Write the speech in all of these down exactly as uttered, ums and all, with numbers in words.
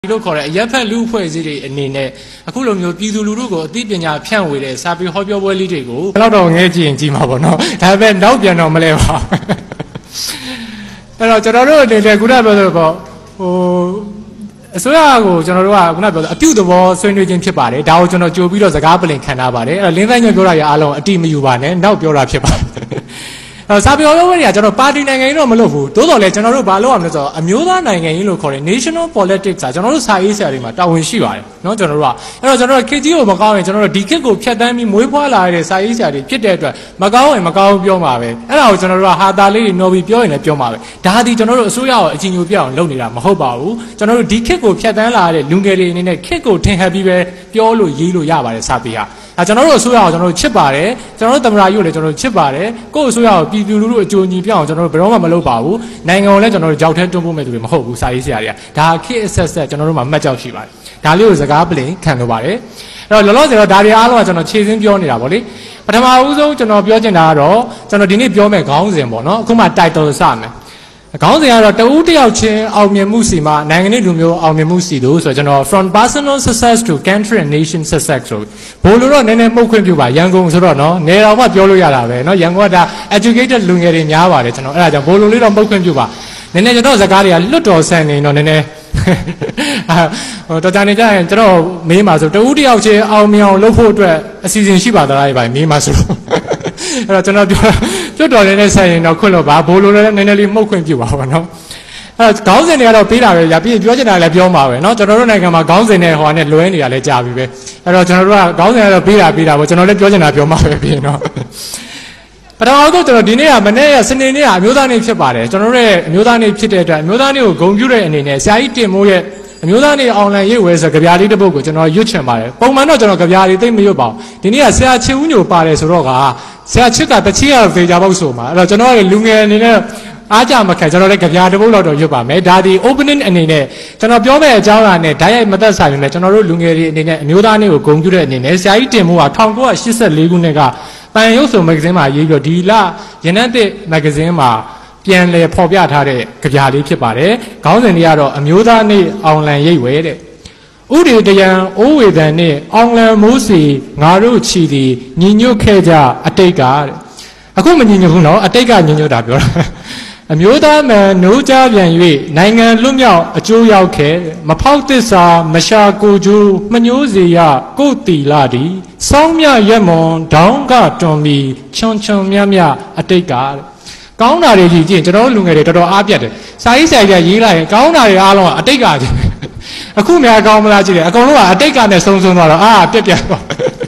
လို့ခေါ်တဲ့ရပ်ဖက်လူအဖွဲ့အစည်းတွေအနေနဲ့အခုလိုမျိုးပြည်သူလူထုကိုအသိပညာဖြန့်ဝေတဲ့စာပေဟောပြောပွဲလေးတွေကိုဘယ်တော့ငဲကြည့်ရင်ကြည့်မှာပေါ့နော်ဒါပေမဲ့နောက်ပြန်တော့မလဲပါအဲ့တော့ကျွန်တော်တို့အနေနဲ့ခုနပြောသလိုပေါ့ဟိုအစိုးရကိုကျွန်တော်တို့ကခုနပြောအပြုသဘောဆွေးနွေးခြင်းဖြစ်ပါတယ်ဒါကိုကျွန်တော်ကြိုပြီးတော့စကားပလင်ခံထားပါတယ်အဲ့တော့လင်းတိုင်းညပြောတာရအားလုံးအတိမယူပါနဲ့နောက်ပြောတာဖြစ်ပါတယ်စာပေဟောပြောပွဲတွေကကျွန်တော်ပါတီနိုင်ငံရေးတော့မလုပ်ဘူးသို့တော်လည်းကျွန်တော်တို့ဘာလုပ်ရမလဲဆိုတော့အမျိုးသားနိုင်ငံရေးလို့ခေါ်တဲ့ national politics ကကျွန်တော်တို့စာရေးဆရာတွေမှာတာဝန်ရှိပါတယ်เนาะကျွန်တော်တို့ကအဲ့တော့ကျွန်တော်တို့ခေတ်ကြီးကိုမကောင်းရင်ကျွန်တော်တို့ဒီခေတ်ကိုဖျက်ဆီးပြီးမွေးဖွားလာတဲ့စာရေးဆရာတွေဖြစ်တဲ့အတွက်မကောင်းရင်မကောင်းပြောမှာပဲအဲ့ဒါကိုကျွန်တော်တို့ကဟာတာလေးတွေနော်ပြီးပြောရင်လည်းပြောမှာပဲဒါဒီကျွန်တော်တို့အစိုးရကိုအချင်းညိုပြအောင်လုပ်နေတာမဟုတ်ပါဘူးကျွန်တော်တို့ဒီခေတ်ကိုဖျက်ဆီးလာတဲ့လူငယ်တွေအနေနဲ့ခေတ်ကိုထင်ဟပ်ပြီးပဲပြောလို့ရေးလို့ရပါတယ်စာပေဟာအဲကျွန်တော်တို့အစိုးရကိုကျွန်တော်တို့ချစ်ပါတယ်ကျွန်တော်တို့သမ္မတကြီးကိုလည်းကျွန်တော်တို့ချစ်ပါတယ်ကိုယ့်အစိုးရကိုပြည်သူလူထုအကျိုးညီပြအောင်ကျွန်တော်တို့ဘယ်တော့မှမလုပ်ပါဘူးနိုင်ငံကိုလည်းကျွန်တော်တို့ကြောက်ထဲတွန်းပို့မဲ့သူတွေမဟုတ်ဘူးစာရေးဆရာတွေကဒါခေတ်အဆက်ဆက်ကျွန်တော်တို့မှာမှတ်ကြောက်ရှိပါတယ်ဒါလေးကိုစကားပလင်ခံလို့ပါတယ်အဲ့တော့လောလောဆယ်တော့ဒါတွေအားလုံးကကျွန်တော်ခြေစင်းပြောနေတာပေါ့လေပထမဦးဆုံးကျွန်တော်ပြောချင်တာကတော့ကျွန်တော်ဒီနေ့ပြောမဲ့ခေါင်းစဉ်ပေါ့နော်အခုမှ title စမယ်ခေါင်းစဉ်ကတော့တဦးတယောက်ချင်းအောင်မြင်မှုစီမှာနိုင်ငံရေးလူမျိုးအောင်မြင်မှုစီတို့ဆိုတော့ကျွန်တော် from personal success to country and nation success ဆိုဘို့လို့တော့နည်းနည်းမှုတ်ခွင့်ပြုပါရန်ကုန်ဆိုတော့နော်နေတော်မှပြောလို့ရတာပဲနော်ရန်ကုန်ကဒါ educated လူငယ်တွေများပါတယ်ကျွန်တော်အဲ့ဒါကြောင့်ဘို့လို့လေးတော့မှုတ်ခွင့်ပြုပါနည်းနည်းကျွန်တော်စကားတွေကလွတ်တော်ဆန်နေတော့နည်းနည်းဟိုတော်ကြနေကြရင်ကျွန်တော်မေးမှာဆိုတဦးတယောက်ချင်းအောင်မြင်အောင်လုပ်ဖို့အတွက်အစီအစဉ်ရှိပါသလားဒီပိုင်းမေးမှာဆိုအဲ့တော့ကျွန်တော်ပြောလွတ်တော်လေးနဲ့ဆိုင်ရင်တော့ခွင့်လို့ပါဘိုးလိုလည်းနည်းနည်းလေးမှုတ်ခွင့်ပြုပါဘောနော်အဲ့တော့ခေါင်းစဉ်တွေကတော့ပေးတာပဲညာပြီးပြောချင်တာလည်းပြောမှာပဲနော်ကျွန်တော်တို့နိုင်ငံမှာခေါင်းစဉ်နဲ့ဟိုကနေလွဲနေတာလည်းကြာပြီပဲအဲ့တော့ကျွန်တော်တို့ကခေါင်းစဉ်ကတော့ပေးတာပေးတာပေါ့ကျွန်တော်လည်းပြောချင်တာပြောမှာပဲပြီးနော်ပထမဆုံးကျွန်တော်ဒီနေ့ကမနေ့ကစနေနေ့ကအမျိုးသားနေ့ဖြစ်ပါတယ်ကျွန်တော်တို့ရဲ့အမျိုးသားနေ့ဖြစ်တဲ့အတွက်အမျိုးသားနေ့ကိုဂုဏ်ပြုတဲ့အနေနဲ့ဆရာကြီးတင်မိုးရဲ့အမျိုးသားနေ့အောင်လံရိပ်ဝဲဆိုကြပြားလေးတစ်ပုဒ်ကိုကျွန်တော်ရွတ်ချင်ပါတယ်ပုံမှန်တော့ကျွန်တော်ကြပြားလေးသိမ့်မရွတ်ပါဘူးဒီနေ့ကဆရာချစ်ဦးညိုပါတယ်ဆိုတော့ကဆရာချစ်ကတချီရဖေကြပေါ့ဆိုမှာအဲ့တော့ကျွန်တော်ရဲ့လူငယ်အနေနဲ့အားကြမခံကျွန်တော်လည်းကြပြားတစ်ပုဒ်တော့ရွတ်ပါမယ်ဒါဒီ opening အနေနဲ့ကျွန်တော်ပြောမယ့်အကြောင်းအရာနဲ့ဓာတ်ရိုက်မသက်ဆိုင်ပေမဲ့ကျွန်တော်တို့လူငယ်တွေအနေနဲ့အမျိုးသားနေ့ကိုဂုဏ်ပြုတဲ့အနေနဲ့ဆရာကြီးတင်မိုးက၁၉၈၄ခုနှစ်ကပန်ရုပ်စုံမဂ္ဂဇင်းမှာရေးပြီးတော့ဒီလရနတ်သစ်မဂ္ဂဇင်းမှာပြန်လည်ဖော်ပြထားတဲ့ကြပြလေးဖြစ်ပါတယ်။ခေါင်းစဉ်တွေကတော့အမျိုးသားနေ့အောင်လံရိပ်ဝဲတဲ့။ဥဒေတယံအိုးဝေဒန်နဲ့အောင်လံမိုးစီငါတို့ချီသည်ညီညွတ်ခဲ့ကြအတိတ်ကတဲ့။အခုမညီညွတ်ဘူးနော်အတိတ်ကညီညွတ်တာပြောတာ။အမျိုးသားမှန်နိုးကြပြန်၍နိုင်ငံလွတ်မြောက်အကျိုးရောက်ခဲ့မဖောက်သစ္စာမရှာကိုကျိုးမညိုးစေရကိုတီလာဒီစောင်းမြရက်မွန်ဒေါင်းကတွန်မီချွန်ချွန်မြမြအတိတ်ကတဲ့ကောင်းတာတွေကြီးကြည့်ကျွန်တော်တို့လူငယ်တွေတော်တော်အားပြတ်တယ်စာရေးဆရာကြီးရေးလိုက်ရင်ကောင်းတာတွေအားလုံးကအတိတ်ကကြီးအခုများကောင်းမလားကြည့်တယ်အကုန်လုံးကအတိတ်ကနဲ့စုံစုံသွားတော့အာပြက်ပြက်သွား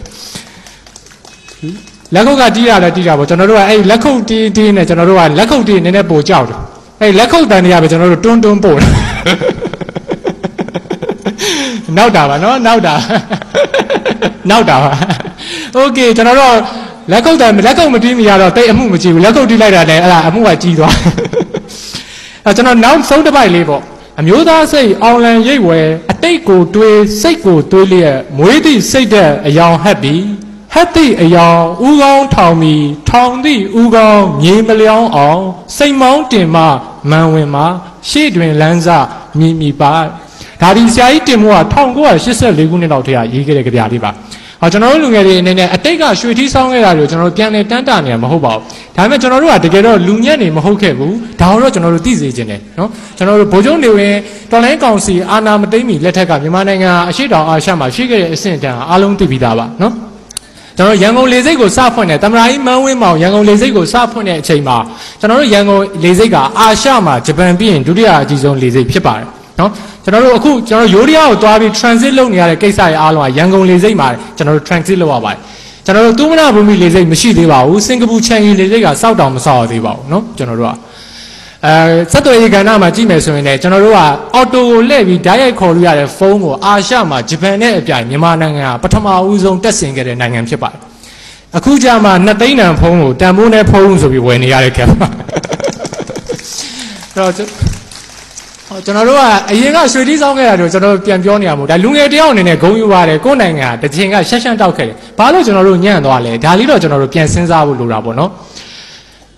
လက်ခုပ်ကတီးတာလည်းတီးတာပေါ့ကျွန်တော်တို့ကအဲ့လက်ခုပ်တီးတီးနဲ့ကျွန်တော်တို့ကလက်ခုပ်တီးနည်းနည်းပိုကြောက်တယ်အဲ့လက်ခုပ်တန်တွေကပဲကျွန်တော်တို့တွန်းတွန်းပို့တယ်နောက်တာပါနော်နောက်တာနောက်တာပါโอเคကျွန်တော်တို့လက်ကုပ်တယ်လက်ကုပ်မတီးမိရတော့တိတ်အမှုမကြည့်ဘူးလက်ကုပ်တီးလိုက်တာလည်းအဲ့ဒါအမှုကကြီးသွားအဲကျွန်တော်နောက်ဆုံးတစ်ပိုက်လေးပေါ့အမျိုးသားစိတ်အောင်လံရိပ်ဝဲအတိတ်ကိုတွေးစိတ်ကိုတွေးလျက်မွေးသည့်စိတ်တဲ့အယောင်ဟပ်ပြီးဟပ်သည့်အယောင်ဥကောင်းထောင်မီထောင်သည့်ဥကောင်းမြေမလျောင်းအောင်စိတ်မောင်းတင်မှမန်ဝင်မှရှေ့တွင်လန်းစမြည်မိပါဒါဒီဆရာကြီးတင်မိုးက၁၉၈၄ခုနှစ်လောက်တည်းကရေးခဲ့တဲ့ကြပြလေးပါဟောကျွန်တော်တို့လူငယ်တွေအနေနဲ့အတိတ်ကရွှေထီးဆောင်ခဲ့တာတွေကိုကျွန်တော်တို့ပြန်လည်တန်းတာနေမှာမဟုတ်ပါဘူးဒါပေမဲ့ကျွန်တော်တို့ကတကယ်တော့လူညံ့နေမဟုတ်ခဲ့ဘူးဒါတော့ကျွန်တော်တို့သိစေချင်တယ်နော်ကျွန်တော်တို့ဗိုလ်ချုပ်နေဝင်တော်လိုင်းကောင်စီအာဏာမသိမ်းမီလက်ထက်ကမြန်မာနိုင်ငံအရှေ့တောင်အာရှမှာရှိခဲ့တဲ့အဆင့်တန်းအားလုံးသိပြီးသားပါနော်ကျွန်တော်ရန်ကုန်လေဆိပ်ကိုစဖွင့်တယ်တမရာကြီးမန်းဝင်းမောင်ရန်ကုန်လေဆိပ်ကိုစဖွင့်တဲ့အချိန်မှာကျွန်တော်တို့ရန်ကုန်လေဆိပ်ကအာရှမှာဂျပန်ပြီးရင်ဒုတိယအကြီးဆုံးလေဆိပ်ဖြစ်ပါတယ်နော်ကျွန်တော်တို့အခုကျွန်တော်ရိုးရီးယားကိုသွားပြီး transit လုပ်နေရတဲ့ကိစ္စတွေအားလုံးကရန်ကုန်လေဆိပ်မှာကျွန်တော်တို့ transit လုပ်ရပါတယ်ကျွန်တော်တို့သုမနာဘူမိလေဆိပ်မရှိသေးပါဘူးစင်ကာပူချန်ရီလေဆိပ်ကစောက်တောင်မစောက်ရသေးပါဘူးနော်ကျွန်တော်တို့ကအဲစက်သွယ်ရေးကဏ္ဍမှာကြည့်မယ်ဆိုရင်လည်းကျွန်တော်တို့ကအော်တိုကိုလှည့်ပြီးဓာတ်ရိုက်ခေါ်လို့ရတဲ့ဖုန်းကိုအာရှမှာဂျပန်နဲ့အပြိုင်မြန်မာနိုင်ငံကပထမဦးဆုံးတက်ဆင်ခဲ့တဲ့နိုင်ငံဖြစ်ပါတယ်အခုကြမှာနှစ်သိန်းတန်ဖုန်းကိုတန်ဖိုးနဲ့ဖုန်းဆိုပြီးဝယ်နေရတဲ့ခဲ့ပါအဲ့တော့ကျွန်တော်တို့ကအရင်ကရွှေထီးဆောင်ခဲ့တာတို့ကျွန်တော်ပြန်ပြောနေရမို့ဒါလူငယ်တယောက်အနေနဲ့ဂုဏ်ယူပါတယ်ကိုယ်နိုင်ငံကတခြင်းကရှက်ရှက်တောက်ခဲ့တယ်ဘာလို့ကျွန်တော်တို့ညံ့သွားလဲဒါလေးတော့ကျွန်တော်တို့ပြန်စဉ်းစားဖို့လိုတာပေါ့နော်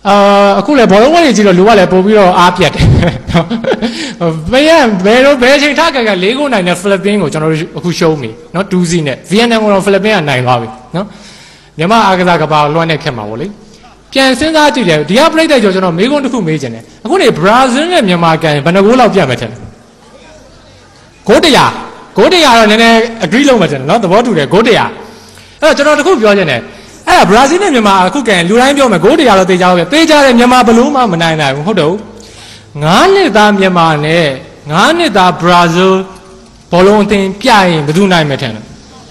အခုလည်းဘောလုံးဝဲကြီးတော့လူကလည်းပို့ပြီးတော့အားပြတ်တယ်ဘယ်ရဘယ်တော့ဘယ်ချိန်ထားကြကလေးကိုနိုင်တဲ့ဖိလစ်ပင်းကိုကျွန်တော်တို့အခုရှုံးနေနော် two zero နဲ့ဗီယက်နမ်ကိုတော့ဖိလစ်ပင်းကနိုင်သွားပြီနော်မြန်မာအာကစားကဘာလွှမ်းတဲ့ခက်မှာပေါ့လေပြန်စဉ်းစားကြည့်တယ်ဒီကပြိတ္တကျော်ကျွန်တော်မေးခွန်းတစ်ခုမေးချင်တယ်အခုနေဘရာဇီးနဲ့မြန်မာကန်ဘယ်နှဂိုးလောက်ပြတ်မယ်ထင်လဲဂိုးတရာဂိုးတရာတော့နည်းနည်း agree လုပ်မှတင်နော်သဘောတူတယ်ဂိုးတရာအဲ့တော့ကျွန်တော်တခုပြောချင်တယ်အဲ့ဒါဘရာဇီးနဲ့မြန်မာအခုကန်လူတိုင်းပြောမယ်ဂိုးတရာတော့တေချာပဲတေချာတယ်မြန်မာဘလို့မှမနိုင်နိုင်ဘူးဟုတ်တယ်ငါးနှစ်သားမြန်မာနဲ့ငါးနှစ်သားဘရာဇီးဘောလုံးအသင်းပြရင်ဘယ်သူနိုင်မယ်ထင်လဲ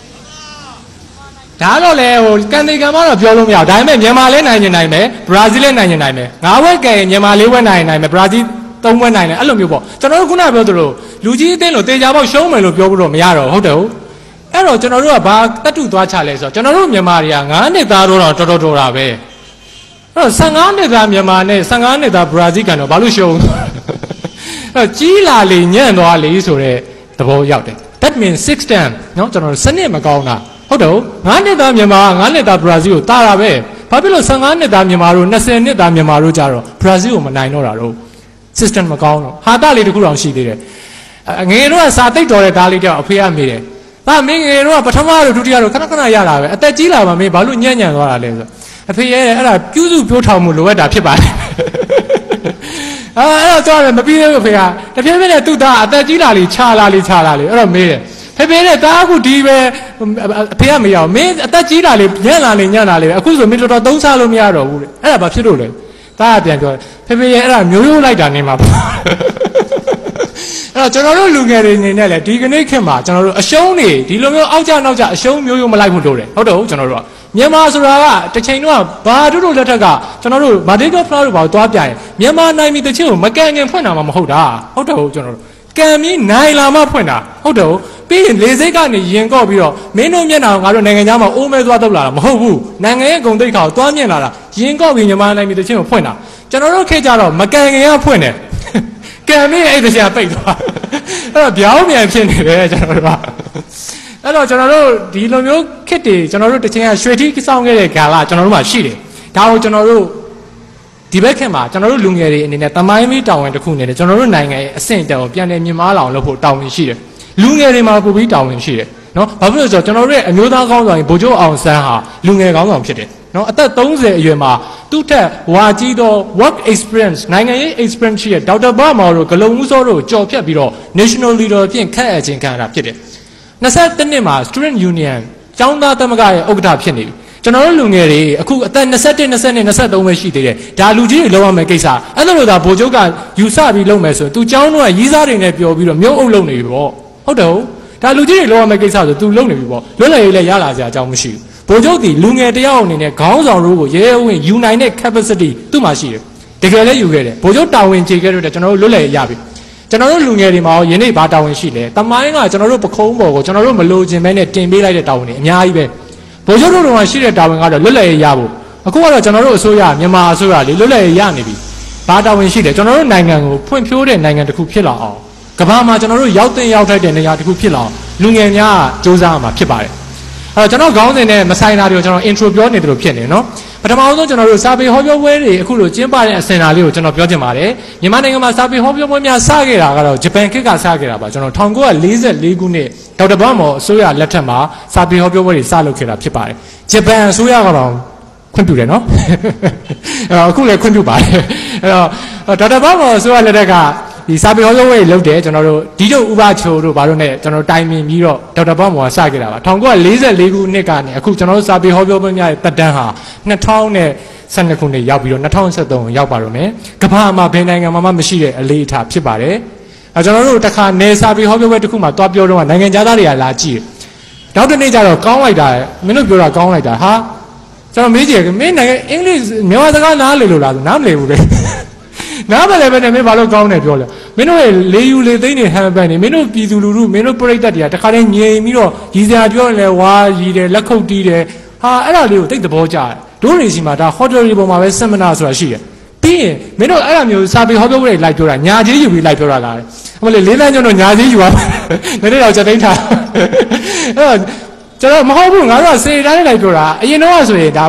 ဒါတော့လေဟိုကန်တေကန်မတော့ပြောလို့မရဘူးဒါပေမဲ့မြန်မာလည်းနိုင်နေနိုင်မယ်ဘရာဇီးလည်းနိုင်နေနိုင်မယ်ငါးဝက်ကန်မြန်မာလေးဝက်နိုင်နိုင်မယ်ဘရာဇီးသုံးဝက်နိုင်တယ်အဲ့လိုမျိုးပေါ့ကျွန်တော်တို့ခုနပြောသလိုလူကြီးအသင်းလို့တေချာပေါက်ရှုံးမယ်လို့ပြောလို့မရတော့ဟုတ်တယ်ဟုတ်အဲ့တော့ကျွန်တော်တို့ကဘာတတ်တူသွားချလဲဆိုတော့ကျွန်တော်တို့မြန်မာတွေကငါးနှစ်သားတော့တော်တော်တော်တာပဲအဲ့တော့ဆယ်ငါးနှစ်သားမြန်မာနဲ့ဆယ်ငါးနှစ်သားဘရာဇီးကန်တော့ဘာလို့ရှုံးအဲ့တော့ကြီးလာလေညံ့သွားလေဆိုတဲ့သဘောရောက်တယ် that means six ten နော်ကျွန်တော်တို့စနစ်မကောင်းတာဟုတ်တယ်ငါးနှစ်သားမြန်မာငါးနှစ်သားဘရာဇီးကိုတာတာပဲဘာဖြစ်လို့ဆယ်ငါးနှစ်သားမြန်မာတို့နှစ်ဆယ်နှစ်သားမြန်မာတို့ကြတော့ဘရာဇီးကိုမနိုင်တော့တာတော့ system မကောင်းတော့ဟာတာလေးတခုတော့ရှိသေးတယ်ငယ်တော့စာတိတ်တော်တဲ့ဓာတ်လေးတော့အဖေကမေးတယ်ဒါမင်းငယ်တော့ပထမတို့ဒုတိယတို့ခဏခဏရတာပဲအသက်ကြီးလာမှမင်းဘာလို့ညံ့ညံ့သွားတာလဲဆိုအဖေရဲ့အဲ့ဒါပြုစုပြောထောင်မှုလိုအပ်တာဖြစ်ပါတယ်အဲ့တော့တော့မပြီးသေးဘူးအဖေကတဖြည်းဖြည်းနဲ့သူ့သားအသက်ကြီးလာလေခြာလာလေခြာလာလေအဲ့တော့မေးတယ်ဖေဖေနဲ့တားအခုဒီပဲအဖေကမရအောင်မင်းအသက်ကြီးလာလေညံ့လာလေညံ့လာလေအခုဆိုမင်းတော်တော်သုံးစားလို့မရတော့ဘူးလေအဲ့ဒါဘာဖြစ်လို့လဲတားကပြန်ပြောဖေဖေရဲ့အဲ့ဒါမျိုးရိုးလိုက်တာနေမှာပေါ့အဲ့တော့ကျွန်တော်တို့လူငယ်တွေနေနဲ့လေဒီကနေ့ခေတ်မှာကျွန်တော်တို့အရှုံးနေဒီလိုမျိုးအောက်ကြနောက်ကြအရှုံးမျိုးမျိုးမလိုက်ဖို့လိုတယ်ဟုတ်တယ်ဟုတ်ကျွန်တော်တို့ကမြန်မာဆိုတာကတစ်ချိန်တော့ဘာတို့တို့လက်ထက်ကကျွန်တော်တို့မာဒီဂိုဖလာတို့ဘာသွားပြရင်မြန်မာနိုင်ပြီတချင်းကိုမကန်ငင်ဖွင့်တာမှမဟုတ်တာဟုတ်တယ်ဟုတ်ကျွန်တော်တို့ကံပြီးနိုင်လာမှဖွင့်တာဟုတ်တယ်ဟုတ်ပြီးရင်လေစိတ်ကနေရင်ကော့ပြီးတော့မင်းတို့မျက်နှာငါတို့နိုင်ငံသားမှာအိုးမဲသွားတော့လာတာမဟုတ်ဘူးနိုင်ငံရဲ့ဂုံတိတ်ခါကိုသွားမြင်လာတာရင်ကော့ပြီးမြန်မာနိုင်ပြီတချင်းကိုဖွင့်တာကျွန်တော်တို့ခေတ်ကြတော့မကန်ငင်ကဖွင့်တယ်ကံမင်းအဲ့ဒါရှာပိတ်သွားအဲ့တော့ဗျောင်းမြန်ဖြစ်နေတယ်ကျွန်တော်တို့ကအဲ့တော့ကျွန်တော်တို့ဒီလိုမျိုးခစ်တွေကျွန်တော်တို့တစ်ချိန်ကရွှေထီးစောင်းခဲ့တဲ့ဂါလကျွန်တော်တို့မှာရှိတယ်ဒါကိုကျွန်တော်တို့ဒီဘက်ခင်မှာကျွန်တော်တို့လူငယ်တွေအနေနဲ့တမိုင်းမီးတောင်ဝင်တစ်ခုနေတယ်ကျွန်တော်တို့နိုင်ငံရဲ့အဆင့်အတန်းကိုပြန်လည်မြင့်မားလာအောင်လုပ်ဖို့တောင်းဝင်ရှိတယ်လူငယ်တွေမှာပို့ပြီးတောင်းဝင်ရှိတယ်နော်ဘာဖြစ်လို့ဆိုတော့ကျွန်တော်တို့ရဲ့အမျိုးသားကောင်းဆောင်ဗိုလ်ချုပ်အောင်ဆန်းဟာလူငယ်ကောင်းဆောင်ဖြစ်တယ်နော်အသက်သုံးဆယ်အရွယ်မှာသူ့ထက်ဝါကြီးသော work experience နိုင်ငံရေး experience ရှိတဲ့ဒေါက်တာဘာမော်တို့ဂလုံဦးစောတို့ကြော်ဖြတ်ပြီးတော့ national leader အဖြစ်ခန့်အပ်ခြင်းခံရတာဖြစ်တယ်နှစ်နှစ်မှာ student union ကျောင်းသားသမဂ္ဂရဲ့ဥက္ကဋ္ဌဖြစ်နေပြီကျွန်တော်တို့လူငယ်တွေအခုအသက်21 22 23ပဲရှိသေးတယ်ဒါလူကြီးတွေလုံးဝမယ်ကိစ္စအဲ့လိုသာဗိုလ်ချုပ်ကယူဆပြီးလုပ်မယ်ဆိုသူကျောင်းတော့ရီးစားတွေနဲ့ပြောပြီးတော့မြို့အုပ်လုပ်နေပြီပေါ့ဟုတ်တယ်ဟုတ်ဒါလူကြီးတွေလုံးဝမယ်ကိစ္စဆိုသူလုပ်နေပြီပေါ့လွတ်လပ်ရေးလည်းရလာကြအကြောင်းမရှိဘူးဗိုလ်ချုပ်ဒီလူငယ်တယောက်အနေနဲ့ခေါင်းဆောင်တို့ကိုရဲရဲဝံ့ယူနိုင်တဲ့ capacity သူ့မှာရှိတယ်တကယ်လည်းယူခဲ့တယ်ဗိုလ်ချုပ်တာဝန်ကျေခဲ့တော့ကျွန်တော်တို့လွတ်လပ်ရေးရပြီကျွန်တော်တို့လူငယ်တွေမှာယနေ့ဘာတာဝန်ရှိလဲတမိုင်းကကျွန်တော်တို့ပခုံးပေါ်ကိုကျွန်တော်တို့မလိုချင်မဲနဲ့တင်ပေးလိုက်တဲ့တာဝန်တွေအများကြီးပဲဗိုလ်ချုပ်တို့ကရှိတဲ့တာဝန်ကတော့လွတ်လပ်ရေးရဖို့အခုကတော့ကျွန်တော်တို့အစိုးရမြန်မာအစိုးရလေလွတ်လပ်ရေးရနေပြီဘာတာဝန်ရှိလဲကျွန်တော်တို့နိုင်ငံကိုဖွံ့ဖြိုးတဲ့နိုင်ငံတစ်ခုဖြစ်လာအောင်ကမ္ဘာမှာကျွန်တော်တို့ရောက်တဲ့ရောက်ထိုက်တဲ့နေရာတစ်ခုဖြစ်လာအောင်လူငယ်များစ조사ရမှာဖြစ်ပါတယ်အဲ့တော့ကျွန်တော်ခေါင်းစဉ်နဲ့မဆိုင်တာတွေကိုကျွန်တော် intro ပြောနေတယ်လို့ဖြစ်နေနော်ပထမဆုံးကျွန်တော်တို့စာပေဟောပြောပွဲတွေအခုလိုကျင်းပတဲ့အစင်တာလေးကိုကျွန်တော်ပြောချင်ပါတယ်မြန်မာနိုင်ငံမှာစာပေဟောပြောပွဲများစခဲ့တာကတော့ဂျပန်ခေတ်ကစခဲ့တာပါကျွန်တော်၁၉၄၄ခုနှစ်ဒေါက်တာဘာမော်အစိုးရလက်ထက်မှာစာပေဟောပြောပွဲတွေစလုပ်ခဲ့တာဖြစ်ပါတယ်ဂျပန်အစိုးရကတော့ခွင့်ပြုတယ်နော်အဲ့တော့အခုလည်းခွင့်ပြုပါတယ်အဲ့တော့ဒေါက်တာဘာမော်အစိုးရလက်ထက်ကဒီစာပေဟောပြောပွဲတွေလုပ်တယ်ကျွန်တော်တို့ဒီတို့ဥပချိုတို့ဘာလို့ ਨੇ ကျွန်တော်တိုင်ပင်ပြီးတော့ဒေါက်တာဘောမော်ကစခဲ့တာပါ၁၉၄၄ခုနှစ်ကနေအခုကျွန်တော်တို့စာပေဟောပြောပွဲများရဲ့တက်တန်းဟာ၂၀၁၂ခုနှစ်ရောက်ပြီးတော့၂၀၁၃ရောက်ပါတော့မယ်ကမ္ဘာမှာဘယ်နိုင်ငံမှာမှမရှိတဲ့အလေးအထားဖြစ်ပါတယ်အဲကျွန်တော်တို့တခါနေစာပေဟောပြောပွဲတစ်ခုမှတွားပြောတော့နိုင်ငံခြားသားတွေကလာကြည့်နောက်တစ်နေ့ကျတော့ကောင်းလိုက်တာမင်းတို့ပြောတာကောင်းလိုက်တာဟာကျွန်တော်မေးကြည့်မင်းနိုင်ငံအင်္ဂလိပ်မြန်မာစကားနားလေလို့လားဆိုနားမလည်ဘူးလေနားမလဲပဲနဲ့မင်းဘာလို့ကောင်းတယ်ပြောလဲမင်းတို့ရဲ့လေယူလေသိန်းနေဟန်ပန်နေမင်းတို့ပြည်သူလူထုမင်းတို့ပြိတ္တတွေကတခါတည်းငြိမ်ပြီးတော့ရည်စရာပြောရင်လဲဝါရည်တယ်လက်ခုပ်တီးတယ်ဟာအဲ့ဒါလေးကိုသိတဲ့ဘောကြတယ်ဒိုးရီစီမှာဒါဟိုတယ်တွေပေါ်မှာပဲဆင်မနာဆိုတာရှိတယ်ပြီးရင်မင်းတို့အဲ့ဒါမျိုးစာပေဟောပြောပွဲတွေလိုက်ပြောတာညာကြီးယူပြီးလိုက်ပြောတာလားဟိုလေလေးလမ်းကျွန်းတို့ညာကြီးယူပါနည်းနည်းတော့ချက်သိမ်းထားအဲ့တော့ကျွန်တော်မဟုတ်ဘူးငါတို့ကစေတိုင်းလိုက်ပြောတာအရင်တော့ဆိုရင်ဒါ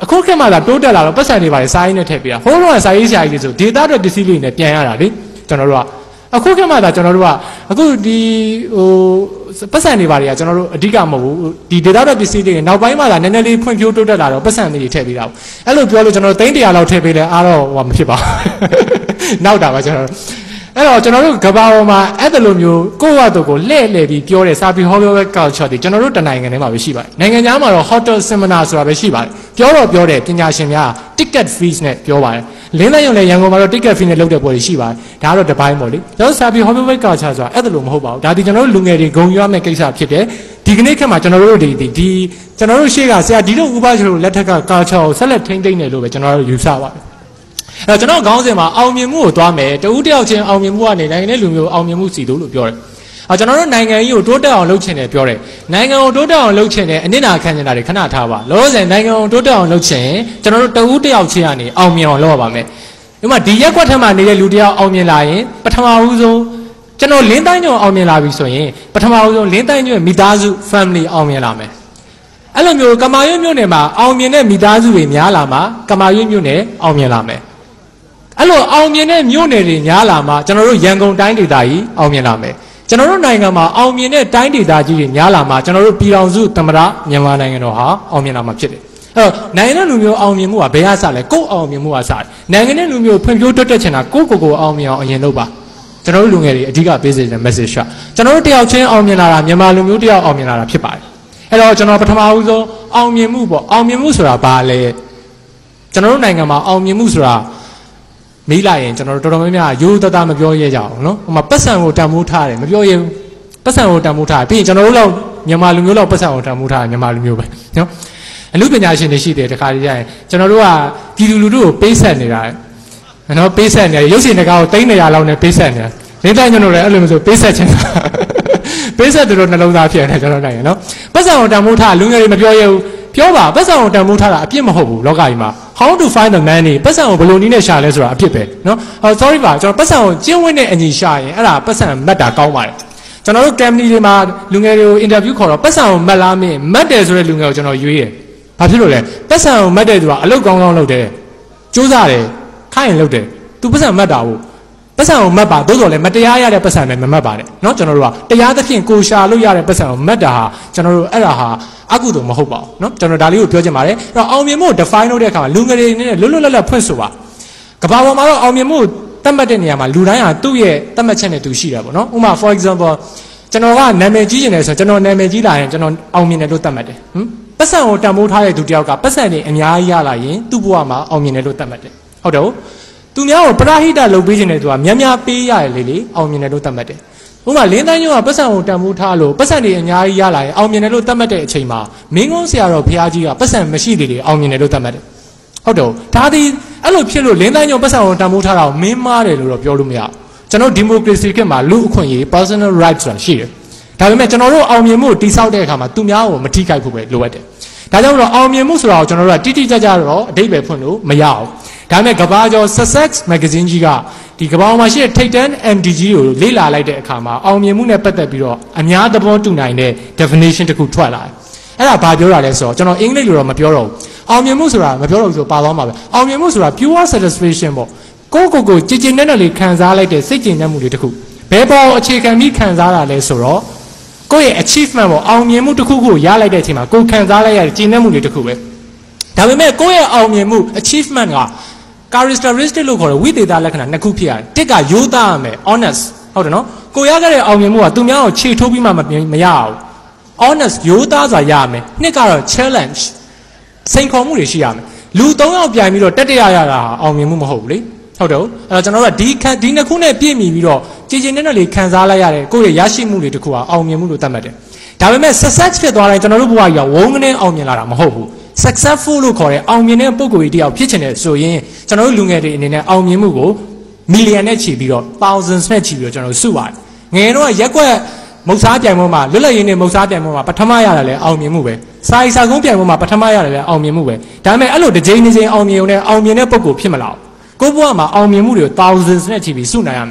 အခုခေတ်မှာလာတိုးတက်လာတော့ပတ်စံတွေပါလေစာရေးနဲ့ထည့်ပြတာဟိုတော့စာရေးဆရာကြီးဆိုဒေတာအတွက်ပစ္စည်းလေးနဲ့ပြန်ရတာလေကျွန်တော်တို့ကအခုခေတ်မှာဒါကျွန်တော်တို့ကအခုဒီဟိုပတ်စံတွေပါတွေကကျွန်တော်တို့အဓိကမဟုတ်ဘူးဒီဒေတာအတွက်ပစ္စည်းတွေနောက်ပိုင်းမှာလာနည်းနည်းလေးဖွံ့ဖြိုးတိုးတက်လာတော့ပတ်စံတွေထည့်ပေးတာအဲ့လိုပြောလို့ကျွန်တော်တို့သိန်းတရာလောက်ထည့်ပေးလဲအားတော့ဟိုမဖြစ်ပါဘူးနောက်တာပါကျွန်တော်တို့အဲ့တော့ကျွန်တော်တို့ကဘာပေါ်မှာအဲ့ဒါလိုမျိုးကိုယ့်ဝတ်ကိုလှည့်လှည့်ပြီးပြောတဲ့စာပေဟောပြောတဲ့ culture တွေကျွန်တော်တို့တနိုင်ငံထဲမှာပဲရှိပါတယ်နိုင်ငံခြားမှာတော့ hotel seminar ဆိုတာပဲရှိပါတယ်ပြောတော့ပြောတယ်ပညာရှင်များ ticket fees နဲ့ပြောပါတယ်လင်းလိုက်ရုံနဲ့ရန်ကုန်မှာတော့ ticket fee နဲ့လုပ်တဲ့ပွဲတွေရှိပါတယ်ဒါကတော့တစ်ပိုင်းပေါ့လေကျွန်တော်စာပေဟောပြောတဲ့ culture ဆိုတာအဲ့ဒါလိုမဟုတ်ပါဘူးဒါဒီကျွန်တော်တို့လူငယ်တွေဂုဏ်ယူရမယ့်ကိစ္စဖြစ်တယ်ဒီကနေ့ခေတ်မှာကျွန်တော်တို့ဒီဒီကျွန်တော်တို့ရှေ့ကဆရာဒီလိုဥပဒေတို့လက်ထက်က culture ကိုဆက်လက်ထိန်းသိမ်းတယ်လို့ပဲကျွန်တော်တို့ယူဆပါတယ်အဲ့တော့ကျွန်တော်ခေါင်းစဉ်မှာအောင်မြင်မှုကိုသွားမယ်တဦးတယောက်ချင်းအောင်မြင်မှုကနေနိုင်ငံနဲ့လူမျိုးအောင်မြင်မှုစီတို့လို့ပြောတယ်။အဲကျွန်တော်တို့နိုင်ငံကြီးကိုတိုးတက်အောင်လုပ်ချင်တယ်ပြောတယ်။နိုင်ငံကိုတိုးတက်အောင်လုပ်ချင်တယ်အနစ်နာခံနေတာတွေခဏထားပါ။လောလောဆယ်နိုင်ငံကိုတိုးတက်အောင်လုပ်ချင်ကျွန်တော်တို့တဦးတယောက်ချင်းကနေအောင်မြင်အောင်လုပ်ရပါမယ်။ဒီမှာဒီရက်ကွက်ထက်မှနေတဲ့လူတယောက်အောင်မြင်လာရင်ပထမဦးဆုံးကျွန်တော်လင်းတိုင်းညွန့်အောင်မြင်လာပြီဆိုရင်ပထမဦးဆုံးလင်းတိုင်းညွန့်မိသားစု family အောင်မြင်လာမယ်။အဲ့လိုမျိုးကမာရွတ်မြို့နယ်မှာအောင်မြင်တဲ့မိသားစုတွေများလာမှာကမာရွတ်မြို့နယ်အောင်မြင်လာမယ်။အဲ့လိုအောင်မြင်တဲ့မြို့နယ်တွေများလာမှကျွန်တော်တို့ရန်ကုန်တိုင်းဒေသကြီးအောင်မြင်လာမယ်ကျွန်တော်တို့နိုင်ငံမှာအောင်မြင်တဲ့တိုင်းဒေသကြီးတွေများလာမှကျွန်တော်တို့ပြည်ထောင်စုသမ္မတမြန်မာနိုင်ငံတော်ဟာအောင်မြင်လာမှာဖြစ်တယ်အဲ့တော့နိုင်ငံနဲ့လူမျိုးအောင်မြင်မှုကဘယ်အစလဲကိုယ်အောင်မြင်မှုကစတယ်နိုင်ငံနဲ့လူမျိုးဖွံ့ဖြိုးတိုးတက်ချင်တာကိုယ့်ကိုယ်ကိုအောင်မြင်အောင်အရင်လုပ်ပါကျွန်တော်တို့လူငယ်တွေအဓိကပေးစေတဲ့ message ကကျွန်တော်တို့တယောက်ချင်းအောင်မြင်လာတာမြန်မာလူမျိုးတယောက်အောင်မြင်လာတာဖြစ်ပါတယ်အဲ့တော့ကျွန်တော်ပထမဦးဆုံးအောင်မြင်မှုပေါ့အောင်မြင်မှုဆိုတာဘာလဲကျွန်တော်တို့နိုင်ငံမှာအောင်မြင်မှုဆိုတာမေးလိုက်ရင်ကျွန်တော်တို့တော်တော်များများရိုးသားသားမပြောရကြအောင်နော်ဟိုမှာပတ်စံကိုတန်ဖိုးထားတယ်မပြောရဘူးပတ်စံကိုတန်ဖိုးထားပြီးရင်ကျွန်တော်တို့လောက်မြန်မာလူမျိုးလောက်ပတ်စံကိုတန်ဖိုးထားတယ်မြန်မာလူမျိုးပဲနော်အမှုပညာရှင်တွေရှိတယ်တခါတည်းကျရင်ကျွန်တော်တို့ကပြည်သူလူထုကိုပေးဆက်နေတာနော်ပေးဆက်နေတယ်ရုပ်ရှင်တကားကိုတိန်းနေရလောက်နဲ့ပေးဆက်နေတာလင်းတိုင်းကျွန်တော်လည်းအဲ့လိုမျိုးဆိုပေးဆက်ချင်တာပေးဆက်တို့နှလုံးသားဖြစ်နေကျွန်တော်နိုင်ရနော်ပတ်စံကိုတန်ဖိုးထားလူငယ်တွေမပြောရဘူးပြောပါပတ်စံကိုတန်ဖိုးထားတာအပြစ်မဟုတ်ဘူးလောကကြီးမှာ how to find the money ပတ်စံကိုဘယ်လိုနည်းနဲ့ရှာလဲဆိုတာအဖြစ်ပဲเนาะ sorry ပါကျွန်တော်ပတ်စံကိုကျင်းဝင်းတဲ့အညီရှာရင်အဲ့ဒါပတ်စံမတ်တာကောင်းပါတယ်ကျွန်တော်တို့ company တွေမှာလူငယ်တွေကို interview ခေါ်တော့ပတ်စံကိုမတ်လားမင်းမတ်တယ်ဆိုတဲ့လူငယ်ကိုကျွန်တော်ရွေးတယ်ဘာဖြစ်လို့လဲပတ်စံကိုမတ်တယ်သူကအလုပ်ကောင်းကောင်းလုပ်တယ်စူးစမ်းတယ်ခိုင်းရင်လုပ်တယ်သူပတ်စံမတ်တာဟုတ်ပတ်စံကိုမတ်ပါသို့တော်လည်းမတရားရတဲ့ပတ်စံပဲမမတ်ပါနဲ့เนาะကျွန်တော်တို့ကတရားသဖြင့်ကိုရှာလို့ရတဲ့ပတ်စံကိုမတ်တာဟာကျွန်တော်တို့အဲ့ဒါဟာအကုသို့မဟုတ်ပါဘူးเนาะကျွန်တော်ဒါလေးကိုပြောချင်ပါတယ်အဲ့တော့အောင်မြင်မှု define လုပ်တဲ့အခါမှာလူငယ်တွေနဲ့လွတ်လွတ်လပ်လပ်ဖွင့်ဆိုပါကဘာပေါ်မှာတော့အောင်မြင်မှုသတ်မှတ်တဲ့နေရာမှာလူတိုင်းဟာသူ့ရဲ့သတ်မှတ်ချက်နဲ့သူရှိတယ်ပေါ့နော်ဥပမာ for example ကျွန်တော်ကနာမည်ကြီးနေတယ်ဆိုတော့ကျွန်တော်နာမည်ကြီးလာရင်ကျွန်တော်အောင်မြင်တယ်လို့သတ်မှတ်တယ်ဟမ်ပတ်စံကိုတန်ဖိုးထားတဲ့သူတယောက်ကပတ်စံတွေအများကြီးရလာရင်သူ့ဘဝမှာအောင်မြင်တယ်လို့သတ်မှတ်တယ်ဟုတ်တယ်သူများကိုပရာဟိတလုပ်ပေးခြင်းတဲ့သူကများများပေးရတယ်လေလေအောင်မြင်တယ်လို့သတ်မှတ်တယ်ဥပမာလင်းတိုင်းညကပတ်စံကိုတန်ဖိုးထားလို့ပတ်စံတွေအများကြီးရလာရင်အောင်မြင်တယ်လို့သတ်မှတ်တဲ့အချိန်မှာမင်းကုန်းဆရာတော်ဘုရားကြီးကပတ်စံမရှိသေးတယ်အောင်မြင်တယ်လို့သတ်မှတ်တယ်ဟုတ်တယ်ဒါဒီအဲ့လိုဖြစ်လို့လင်းတိုင်းညပတ်စံကိုတန်ဖိုးထားတာကိုမင်းမားတယ်လို့တော့ပြောလို့မရဘူးကျွန်တော်ဒီမိုကရေစီခေတ်မှာလူအခွင့်အရေး personal rights ဆိုတာရှိတယ်ဒါပေမဲ့ကျွန်တော်တို့အောင်မြင်မှုကိုတိစောက်တဲ့အခါမှာသူများကိုမထိခိုက်ဖို့ပဲလိုအပ်တယ်ဒါကြောင့်မလို့အောင်မြင်မှုဆိုတာကိုကျွန်တော်တို့ကတိတိကျကျတော့အဓိပ္ပာယ်ဖွင့်လို့မရအောင်ဒါပေမဲ့ကဘာကျော် Sussex magazine ကြီးကဒီကဘာမှာရှိတဲ့ ထိပ်တန်း M D G ကိုလေ့လာလိုက်တဲ့အခါမှာအောင်မြင်မှုနဲ့ပတ်သက်ပြီးတော့အများသဘောတူနိုင်တဲ့ definition တစ်ခုထွက်လာတယ်အဲ့ဒါဘာပြောတာလဲဆိုတော့ကျွန်တော်အင်္ဂလိပ်လိုတော့မပြောတော့ဘူးအောင်မြင်မှုဆိုတာမပြောတော့ဘူးဆိုပါသွားမှာပဲအောင်မြင်မှုဆိုတာ pure satisfaction ပေါ့ကိုကိုကိုကြည်ကြည်နက်နက်လေးခံစားလိုက်တဲ့စိတ်ကြည်နက်မှုလေးတစ်ခုဘယ်ပေါ်အခြေခံပြီးခံစားတာလဲဆိုတော့ကိုယ့်ရဲ့ achievement ပေါ့အောင်မြင်မှုတစ်ခုခုကိုရလိုက်တဲ့အချိန်မှာကိုခံစားလိုက်ရတဲ့ကြည်နက်မှုလေးတစ်ခုပဲဒါပေမဲ့ကိုယ့်ရဲ့အောင်မြင်မှု achievement ကcharacteristic လို့ခေါ်တဲ့ဝိသေသလက္ခဏာနှစ်ခုဖြစ်ရတယ်တစ်ကရိုးသားရမယ် honest ဟုတ်တယ်နော်ကိုရခဲ့တဲ့အောင်မြင်မှုကသူများကိုခြေထိုးပြီးမှမရအောင် honest ရိုးသားစွာရမယ်နှစ်ကတော့ challenge စိန်ခေါ်မှုတွေရှိရမယ်လူသုံးယောက်ပြိုင်ပြီးတော့တက်တရရတာအောင်မြင်မှုမဟုတ်ဘူးလေဟုတ်တယ်အဲ့တော့ကျွန်တော်တို့ကဒီဒီနှစ်ခုနဲ့ပြည့်မီပြီးတော့ကြည်ကြည်နက်နက်လေးခံစားလိုက်ရတဲ့ကိုယ့်ရဲ့ရရှိမှုတွေတခုကအောင်မြင်မှုလို့သတ်မှတ်တယ်ဒါပေမဲ့ success ဖြစ်သွားတိုင်းကျွန်တော်တို့ဘဝကြီးကဝုန်းကနေအောင်မြင်လာတာမဟုတ်ဘူး successful လို့ခေါ်တဲ့အောင်မြင်တဲ့ပုံကိုယ်ကြီးတယောက်ဖြစ်ချင်တယ်ဆိုရင်ကျွန်တော်တို့လူငယ်တွေအနေနဲ့အောင်မြင်မှုကို million နဲ့ချီပြီးတော့ thousands နဲ့ချီပြီးတော့ကျွန်တော်တို့စုပါတယ်ငယ်တော့ရက်ွက်မုတ်စားပြိုင်ပွဲမှာလွတ်လပ်ရေးနဲ့မုတ်စားပြိုင်ပွဲမှာပထမရတာလဲအောင်မြင်မှုပဲစာရီစာကုန်းပြိုင်ပွဲမှာပထမရတယ်လဲအောင်မြင်မှုပဲဒါပေမဲ့အဲ့လိုတစ်ချိန်တစ်ချိန်အောင်မြင်ုံနဲ့အောင်မြင်တဲ့ပုံကိုယ်ဖြစ်မလာဘူးကိုယ့်ဘဝမှာအောင်မြင်မှုတွေကို thousands နဲ့ချီပြီးစုနိုင်ရမယ်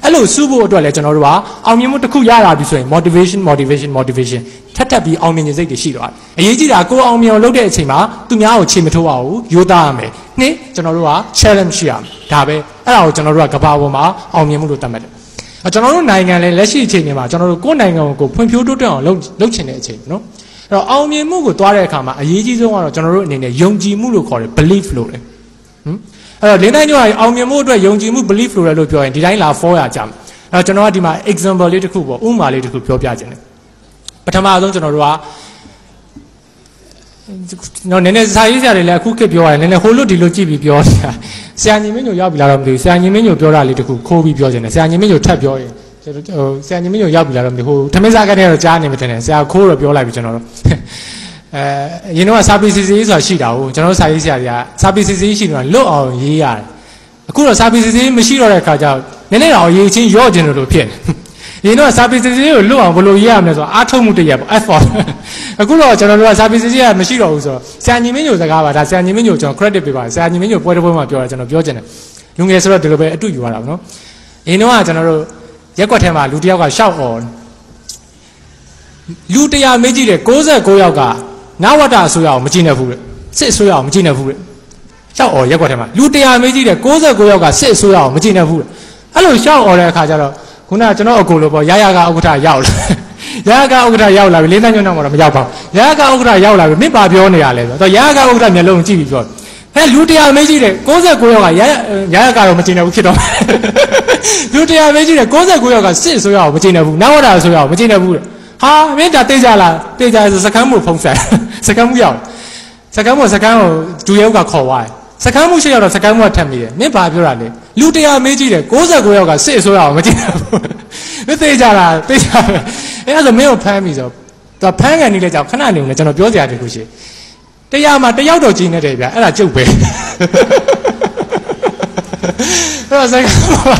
အဲ့လိုစုဖို့အတွက်လည်းကျွန်တော်တို့ကအောင်မြင်မှုတစ်ခုရလာပြီဆိုရင် motivation motivation motivation ထပ်ထပ်ပြီးအောင်မြင်ခြင်းစိတ်တွေရှိတော့အရေးကြီးတာကိုအောင်မြင်အောင်လုပ်တဲ့အချိန်မှာသူများကိုချိန်မထိုးပါဘူးရိုးသားရမယ်နှစ်ကျွန်တော်တို့က challenge ရှိရမယ်ဒါပဲအဲ့ဒါကိုကျွန်တော်တို့ကကဘာပေါ်မှာအောင်မြင်မှုလို့သတ်မှတ်တယ်ကျွန်တော်တို့နိုင်ငံလည်းလက်ရှိအချိန်တွေမှာကျွန်တော်တို့ကိုယ်နိုင်ငံကိုဖွံ့ဖြိုးတိုးတက်အောင်လုပ်လုပ်ချင်တဲ့အချိန်နော်အဲ့တော့အောင်မြင်မှုကိုတွားတဲ့အခါမှာအရေးကြီးဆုံးကတော့ကျွန်တော်တို့အနေနဲ့ယုံကြည်မှုလို့ခေါ်တယ် belief လို့လေဟမ်အဲ့တော့လင်းတိုင်းကျော်အောင်မြင်မှုအတွက်ယုံကြည်မှု belief လို့လည်းလို့ပြောရင်ဒီတိုင်းလာfourရကြမယ်အဲ့တော့ကျွန်တော်ကဒီမှာ example လေးတစ်ခုပေါ့ဥပမာလေးတစ်ခုပြောပြခြင်းတယ်ပထမဆုံးကျွန်တော်တို့ကနော်နည်းနည်းစာရေးစရာတွေလည်းအခုခေတ်ပြောရတယ်နည်းနည်းဟိုလို့ဒီလိုကြည့်ပြီးပြောနေတာဆရာညီမင်းညိုရောက်ပြီလားတော့မသိဘူးဆရာညီမင်းညိုပြောတာလေးတစ်ခုခိုးပြီးပြောခြင်းတယ်ဆရာညီမင်းညိုထပ်ပြောရင်ကျွန်တော်ဟိုဆရာညီမင်းညိုရောက်ပြီလားတော့မသိဘူးဟိုထမင်းစားကနေတော့ကြားနေမှတင်တယ်ဆရာခိုးတော့ပြောလိုက်ပြီကျွန်တော်တို့အဲရင်းတော့စာပေစီစီဆိုတာရှိတာဟုတ်ကျွန်တော်တို့စာရေးစရာတွေကစာပေစီစီရှိနေတာလွတ်အောင်ရေးရတယ်အခုတော့စာပေစီစီမရှိတော့တဲ့ခါကျတော့နည်းနည်းတော့ရေးချင်းရော့ကျင်လို့ဖြစ်နေရင်းတော့စာပေစီစီကိုလွတ်အောင်ဘယ်လိုရေးရမလဲဆိုတော့အားထုတ်မှုတရက်ပေါ့ effort အခုတော့ကျွန်တော်တို့ကစာပေစီစီကမရှိတော့ဘူးဆိုတော့ဆရာညီမင်းညိုစကားပါဒါဆရာညီမင်းညိုကျွန်တော် credit ပေးပါဆရာညီမင်းညိုပွဲတစ်ပွဲမှာပြောတာကျွန်တော်ပြောချင်တယ်လူငယ်ဆိုတော့ဒီလိုပဲအတူယူရတာပေါ့နော်ရင်းတော့ကကျွန်တော်တို့ရက်ွက်ထဲမှာလူတစ်ယောက်ကရှောက်អော်လူတရားမေးကြည့်တယ်၉၉ယောက်ကနဝတ္တအစိုးရအောင်မကြည့်နိုင်ဘူးလေစစ်အစိုးရအောင်မကြည့်နိုင်ဘူးလေရှောက်អော်ရက်ွက်ထဲမှာလူတရားမေးကြည့်တယ်၉၉ယောက်ကစစ်အစိုးရအောင်မကြည့်နိုင်ဘူးလေအဲ့လိုရှောက်អော်တဲ့အခါကျတော့ခုနကကျွန်တော်အကိုလိုပေါ့ရရကဥက္ကဋ္ဌရောက်လာရရကဥက္ကဋ္ဌရောက်လာပြီလေးတန်းညွန့်တော့မရောက်ပါဘူးရရကဥက္ကဋ္ဌရောက်လာပြီမင်းပါပြောနေရလဲဆိုတော့ရရကဥက္ကဋ္ဌမျက်လုံးကြည့်ပြီးပြောဟဲ့လူတရားမေးကြည့်တယ်၉၉ယောက်ကရရရကတော့မကြည့်နိုင်ဘူးဖြစ်တော့လူတရားမေးကြည့်တယ်၉၉ယောက်ကစစ်အစိုးရအောင်မကြည့်နိုင်ဘူးနဝတ္တအစိုးရအောင်မကြည့်နိုင်ဘူးဟာမင်းဒါသိကြလားသိကြဆိုစကမ်းမှုဖုံးဆိုင်စကမ်းမှုရောက်စကမ်းမှုစကမ်းကိုဒူရုပ်ကခေါ်သွားတယ်စကမ်းမှုရှိရောက်တော့စကမ်းမှုကထပ်မိတယ်မင်းဘာပြောတာလဲလူတရားမေးကြည့်တယ်၉၉ယောက်ကစစ်အစိုးရအောင်မကြည့်နိုင်ဘူးမသိကြလားသိကြတယ်အဲ့ဒါဆိုမင်းကိုဖမ်းပြီဆိုတော့ဖမ်းကန်နေလဲကြောက်ခဏနေဦးလေကျွန်တော်ပြောစရာတခုရှိတရားမှာတယောက်တော့ကြည့်နေတယ်ဗျအဲ့ဒါကျုပ်ပဲအဲ့တော့စကမ်း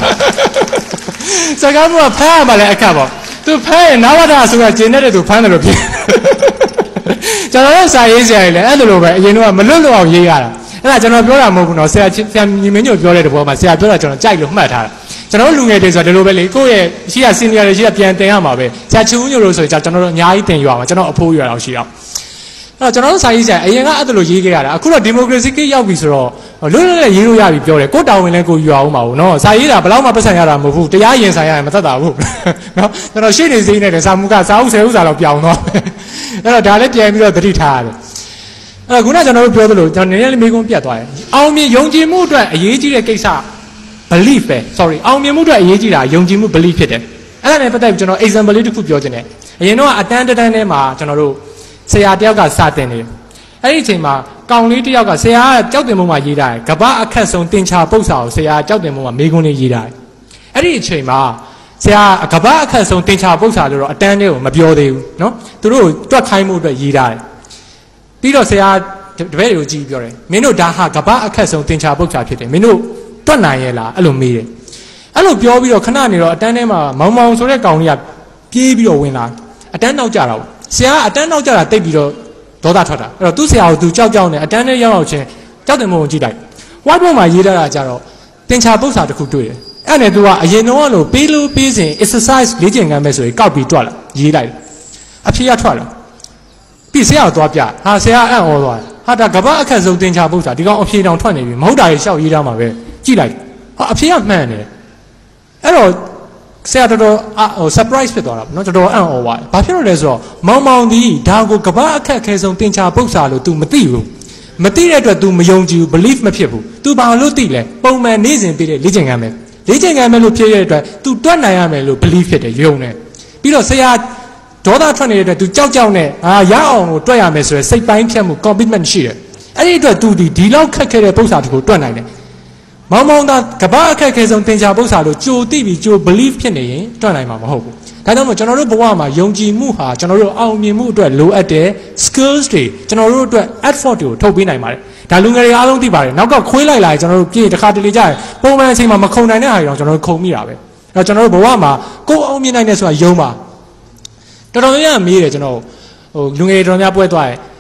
စကမ်းမှုကဖမ်းရမှာလဲအခက်ပေါ့သူဖမ်းရင်နဝတ္တအစိုးရကျင်းနေတဲ့သူဖမ်းတယ်လို့ဖြစ်ကျွန်တော်တို့စာရေးစရာတွေလည်းအဲ့လိုပဲအရင်တော့မလွတ်လွတ်အောင်ရေးရတာအဲ့ဒါကျွန်တော်ပြောတာမဟုတ်ဘူးနော်ဆရာဆရာညီမင်းညိုပြောတဲ့တဘောမှာဆရာပြောတာကျွန်တော်ကြိုက်လို့မှတ်ထားတာကျွန်တော်တို့လူငယ်တွေဆိုတာဒီလိုပဲလေကိုယ့်ရဲ့ရှိရ senior တွေရှိရပြန်တင်ရမှာပဲဆရာချူဦးညိုလို့ဆိုရင်ကျွန်တော်တို့အများကြီးတင်ရအောင်ကျွန်တော်အဖိုးရအောင်ရှိအောင်အဲ့တော့ကျွန်တော်တို့စာရေးစရာအရင်ကအဲ့လိုရေးခဲ့ရတာအခုတော့ဒီမိုကရေစီကိရောက်ပြီဆိုတော့လွတ်လွတ်နဲ့ရေးလို့ရပြီပြောတယ်ကိုတောင်းဝင်လဲကိုယူအောင်ပါဘူးနော်စာရေးတာဘယ်တော့မှပတ်စံရတာမဟုတ်ဘူးတရားရင်ဆိုင်ရရင်မသက်တာဘူးနော်ကျွန်တော်ရှေ့နေစိမ့်နေတယ်စာမှုကစာအုပ်ဆယ်ဥစ္စာတော့ပြောင်းသွားအဲ့တော့ဒါလည်းပြန်ပြီးတော့သတိထားရတယ်အဲ့တော့ခုနကျွန်တော်တို့ပြောသလိုကျွန်တော်နည်းနည်းလေးမေးခွန်းပြတ်သွားတယ်အောင်မြင်ယုံကြည်မှုအတွက်အရေးကြီးတဲ့ကိစ္စ belief ပဲ sorry အောင်မြင်မှုအတွက်အရေးကြီးတာယုံကြည်မှု belief ဖြစ်တယ်အဲ့ဒါနဲ့ပတ်သက်ပြီးကျွန်တော် example လေးတစ်ခုပြောချင်တယ်အရင်တော့အတန်းတန်းထဲမှာကျွန်တော်တို့ဆရာတယောက်ကစာတင်နေအဲ့ဒီအချိန်မှာကောင်လေးတယောက်ကဆရာကကြောက်တင်မှုမှာရေးတာကပ္ပအခက်ဆုံးတင်ချာပု္ပ္ပစာကိုဆရာကြောက်တင်မှုမှာမေးခွန်းလေးရေးတာအဲ့ဒီအချိန်မှာဆရာကပ္ပအခက်ဆုံးတင်ချာပု္ပ္ပစာလို့တော့အတန်းလေးကိုမပြောသေးဘူးနော်သူတို့တွက်ခိုင်းမှုအတွက်ရေးတာပြီးတော့ဆရာတပည့်တွေကိုကြည့်ပြောတယ်မင်းတို့ဒါဟာကပ္ပအခက်ဆုံးတင်ချာပု္ပ္ပစာဖြစ်တယ်မင်းတို့တွက်နိုင်ရဲ့လားအဲ့လိုမေးတယ်အဲ့လိုပြောပြီးတော့ခဏနေတော့အတန်းထဲမှာမောင်မောင်ဆိုတဲ့ကောင်လေးကပြေးပြီးတော့ဝင်လာအတန်းနောက်ကျတာပေါ့ဆရာအတန်းနောက်ကျတာတိတ်ပြီးတော့ဒေါသထွက်တာအဲ့တော့သူ့ဆရာကိုသူကြောက်ကြောက်နေအတန်းထဲရောက်ရောက်ချင်းကြောက်တယ်မို့ကိုကြည့်လိုက် whiteboard မှာရေးထားတာကြတော့တင်ချာပု္ပ္ပစာတစ်ခုတွေ့တယ်အဲ့နဲ့သူကအရင်တော့လို့ပေးလို့ပေးစဉ် exercise လေ့ကျင့်ခန်းပဲဆိုရင်ကောက်ပြီးတွက်လာရေးလိုက်အဖြေရထွက်လာပြီးဆရာကိုသွားပြဟာဆရာအံ့ဩသွားဟာဒါကပ္ပအခက်ဆုံးတင်ချာပု္ပ္ပစာဒီကောင်အဖြေတောင်ထွက်နေပြီမဟုတ်တာကြီးရှောက်ရေးထားမှာပဲကြည့်လိုက်ဟာအဖြေကမှန်တယ်အဲ့တော့ဆရာတော်တော်ဟို surprise ဖြစ်သွားတာเนาะတော်တော်အံ့ဩသွားတယ်ဘာဖြစ်လို့လဲဆိုတော့မောင်မောင်ဒီဒါကိုကပ္ပအခက်ခဲဆုံးတင်ချာပု္ပ္ပစာလို့ तू မသိဘူးမသိတဲ့အတွက် तू မယုံကြည်ဘူး belief မဖြစ်ဘူး तू ဘာလို့သိလဲပုံမှန်နေ့စဉ်ပြည့်တဲ့လေ့ကျင့်ခန်းပဲလေ့ကျင့်ခန်းပဲလို့ဖြစ်ရတဲ့အတွက် तू တွက်နိုင်ရမယ်လို့ belief ဖြစ်တယ်ယုံတယ်ပြီးတော့ဆရာဒေါသထွက်နေတဲ့အတွက် तू ကြောက်ကြောက်နဲ့အာရအောင်ကိုတွက်ရမယ်ဆိုရယ်စိတ်ပိုင်းဖြတ်မှု commitment ရှိတယ်အဲ့ဒီအတွက် तू ဒီဒီလောက်ခက်ခဲတဲ့ပု္ပ္ပစာတခုတွက်နိုင်တယ်မောင်မောင်သားကပ္ပအခက်ခဲဆုံးတင်ချာပု္ပ္ပစာလို့ကြိုသိပြီးကြို belief ဖြစ်နေရင်တွက်နိုင်မှာမဟုတ်ဘူးဒါကြောင့်မို့ကျွန်တော်တို့ဘဝမှာယုံကြည်မှုဟာကျွန်တော်တို့အောင်မြင်မှုအတွက်လိုအပ်တဲ့ skills တွေကျွန်တော်တို့အတွက် effort တွေကိုထုတ်ပေးနိုင်ပါတယ်ဒါလူငယ်တွေအားလုံးသိပါတယ်နောက်ကခွေးလိုက်လာရင်ကျွန်တော်တို့ပြေးတစ်ခါတလေကြာရင်ပုံမှန်အချိန်မှာမခုံနိုင်တဲ့ဟာတွေတော့ကျွန်တော်တို့ခုံမိတာပဲအဲ့တော့ကျွန်တော်တို့ဘဝမှာကိုယ်အောင်မြင်နိုင်တယ်ဆိုတာယုံပါတော်တော်များများမေးတယ်ကျွန်တော်ဟိုလူငယ်တော်များပွဲသွားတယ်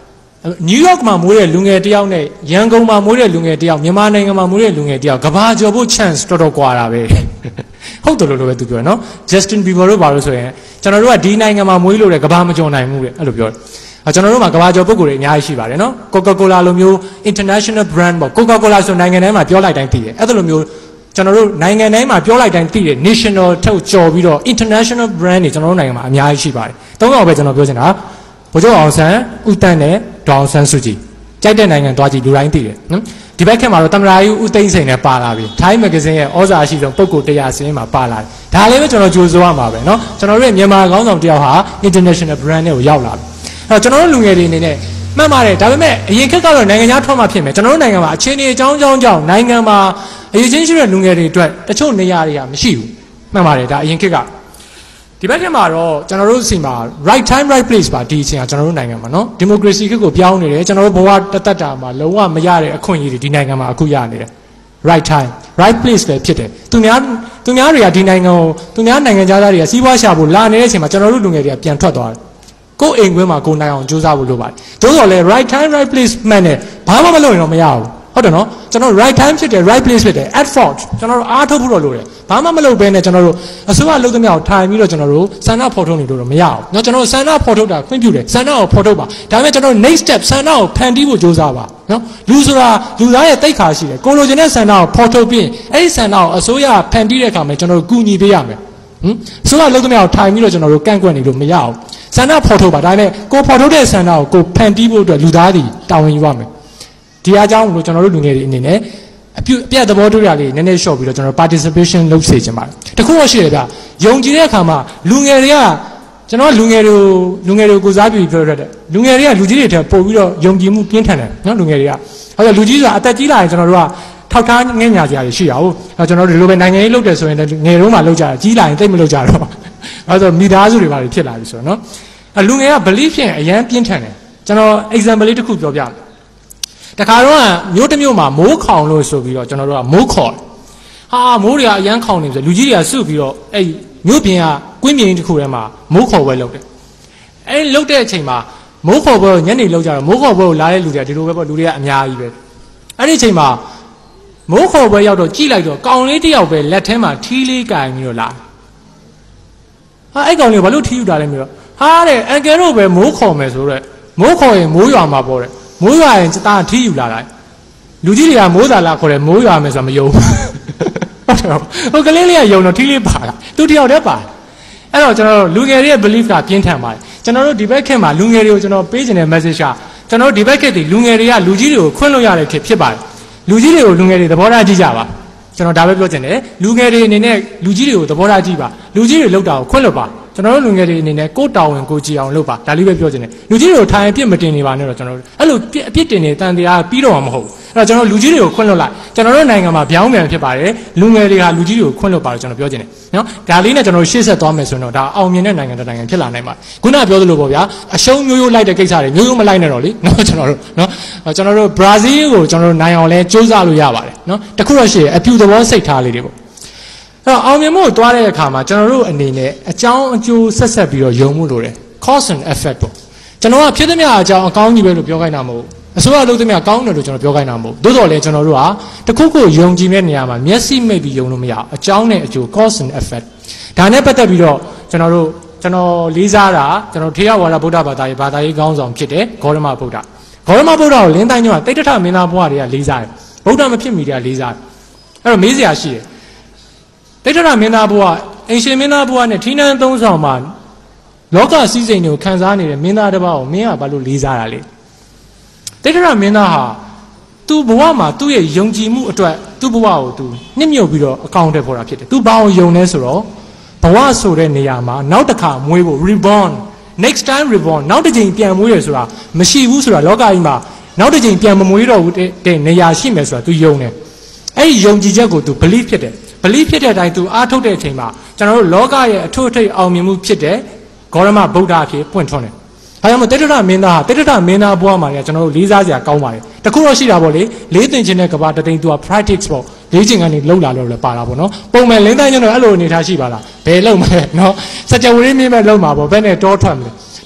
New York မှာမွေးတဲ့လူငယ်တယောက်နဲ့ရန်ကုန်မှာမွေးတဲ့လူငယ်တယောက်မြန်မာနိုင်ငံမှာမွေးတဲ့လူငယ်တယောက်ကဘာကျော်ဖို့ chance တော်တော်ကွာတာပဲဟုတ်တယ်လို့လည်းပဲသူပြောနော် Justin Bieber တို့ဘာလို့ဆိုရင်ကျွန်တော်တို့ကဒီနိုင်ငံမှာမွေးလို့တဲ့ကဘာမကျော်နိုင်ဘူးတဲ့အဲ့လိုပြောတယ်ကျွန်တော်တို့မှာကဘာကျော်ပုဂ္ဂိုလ်တွေအများကြီးရှိပါတယ်နော် Coca-Cola လိုမျိုး international brand ပေါ့ Coca-Cola ဆိုနိုင်ငံတိုင်းမှာပြောလိုက်တိုင်းသိတယ်အဲ့ဒါလိုမျိုးကျွန်တော်တို့နိုင်ငံတိုင်းမှာပြောလိုက်တိုင်းသိတယ် national ထုတ်ကြော်ပြီးတော့ international brand တွေကျွန်တော်တို့နိုင်ငံမှာအများကြီးရှိပါတယ်သုံးယောက်ပဲကျွန်တော်ပြောချင်တာဘိုးချုပ်အောင်ဆန်းဦးတန်းနဲ့ဒေါအောင်ဆန်းစုကြည်ကြိုက်တဲ့နိုင်ငံသွားကြည့်လူတိုင်းသိတယ်နော်ဒီဘက်ခေတ်မှာတော့တမရာကြီးဦးသိန်းစိန်နဲ့ပါလာပြီ Time Magazine ရဲ့ဩဇာအရှိဆုံးပုဂ္ဂိုလ်တရားစင်းမှာပါလာတယ်ဒါလည်းပဲကျွန်တော်ကြိုးစိုးရမှာပဲเนาะကျွန်တော်တို့ရဲ့မြန်မာခေါင်းဆောင်တယောက်ဟာ international brand တွေကိုရောက်လာပြီအဲ့တော့ကျွန်တော်တို့လူငယ်တွေအနေနဲ့မှတ်ပါတယ်ဒါပေမဲ့အရင်ခေတ်ကတော့နိုင်ငံခြားထွက်မှဖြစ်မယ်ကျွန်တော်တို့နိုင်ငံမှာအခြေအနေအကြောင်းကြောင်းကြောင့်နိုင်ငံမှာအရေးချင်းရှိတဲ့လူငယ်တွေအတွက်တချို့နေရာတွေကမရှိဘူးမှတ်ပါတယ်ဒါအရင်ခေတ်ကဒီဘက်ခေတ်မှာတော့ကျွန်တော်တို့စီမှာ right time right place ပါဒီအချိန်ကကျွန်တော်တို့နိုင်ငံမှာเนาะ democracy ခေတ်ကိုပြောင်းနေတယ်ကျွန်တော်တို့ဘဝတသက်တာမှာလုံးဝမရတဲ့အခွင့်အရေးတွေဒီနိုင်ငံမှာအခုရနေတယ် right time right place ပဲဖြစ်တယ်သူများသူများတွေကဒီနိုင်ငံကိုသူများနိုင်ငံသားတွေကစီးပွားရှာဖို့လာနေတဲ့အချိန်မှာကျွန်တော်တို့လူငယ်တွေကပြန်ထွက်သွားတယ်ကိုယ်အိမ်ခွင်းမှာကိုယ်နိုင်အောင်ကြိုးစားဖို့လိုပါတယ်သို့တော်လည်း right time right place မှန်တယ်ဘာမှမလုပ်ရင်တော့မရဘူးဟုတ်တယ်နော်ကျွန်တော် right time ဖြစ်တယ် right place ဖြစ်တယ် at fault ကျွန်တော်တို့အားထုတ်ဖို့တော့လိုတယ်ဘာမှမလုပ်ဘဲနဲ့ကျွန်တော်တို့အစိုးရလုပ်သမျှကိုထိုင်ပြီးတော့ကျွန်တော်တို့စန္ဒဖော်ထုတ်နေလို့တော့မရအောင်เนาะကျွန်တော်တို့စန္ဒဖော်ထုတ်တာခွင့်ပြုတယ်စန္ဒကိုဖော်ထုတ်ပါဒါပေမဲ့ကျွန်တော်တို့ next step စန္ဒကိုဖန်တီးဖို့ကြိုးစားပါเนาะလူဆိုတာလူသားရဲ့တိတ်ခါရှိတယ်ကိုလိုချင်တဲ့စန္ဒကိုဖော်ထုတ်ပြီးအဲ့ဒီစန္ဒကိုအစိုးရဖန်တီးတဲ့အခါမှာကျွန်တော်တို့ကူညီပေးရမယ်ဟင်အစိုးရလုပ်သမျှကိုထိုင်ပြီးတော့ကျွန်တော်တို့ကန့်ကွက်နေလို့မရအောင်စန္ဒဖော်ထုတ်ပါဒါပေမဲ့ကိုဖော်ထုတ်တဲ့စန္ဒကိုကိုဖန်တီးဖို့အတွက်လူသားတွေတာဝန်ယူရမယ်ဒီအားကြောင့်လို့ကျွန်တော်တို့လူငယ်တွေအနေနဲ့အပြအပြတ်သဘောတူရလေးနည်းနည်းရှော့ပြီးတော့ကျွန်တော် participation လုပ်စေချင်ပါတယ်တခုတော့ရှိတယ်ဗျယုံကြည်တဲ့အခါမှာလူငယ်တွေကကျွန်တော်လူငယ်တွေလူငယ်တွေကိုစားပြီးပြောရတယ်လူငယ်တွေကလူကြီးတွေထက်ပို့ပြီးတော့ယုံကြည်မှုပြင်းထန်တယ်နော်လူငယ်တွေကဟုတ်တယ်လူကြီးဆိုတာအသက်ကြီးလာရင်ကျွန်တော်တို့ကထောက်ထားငဲ့ညာစရာတွေရှိရအောင်အဲကျွန်တော်တို့ဒီလိုပဲနိုင်ငံရေးလုပ်တယ်ဆိုရင်လည်းငယ်တုန်းကလုပ်ကြတာကြီးလာရင်သိမလုပ်ကြတော့အဲဆိုမိသားစုတွေပါဖြစ်လာပြီဆိုတော့နော်အဲလူငယ်က belief ဖြင့်အရန်ပြင်းထန်တယ်ကျွန်တော် example လေးတစ်ခုပြောပြမယ်တခါတော့မျိုးတစ်မျိုးမှာမိုးခေါင်လို့ဆိုပြီးတော့ကျွန်တော်တို့ကမိုးခေါ်ဟာမိုးတွေကအရန်ခေါင်နေဆိုလူကြီးတွေကစုပြီးတော့အဲ့မြို့ပြင်ကကွင်းပြင်တစ်ခုထဲမှာမိုးခေါ်ပွဲလုပ်တယ်အဲ့လုပ်တဲ့အချိန်မှာမိုးခေါ်ပွဲညနေလုပ်ကြတော့မိုးခေါ်ပွဲကိုလာတဲ့လူတွေကဒီလိုပဲပေါ့လူတွေကအများကြီးပဲအဲ့ဒီအချိန်မှာမိုးခေါ်ပွဲရောက်တော့ကြည့်လိုက်တော့ကောင်လေးတစ်ယောက်ပဲလက်ထဲမှာထီးလေးကင်ပြီးတော့လာဟာအဲ့ကောင်လေးဘာလို့ထီးယူတာလဲမျိုးတော့ဟာတဲ့အန်ကယ်တို့ပဲမိုးခေါ်မယ်ဆိုတော့မိုးခေါ်ရင်မိုးရွာမှာပေါ့တဲ့မိုးရွာရင်စတာထီးယူလာလိုက်လူကြီးတွေကမိုးသာလာခေါ်တယ်မိုးရွာမယ်ဆိုတာမယုံဟုတ်တယ်ဟိုကလေးလေးကယုံတော့ထီးလေးပါတာသူတယောက်တည်းပါအဲ့တော့ကျွန်တော်တို့လူငယ်တွေရဲ့ belief ကပြင်းထန်ပါတယ်ကျွန်တော်တို့ဒီဘက်ခေတ်မှာလူငယ်တွေကိုကျွန်တော်ပေးခြင်းတဲ့ message ကကျွန်တော်တို့ဒီဘက်ခေတ်တွေလူငယ်တွေကလူကြီးတွေကိုခွင့်လို့ရတဲ့ခေတ်ဖြစ်ပါတယ်လူကြီးတွေကိုလူငယ်တွေသဘောထားကြည့်ကြပါကျွန်တော်ဒါပဲပြောချင်တယ်လူငယ်တွေအနေနဲ့လူကြီးတွေကိုသဘောထားကြည့်ပါလူကြီးတွေလောက်တာကိုခွင့်လို့ပါကျွန်တော်တို့လူငယ်တွေအနေနဲ့ကိုယ်တာဝန်ကိုကြည်အောင်လုပ်ပါဒါလေးပဲပြောချင်တယ်လူကြီးတွေကိုထိုင်အပြစ်မတင်နေပါနဲ့တော့ကျွန်တော်တို့အဲ့လိုအပြစ်တင်နေတန်တရားပြီးတော့မဟုတ်ဘူးအဲ့တော့ကျွန်တော်လူကြီးတွေကိုခွင့်လွှတ်လိုက်ကျွန်တော်တို့နိုင်ငံမှာပြောင်းပြန်ဖြစ်ပါတယ်လူငယ်တွေဟာလူကြီးတွေကိုခွင့်လွှတ်ပါတယ်ကျွန်တော်ပြောချင်တယ်နော်ဒါလေးနဲ့ကျွန်တော်ရှေ့ဆက်သွားမယ်ဆိုရင်တော့ဒါအောင်မြင်တဲ့နိုင်ငံတစ်နိုင်ငံဖြစ်လာနိုင်ပါတယ်ခုနပြောသလိုပေါ့ဗျာအရှုံးမျိုးရိုးလိုက်တဲ့ကိစ္စတွေမျိုးရိုးမလိုက်နဲ့တော့လေနော်ကျွန်တော်တို့နော်ကျွန်တော်တို့ဘရာဇီးကိုကျွန်တော်တို့နိုင်အောင်လဲစူးစမ်းလို့ရပါတယ်နော်တခုတော့ရှိရအပြူသဘောစိတ်ထားလေးတွေပေါ့အဲ့တော့အောင်မြင်မှုကိုတွားတဲ့အခါမှာကျွန်တော်တို့အနေနဲ့အကြောင်းအကျိုးဆက်ဆက်ပြီးတော့ယုံမှုလိုတယ် cause and effect ပေါ့ကျွန်တော်ကဖြစ်သမျှအကြောင်းအကောင်းကြီးပဲလို့ပြောခိုင်းတာမဟုတ်အစိုးရလုပ်သမျှကောင်းတယ်လို့ကျွန်တော်ပြောခိုင်းတာမဟုတ်သို့တော်လည်းကျွန်တော်တို့ဟာတခုခုယုံကြည်တဲ့နေရာမှာမျက်စိမိတ်ပြီးယုံလို့မရအောင်အကြောင်းနဲ့အကျိုး cause and effect ဒါနဲ့ပတ်သက်ပြီးတော့ကျွန်တော်တို့ကျွန်တော်လေးစားတာကျွန်တော်ထေရဝါဒဗုဒ္ဓဘာသာရေးဘာသာရေးခေါင်းဆောင်ဖြစ်တဲ့ဂေါရမဗုဒ္ဓဂေါရမဗုဒ္ဓကိုလင်းတိုင်းညောတိဋ္ဌထမင်းသားဘုရားတွေကလေးစားတယ်ဗုဒ္ဓမဖြစ်မီတွေကလေးစားတယ်အဲ့တော့မေးစရာရှိတယ်တိဋ္ဌထမင်းသားဘုရားအင်ရှင်မင်းသားဘုရားနဲ့ထီးနန်းသုံးဆောင်မှာလောကစည်းစိမ်တွေကိုခံစားနေတဲ့မင်းသားတစ်ပါးကိုမင်းကဘာလို့လေးစားတာလဲတိဋ္ဌထမင်းသားဟာသူ့ဘဝမှာသူ့ရဲ့ယုံကြည်မှုအတွက်သူ့ဘဝကိုသူနှိမ့်မြုပ်ပြီးတော့အကောင့်ထဲပေါ်တာဖြစ်တယ်သူဘာအောင်ယုံလဲဆိုတော့ဘဝဆိုတဲ့နေရာမှာနောက်တစ်ခါမွေးဖို့ reborn next time reborn နောက်တစ်ချိန်ပြန်မွေးရဆိုတာမရှိဘူးဆိုတာလောကကြီးမှာနောက်တစ်ချိန်ပြန်မမွေးတော့ဘူးတဲ့နေရာရှိမယ်ဆိုတာသူယုံတယ်အဲ့ဒီယုံကြည်ချက်ကိုသူ belief ဖြစ်တယ် belief ဖြစ်တဲ့အတိုင်းသူအားထုတ်တဲ့အချိန်မှာကျွန်တော်တို့လောကရဲ့အထွတ်အထိပ်အောင်မြင်မှုဖြစ်တဲ့ဂေါရမဗုဒ္ဓအဖြစ်ပွင့်ထွန်းတယ်။အဲဒါမှတိဋ္ဌထမင်းသားဟာတိဋ္ဌထမင်းသားဘွားမှာလည်းကျွန်တော်တို့လေးစားစရာကောင်းပါတယ်။တခုတော့ရှိတာပေါ့လေလေးသင်ခြင်းတဲ့ကဘာတသိန်းသူက practice ပေါ့လေးခြင်းကနေလှုပ်လာလို့လည်းပါတာပေါ့နော်။ပုံမှန်လင်းတိုင်းကျွန်တော်အဲ့လိုအနေထားရှိပါလား။ဘယ်လှုပ်မလဲနော်။စကြဝဠာမြင့်မဲ့လှုပ်မှာပေါ့ဘယ်နဲ့တောထွက်မလဲ။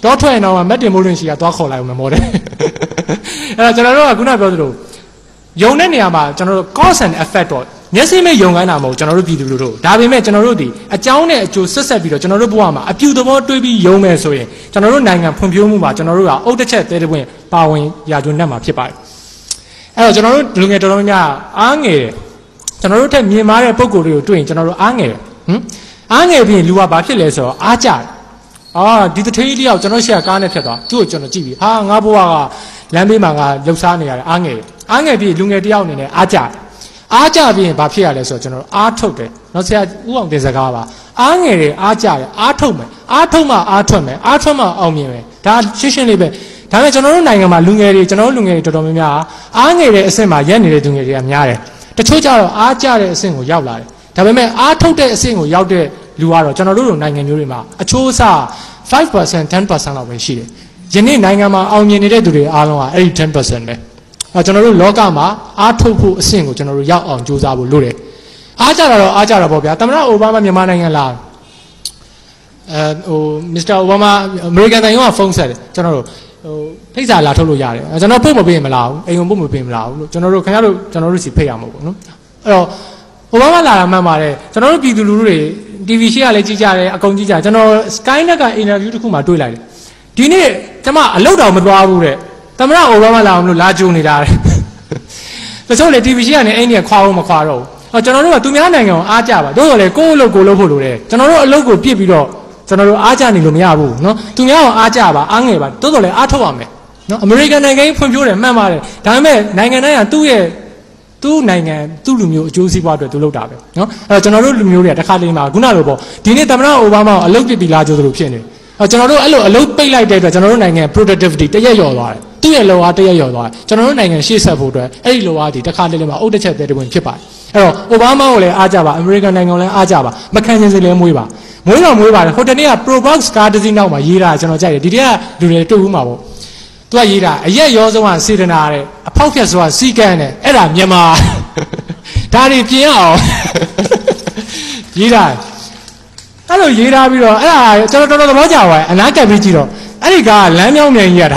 တော့ထွက်ရင်တော့မက်တင်မိုးလွင်ရှိကသွားခေါ်လိုက်အောင်မောတယ်အဲ့တော့ကျွန်တော်တို့ကခုနပြောသလိုယုံတဲ့နေရာမှာကျွန်တော်တို့ cause and effect တော့မျက်စိမဲ့ယုံခိုင်းတာမဟုတ်ကျွန်တော်တို့ပြည်သူလူထုဒါပေမဲ့ကျွန်တော်တို့ဒီအကြောင်းနဲ့အကျိုးဆက်ဆက်ပြီးတော့ကျွန်တော်တို့ဘဝမှာအပြူသဘောတွေးပြီးယုံမယ်ဆိုရင်ကျွန်တော်တို့နိုင်ငံဖွံ့ဖြိုးမှုမှာကျွန်တော်တို့ကအုတ်တစ်ချက်သေးတဲ့ပွင့်ပါဝင်ရာကျွန်းနဲ့မှာဖြစ်ပါတယ်အဲ့တော့ကျွန်တော်တို့လူငယ်တော်တော်များအားငယ်တယ်ကျွန်တော်တို့ထက်မြင်မာတဲ့ပုံကိုယ်တွေကိုတွေ့ရင်ကျွန်တော်တို့အားငယ်တယ်ဟမ်အားငယ်ပြီးလူကဘာဖြစ်လဲဆိုတော့အားကြတယ်အာဒီတထေးတယောက်ကျွန်တော်ရှေ့ကားနဲ့ဖြတ်သွားသူ့ကိုကျွန်တော်ကြည့်ပြီးဟာငါဘဝကလမ်းဘေးမှာငါလှုပ်ရှားနေရတယ်အားငယ်တယ်အားငယ်ပြီးလူငယ်တယောက်အနေနဲ့အားကြတယ်အားကြပြီးရင်ဘာဖြစ်ရလဲဆိုတော့ကျွန်တော်အားထုတ်တယ်နော်ဆရာဦးအောင်တင်စကားပါအားငယ်တယ်အားကြတယ်အားထုတ်မယ်အားထုတ်မှအားထွက်မယ်အားထွက်မှအောင်မြင်မယ်ဒါရှင်းရှင်းလေးပဲဒါပေမဲ့ကျွန်တော်တို့နိုင်ငံမှာလူငယ်တွေကျွန်တော်တို့လူငယ်တွေတော်တော်များများအားငယ်တဲ့အဆင့်မှာရက်နေတဲ့လူငယ်တွေကများတယ်တချို့ကျတော့အားကြတဲ့အဆင့်ကိုရောက်လာတယ်ဒါပေမဲ့အားထုတ်တဲ့အဆင့်ကိုရောက်တဲ့လူကတော့ကျွန်တော်တို့လိုနိုင်ငံမျိုးတွေမှာအချိုးအစား five percent ten percent လောက်ပဲရှိတယ်ယနေ့နိုင်ငံမှာအောင်မြင်နေတဲ့သူတွေအားလုံးကအဲ့ဒီ ten percent ပဲအဲကျွန်တော်တို့လောကမှာအားထုတ်ဖို့အဆင့်ကိုကျွန်တော်တို့ရောက်အောင်ကြိုးစားဖို့လိုတယ်အားကြတာတော့အားကြတာပေါ့ဗျာသမ္မတအိုဘားမားမြန်မာနိုင်ငံလာအဲဟိုမစ္စတာအိုဘားမားအမေရိကန်နိုင်ငံကဖုန်းဆက်တယ်ကျွန်တော်တို့ဟိုဖိတ်စာလာထုတ်လို့ရတယ်ကျွန်တော်ပို့မပေးရင်မလာဘူးအိမ်ကိုပို့မပေးမလာဘူးလို့ကျွန်တော်တို့ခင်ဗျားတို့ကျွန်တော်တို့စီဖိတ်ရမှာပေါ့နော်အဲ့တော့အိုဘားမားလာတာမှန်ပါတယ်ကျွန်တော်တို့ပြည်သူလူထုတွေ တီ ဗီ ရှေ့ကလည်းကြည့်ကြတယ်အကုန်ကြည့်ကြကျွန်တော် Skynet ကအင်တာဗျူးတစ်ခုမှတွေ့လိုက်တယ်ဒီနေ့ကျွန်မအလုပ်တော်မသွားဘူးတဲ့သမ္မတအိုဘားမားလာအောင်လို့လာကြိုနေတာတဲ့တချို့လေ တီ ဗီ ရှေ့ကနေအိမ်ကြီးခွာအောင်မခွာတော့ဘူးဟောကျွန်တော်တို့ကသူများနိုင်ငံကိုအားကြပါတို့လေကိုယ့်အလုပ်ကိုလုပ်ဖို့လိုတယ်ကျွန်တော်တို့အလုပ်ကိုပြစ်ပြီးတော့ကျွန်တော်တို့အားကြနေလို့မရဘူးเนาะသူများကိုအားကြပါအားငယ်ပါတို့တော့လေအားထုတ်ရမယ်เนาะအမေရိကန်နိုင်ငံကြီးဖွံ့ဖြိုးတယ်မှန်ပါတယ်ဒါပေမဲ့နိုင်ငံတိုင်းကသူ့ရဲ့သူ့နိုင်ငံသူ့လူမျိုးအကျိုးစီးပွားအတွက်သူလုပ်တာပဲเนาะအဲ့တော့ကျွန်တော်တို့လူမျိုးတွေကတစ်ခါတလေမှာခုနလိုပေါ့ဒီနေ့သမ္မတအိုဘားမားကိုအလုပ်ပြစ်ပြီးလာကြလို့ဖြစ်နေတယ်အဲ့ကျွန်တော်တို့အဲ့လိုအလုပ်ပိတ်လိုက်တဲ့အတွက်ကျွန်တော်တို့နိုင်ငံ productivity တရက်လျော့သွားတယ်သူ့ရဲ့လောအားတရက်လျော့သွားတယ်ကျွန်တော်တို့နိုင်ငံရှေ့ဆက်ဖို့အတွက်အဲ့ဒီလောအားဒီတစ်ခါတလေမှာအုတ်တစ်ချက်သေးတဲ့ဝင်ဖြစ်ပါတယ်အဲ့တော့အိုဘားမားကိုလည်းအားကြပါအမေရိကန်နိုင်ငံကိုလည်းအားကြပါမခံချင်းစလည်းမွေးပါမွေးတော့မွေးပါတယ်ဟိုတနေ့က Probox ကားတစ်စီးနောက်မှာရေးတာကျွန်တော်ကြိုက်တယ်ဒီတည်းကလူတွေတွေ့ဘူးမှာပေါ့သူကရေးတာအရက်ရောဆုံးကစေတနာတဲ့အဖောက်ဖြတ်ဆိုတာစီကန်းတယ်အဲ့ဒါမြန်မာဒါတွေပြင်အောင်ရေးတာအဲ့လိုရေးထားပြီးတော့အဲ့ဒါကျွန်တော်တော်တော်သဘောကျပါတယ်အနားကပ်ပြီးကြည့်တော့အဲ့ဒီကလမ်းမြောင်းမြန်ကြီးရတာ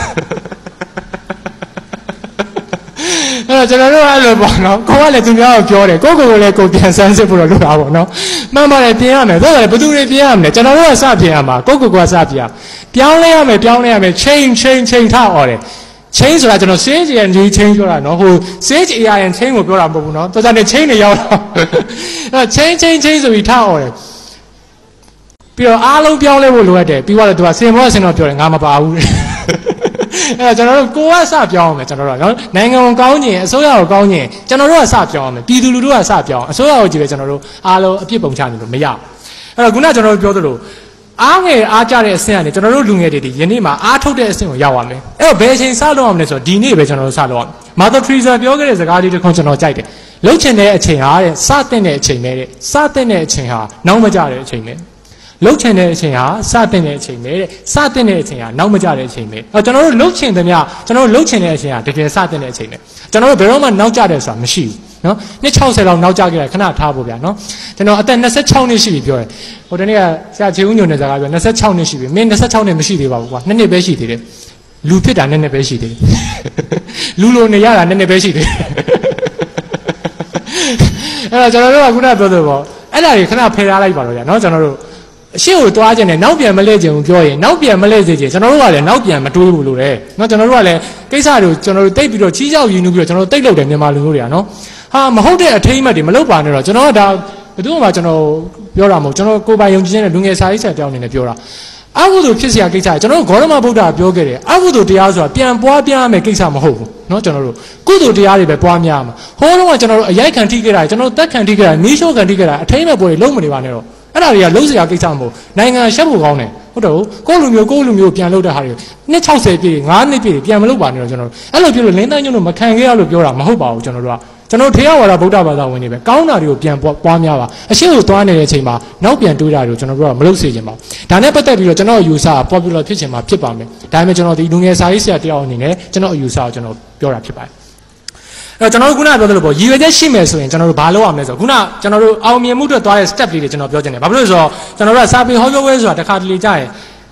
အဲ့တော့ကျွန်တော်တို့အဲ့လိုပေါ့နော်ကိုကလည်းသူများကိုပြောတယ်ကိုကိုကိုလည်းကိုပြန်ဆန်းစစ်ဖို့တော့လုပ်တာပေါ့နော်မှန်ပါတယ်ပြင်ရမယ်ဒါဆိုလည်းဘယ်သူတွေပြင်ရမလဲကျွန်တော်တို့ကစပြင်ရမှာကိုကိုကစပြင်ရပြောင်းလဲရမယ်ပြောင်းလဲရမယ် change change change ထားអော်တယ် change ဆိုတာကျွန်တော် change and change ပြောတာနော်ဟို change အရာရင် change ကိုပြောတာမဟုတ်ဘူးနော်တော်ကြတဲ့ change တွေရောက်တော့အဲ့ change change change ဆိုပြီးထားអော်တယ်ပြီးတော့အားလုံးပြောင်းလဲဖို့လိုအပ်တယ်ပြီးတော့သူကစင်ဘောစင်တော့ပြောတယ်ငါမပါဘူးအဲ့တော့ကျွန်တော်တို့ကိုယ်ကစပြောင်းအောင်မယ်ကျွန်တော်တို့နော်နိုင်ငံကိုကောင်းကျင်အစိုးရကိုကောင်းကျင်ကျွန်တော်တို့ကစပြောင်းအောင်မယ်ပြည်သူလူထုကစပြောင်းအစိုးရကိုကြည့်ပဲကျွန်တော်တို့အားလုံးအပြစ်ပုံချနေလို့မရဘူးအဲ့တော့ခုနကျွန်တော်တို့ပြောသလိုအားငယ်အားကြတဲ့အဆင့်ကနေကျွန်တော်တို့လူငယ်တွေဒီယနေ့မှာအားထုတ်တဲ့အဆင့်ကိုရောက်ရမယ်အဲ့တော့ဘယ်အချိန်စလုပ်အောင်လဲဆိုတော့ဒီနေ့ပဲကျွန်တော်တို့စလုပ်အောင်မာသာထရီဇာပြောခဲ့တဲ့စကားလေးတစ်ခုကျွန်တော်ကြိုက်တယ်လှုပ်ချင်တဲ့အချိန်ဟာတဲ့စတင်တဲ့အချိန်ပဲတဲ့စတင်တဲ့အချိန်ဟာနောက်မကြတဲ့အချိန်ပဲလှုပ်ချင်တဲ့အချိန်ဟာစတင်တဲ့အချိန်ပဲတဲ့စတင်တဲ့အချိန်ဟာနောက်မကြတဲ့အချိန်ပဲအဲကျွန်တော်တို့လှုပ်ချင်သမျှကျွန်တော်တို့လှုပ်ချင်တဲ့အချိန်ဟာတကယ်စတင်တဲ့အချိန်ပဲကျွန်တော်တို့ဘယ်တော့မှနောက်ကြတယ်ဆိုတာမရှိဘူးနော်နှစ်၆၀လောက်နောက်ကြခဲ့တယ်ခဏထားဖို့ဗျာနော်ကျွန်တော်အသက်၂၆နှစ်ရှိပြီပြောတယ်ဟိုတနေ့ကဆရာချေဦးညိုနဲ့စကားပြော၂၆နှစ်ရှိပြီမင်း၂၆နှစ်မရှိသေးပါဘူးကွာနှစ်နှစ်ပဲရှိသေးတယ်လူဖြစ်တာနှစ်နှစ်ပဲရှိသေးတယ်လူလိုနေရတာနှစ်နှစ်ပဲရှိသေးတယ်အဲ့တော့ကျွန်တော်တို့ကခုနပြောသလိုပေါ့အဲ့ဒါတွေခဏဖယ်ထားလိုက်ပါတော့ဗျာနော်ကျွန်တော်တို့အရှိကိုတွားခြင်းနဲ့နောက်ပြန်မလဲခြင်းကိုပြောရင်နောက်ပြန်မလဲစေခြင်းကျွန်တော်တို့ကလည်းနောက်ပြန်မတွေးဘူးလို့လေနော်ကျွန်တော်တို့ကလည်းကိစ္စတွေကိုကျွန်တော်တို့တိတ်ပြီးတော့ချီးကြောက်ရည်နူးပြီးတော့ကျွန်တော်တို့တိတ်လောက်တယ်မြန်မာလူမျိုးတွေကနော်ဟာမဟုတ်တဲ့အထိမ့်မှတ်တွေမလုပ်ပါနဲ့တော့ကျွန်တော်ကဒါဘယ်သူမှကျွန်တော်ပြောတာမဟုတ်ကျွန်တော်ကိုယ်ပိုင်ယုံကြည်ခြင်းနဲ့လူငယ်စာရေးဆရာတယောက်အနေနဲ့ပြောတာအကုသိုလ်ဖြစ်เสียကိစ္စကျွန်တော်တို့ဂေါရမဗုဒ္ဓပြောခဲ့တယ်အကုသိုလ်တရားဆိုတာပြန်ပွားပြားမယ်ကိစ္စမဟုတ်ဘူးเนาะကျွန်တော်တို့ကုသိုလ်တရားတွေပဲပွားများမှာဟောတော့ကကျွန်တော်တို့အရိုက်ခံထိခဲ့တာကျွန်တော်တို့တက်ခံထိခဲ့တာမီးရှို့ခံထိခဲ့တာအထိမ့်မဲ့ပွဲတွေလုံးမနေပါနဲ့တော့အဲ့ဒါတွေကလုံးစရာကိစ္စမဟုတ်နိုင်ငံရှက်ဖို့ကောင်းတယ်ဟုတ်တယ်ကိုယ့်လူမျိုးကိုယ့်လူမျိုးပြန်လုပ်တဲ့ဟာတွေနှစ်၆၀ပြည့်၅နှစ်ပြည့်ပြန်မလုပ်ပါနဲ့တော့ကျွန်တော်တို့အဲ့လိုပြောလို့လင်းတိုင်းညွန့်လို့မခံခဲ့ရလို့ပြောတာမဟုတ်ပါဘူးကျွန်တော်တို့ကကျွန်တော်ထေရဝါဒဗုဒ္ဓဘာသာဝင်တွေပဲကောင်းတာတွေကိုပြန်ပွားများပါအရှိကိုသွားနေတဲ့အချိန်မှာနောက်ပြန်တွေးတာတွေကိုကျွန်တော်တို့ကမလုပ်စေချင်ပါဘူးဒါနဲ့ပတ်သက်ပြီးတော့ကျွန်တော်အယူဆ popular ဖြစ်ချင်မှာဖြစ်ပါမယ်ဒါပေမဲ့ကျွန်တော်ဒီလူငယ်စာရေးဆရာတယောက်အနေနဲ့ကျွန်တော်အယူဆကိုကျွန်တော်ပြောတာဖြစ်ပါတယ်အဲ့တော့ကျွန်တော်တို့ခုနပြောသလိုပေါ့ရည်ရွယ်ချက်ရှိမယ်ဆိုရင်ကျွန်တော်တို့ဘာလုပ်ရမလဲဆိုတော့ခုနကျွန်တော်တို့အောင်မြင်မှုတွေသွားတဲ့ step လေးတွေကျွန်တော်ပြောချင်တယ်ဘာဖြစ်လို့လဲဆိုတော့ကျွန်တော်တို့ကစာပေဟောပြောပွဲဆိုတာတစ်ခါတလေကြာရင်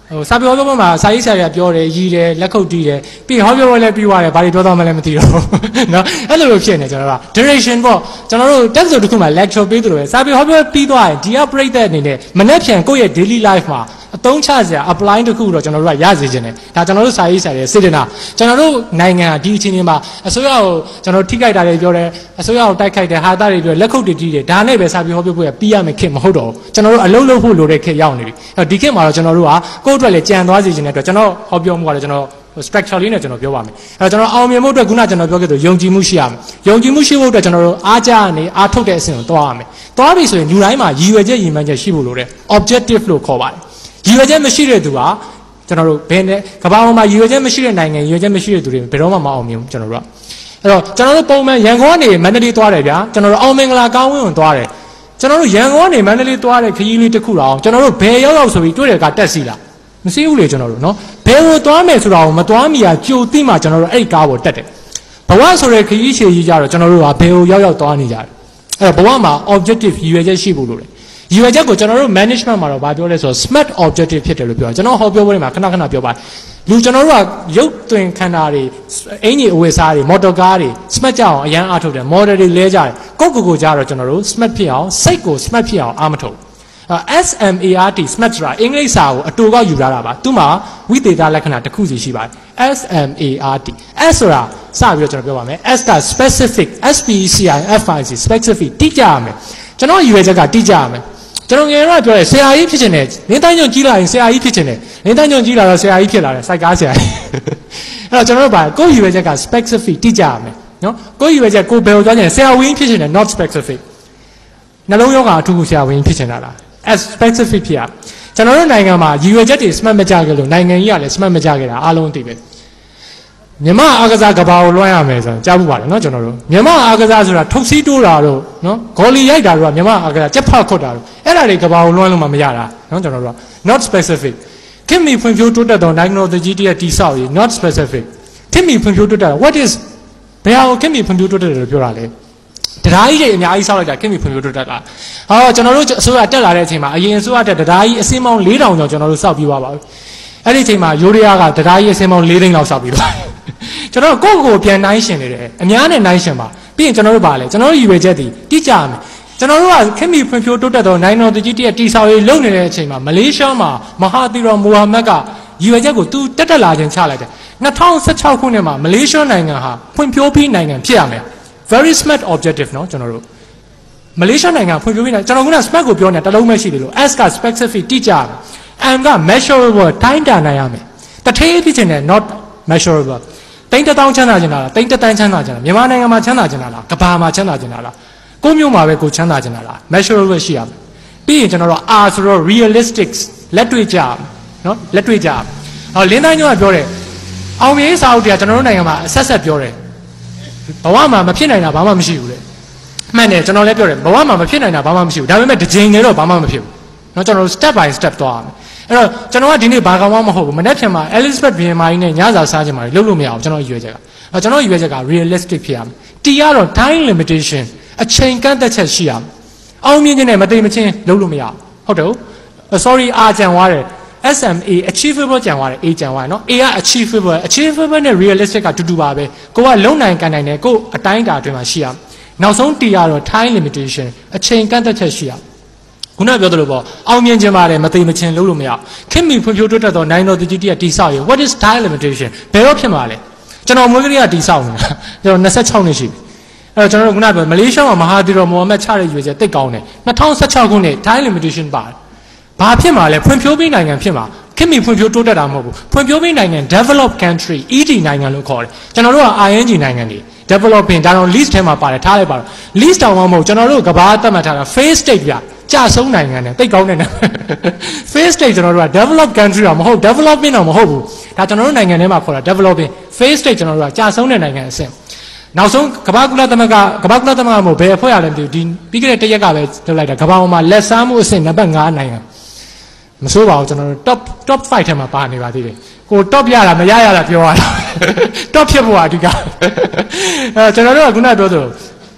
ဟိုစာပြောပြောမှာစာရေးဆရာပြောတယ်ရည်တယ်လက်ခုပ်တီးတယ်ပြီးဟောပြောလည်းပြီးသွားတယ်ဘာတွေပြောတော့မှလည်းမသိတော့เนาะအဲ့လိုလိုဖြစ်နေကျွန်တော်က duration ပေါ့ကျွန်တော်တို့တက်ဆိုတစ်ခုမှာ lecture ပေးသလိုပဲစာပြောဟောပြောပြီးသွားရင်ဒီကပြိသက်အနေနဲ့မနေ့ပြန်ကိုယ့်ရဲ့ daily life မှာအသုံးချစရာ apply တစ်ခုတော့ကျွန်တော်တို့ကရစေချင်တယ်ဒါကျွန်တော်တို့စာရေးဆရာရဲ့စေတနာကျွန်တော်တို့နိုင်ငံဒီအချိန်မှာအစိုးရကိုကျွန်တော်ထိခိုက်တာတွေပြောတယ်အစိုးရကိုတိုက်ခိုက်တယ်ဟာတာတွေပြောလက်ခုပ်တွေတီးတယ်ဒါနဲ့ပဲစာပြောဟောပြောဖို့ပြီးရမယ်ခေတ်မဟုတ်တော့ဘူးကျွန်တော်တို့အလုံးလုံးဖို့လိုတဲ့ခေတ်ရောက်နေပြီအဲ့ဒီခေတ်မှာတော့ကျွန်တော်တို့ကကိုယ့်အတွက်လည်းကြံသွားစေချင်တဲ့အတွက်ကျွန်တော်ဟောပြောမှုကလည်းကျွန်တော် structure လေးနဲ့ကျွန်တော်ပြောပါမယ်အဲ့တော့ကျွန်တော်အောင်မြင်မှုအတွက်ခုနကျွန်တော်ပြောခဲ့သလိုယုံကြည်မှုရှိရမယ်ယုံကြည်မှုရှိဖို့အတွက်ကျွန်တော်တို့အားကြနေအားထုတ်တဲ့အဆင့်ကိုသွားရမယ်သွားပြီဆိုရင်လူတိုင်းမှာရည်ရွယ်ချက်ရည်မှန်းချက်ရှိဖို့လိုတယ် objective လို့ခေါ်ပါတယ်ရည်ရွယ်ချက်မရှိတဲ့သူကကျွန်တော်တို့ဘယ်နဲ့ကမ္ဘာပေါ်မှာရည်ရွယ်ချက်မရှိတဲ့နိုင်ငံရည်ရွယ်ချက်မရှိတဲ့သူတွေဘယ်တော့မှမအောင်မြင်ဘူးကျွန်တော်တို့ကအဲ့တော့ကျွန်တော်တို့ပုံမှန်ရန်ကုန်ကနေမန္တလေးသွားတယ်ဗျာကျွန်တော်တို့အောင်မင်္ဂလာကောင်းဝင်းကိုသွားတယ်ကျွန်တော်တို့ရန်ကုန်ကနေမန္တလေးသွားတဲ့ခရီးလေးတစ်ခုတော့ကျွန်တော်တို့ဘယ်ရောက်ရောက်ဆိုပြီးတွေ့တယ်ကတက်စီလားမသိဘူးလေကျွန်တော်တို့နော်ဘယ်ကိုသွားမယ်ဆိုတာကိုမသွားမီကကြိုသိမှကျွန်တော်တို့အဲ့ကားပေါ်တက်တယ်ဘဝဆိုတဲ့ခရီးချေကြီးကြတော့ကျွန်တော်တို့ကဘယ်ကိုရောက်ရောက်သွားနေကြတယ်အဲ့တော့ဘဝမှာ objective ရည်ရွယ်ချက်ရှိဖို့လိုတယ်ရည်ရွယ်ချက်ကိုကျွန်တော်တို့ management မှာတော့ဗာပြောလဲဆိုတော့ smart objective ဖြစ်တယ်လို့ပြောတာကျွန်တော်ဟောပြောပွဲမှာခဏခဏပြောပါတယ်လူကျွန်တော်တို့ကရုပ်သွင်းခန္ဓာတွေအင်ကြီးအဝတ်စားတွေ motor car တွေ smart ကြအောင်အရန်အားထုတ်တယ် model တွေလဲကြတယ်ကိုယ့်ကိုယ်ကိုကြတော့ကျွန်တော်တို့ smart ဖြစ်အောင်စိတ်ကို smart ဖြစ်အောင်အားမထုတ် S M A R T smart ဆိုတာအင်္ဂလိပ်စာကိုအတူကယူလာတာပါသူ့မှာဝိသေသလက္ခဏာတစ်ခုစီရှိပါတယ် S M A R T S ဆိုတာစပြီးတော့ကျွန်တော်ပြောပါမယ် S က specific S P E C I F I C specific တိကျရမယ်ကျွန်တော်ရွယ်ချက်ကတိကျရမယ်ကျွန်တော်ငယ်တော့ပြောတယ်ဆရာကြီးဖြစ်ချင်တယ်လင်းတိုင်းညွန့်ကြီးလာရင်ဆရာကြီးဖြစ်ချင်တယ်လင်းတိုင်းညွန့်ကြီးလာတော့ဆရာကြီးဖြစ်လာတယ်စိုက်ကားဆရာကြီးအဲ့တော့ကျွန်တော်တို့ဗာကိုယ့်ရွယ်ချက်က specific တိကျရမယ်နော်ကိုယ့်ရွယ်ချက်ကိုဘယ်ကိုသွားချင်ဆရာဝင်းဖြစ်ချင်တယ် not specific နှလုံးရောဂါအထူးဆရာဝင်းဖြစ်ချင်တာလား as specific ဖြစ်ရကျွန်တော်တို့နိုင်ငံမှာရည်ရွယ်ချက်တွေ smart မကြခဲ့လို့နိုင်ငံကြီးကလည်း smart မကြခဲ့တာအားလုံးသိပဲမြန်မာအာကစားကဘာကိုလွှမ်းရမယ်ဆိုတော့ကြားဖို့ပါတယ်နော်ကျွန်တော်တို့မြန်မာအာကစားဆိုတာထုတ်စီးတိုးတာတို့နော်ဂေါ်လီရိုက်တာတို့ကမြန်မာအာကစားကြက်ဖောက်ခွတ်တာတို့အဲ့ဒါတွေကဘာကိုလွှမ်းလို့မှမရတာနော်ကျွန်တော်တို့က not specific ခင်မီဖွံ့ဖြိုးတိုးတက်သောနိုင်ငံတော်ကြီးတည်းတိဆောက်ရေး not specific ခင်မီဖွံ့ဖြိုးတိုးတက် what is ဘယ်ဟာကိုခင်မီဖွံ့ဖြိုးတိုးတက်တယ်လို့ပြောတာလဲတရားကြီးတွေအများကြီးဆောက်လိုက်တာခင်မီဖွံ့ဖြိုးတိုးတက်တာဟောကျွန်တော်တို့အစိုးရတက်လာတဲ့အချိန်မှာအရင်အစိုးရတက်တရားကြီးအစင်းပေါင်း၄ထောင်ကျော်ကျွန်တော်တို့စောက်ပြီးသွားပါပြီအဲ့ဒီအချိန်မှာယိုရီးယားကတရားကြီးအစင်းပေါင်း၄သိန်းလောက်စောက်ပြီးသွားကျွန်တော်တို့ကိုယ့်ကိုယ်ပြန်နိုင်ရှင်နေတယ်အများနဲ့နိုင်ရှင်ပါပြီးရင်ကျွန်တော်တို့ပါလေကျွန်တော်တို့ရည်ရွယ်ချက်တည်တိကျမယ်ကျွန်တော်တို့ကခင်မီဖွံ့ဖြိုးတိုးတက်သောနိုင်ငံတော်တကြီးတည်းတိဆောက်ရေးလုပ်နေတဲ့အချိန်မှာမလေးရှားမှာမဟာသီရောမိုဟာမက်ကရည်ရွယ်ချက်ကိုသူတက်တက်လာခြင်းချလိုက်တယ်၂၀၁၆ခုနှစ်မှာမလေးရှားနိုင်ငံဟာဖွံ့ဖြိုးပြီးနိုင်ငံဖြစ်ရမယ် very smart objective เนาะကျွန်တော်တို့မလေးရှားနိုင်ငံဖွံ့ဖြိုးပြီးနိုင်ငံကျွန်တော်က smart ကိုပြောနေတာတလုံးပဲရှိတယ်လို့ S က specific တိကျတယ် M က measurable တိုင်းတာနိုင်ရမယ်တထေးဖြစ်ချင်တယ် not measurable တိန်းတထောင်ချမ်းသာချင်တာလားတိန်းတတန်းချမ်းသာချင်တာမြန်မာနိုင်ငံမှာချမ်းသာချင်တာလားကမ္ဘာမှာချမ်းသာချင်တာလားကိုမျိုးမှာပဲကိုချမ်းသာချင်တာလား measurable ရှိရမယ်ပြီးရင်ကျွန်တော်တို့ R ဆိုတော့ realistic လက်တွေ့ကြเนาะလက်တွေ့ကြဟောလင်းတိုင်းကျောင်းကပြောတယ်အောင်မြင်စာအုပ်တွေကကျွန်တော်တို့နိုင်ငံမှာအဆက်ဆက်ပြောတယ်ဘဝမှာမဖြစ်နိုင်တာဘာမှမရှိဘူးလေမှန်တယ်ကျွန်တော်လည်းပြောတယ်ဘဝမှာမဖြစ်နိုင်တာဘာမှမရှိဘူးဒါပေမဲ့တစ်ချိန်တည်းတော့ဘာမှမဖြစ်ဘူးเนาะကျွန်တော်တို့ step by step သွားရမယ်အဲ့တော့ကျွန်တော်ကဒီနေ့ဘာကောင်မှမဟုတ်ဘူးမနေ့ပြန်မှာ Elizabeth ဘီယန်မာကြီးနဲ့ညစာစားကြမှာလှုပ်လို့မရအောင်ကျွန်တော်ရွေးချက်ကအဲ့ကျွန်တော်ရွေးချက်က realistic ဖြစ်ရမယ်တီးရတော့ time limitation အချိန်ကန့်သက်ချက်ရှိရမယ်အောင်မြင်ခြင်းနဲ့မတိမ်မချင်းလှုပ်လို့မရအောင်ဟုတ်တယ် sorry အာကြံသွားတယ် S M A achievable ကြံသွားတယ် A ကြံသွားတယ်เนาะ A က achievable achievable နဲ့ realistic ကတူတူပါပဲကိုကလုံနိုင်ကန်နိုင်တယ်ကိုအတိုင်းအတာအတွင်းမှာရှိရမယ်နောက်ဆုံးတီးရတော့ time limitation အချိန်ကန့်သက်ချက်ရှိရခုနပြောသလိုပေါ့အောင်မြင်ခြင်းပါတယ်မသိမချင်းလို့လို့မရခင်မီဖွံ့ဖြိုးတိုးတက်သောနိုင်ငံတော်တကြီးတည်းတိဆောက်ရ what is time limitation ဘယ်တော့ဖြစ်မှာလဲကျွန်တော်မွေးကလေးကတိဆောက်နေတာကျွန်တော်၂၆နှစ်ရှိပြီအဲ့တော့ကျွန်တော်တို့ခုနပြောမလေးရှားမှာမဟာသီရောမိုဟာမက်ချတဲ့ရွေးချက်တိတ်ကောင်းတယ်၂၀၁၆ခုနှစ် time limitation ပါတယ်ဘာဖြစ်မှာလဲဖွံ့ဖြိုးပြီးနိုင်ငံဖြစ်မှာခင်မီဖွံ့ဖြိုးတိုးတက်တာမဟုတ်ဘူးဖွံ့ဖြိုးပြီးနိုင်ငံ developed country E D နိုင်ငံလို့ခေါ်တယ်ကျွန်တော်တို့က I N G နိုင်ငံတွေ developing ဒါတော့ list ထဲမှာပါတယ်ထားလိုက်ပါတော့ list တောင်မှမဟုတ်ကျွန်တော်တို့ကဘာသတ်မှတ်ထားတာ phase state ပြကြဆုံးနိုင်ငံနဲ့တိတ်ကောင်းတဲ့နိုင်ငံ phase state ကျွန်တော်တို့က developed country တော့မဟုတ် development တော့မဟုတ်ဘူးဒါကျွန်တော်တို့နိုင်ငံထဲမှာခေါ်တာ developing phase state ကျွန်တော်တို့ကကြဆုံးတဲ့နိုင်ငံအဆင့်နောက်ဆုံးကမ္ဘာကုလသမဂ္ဂကမ္ဘာကုလသမဂ္ဂမို့ဘယ်အဖွဲ့ရလဲမသိဘူးဒီပြီးခဲ့တဲ့တစ်ရက်ကပဲလုပ်လိုက်တာကမ္ဘာပေါ်မှာလက်စားမှုအဆင့်နံပါတ်၅နိုင်ငံမစိုးပါဘူးကျွန်တော်တို့ top top ၅ထဲမှာပါနေပါသေးတယ်ကို top ရတာမရရတာပြောရတာ top ဖြစ်ဖို့အဓိကအဲကျွန်တော်တို့ကခုနပြောသလို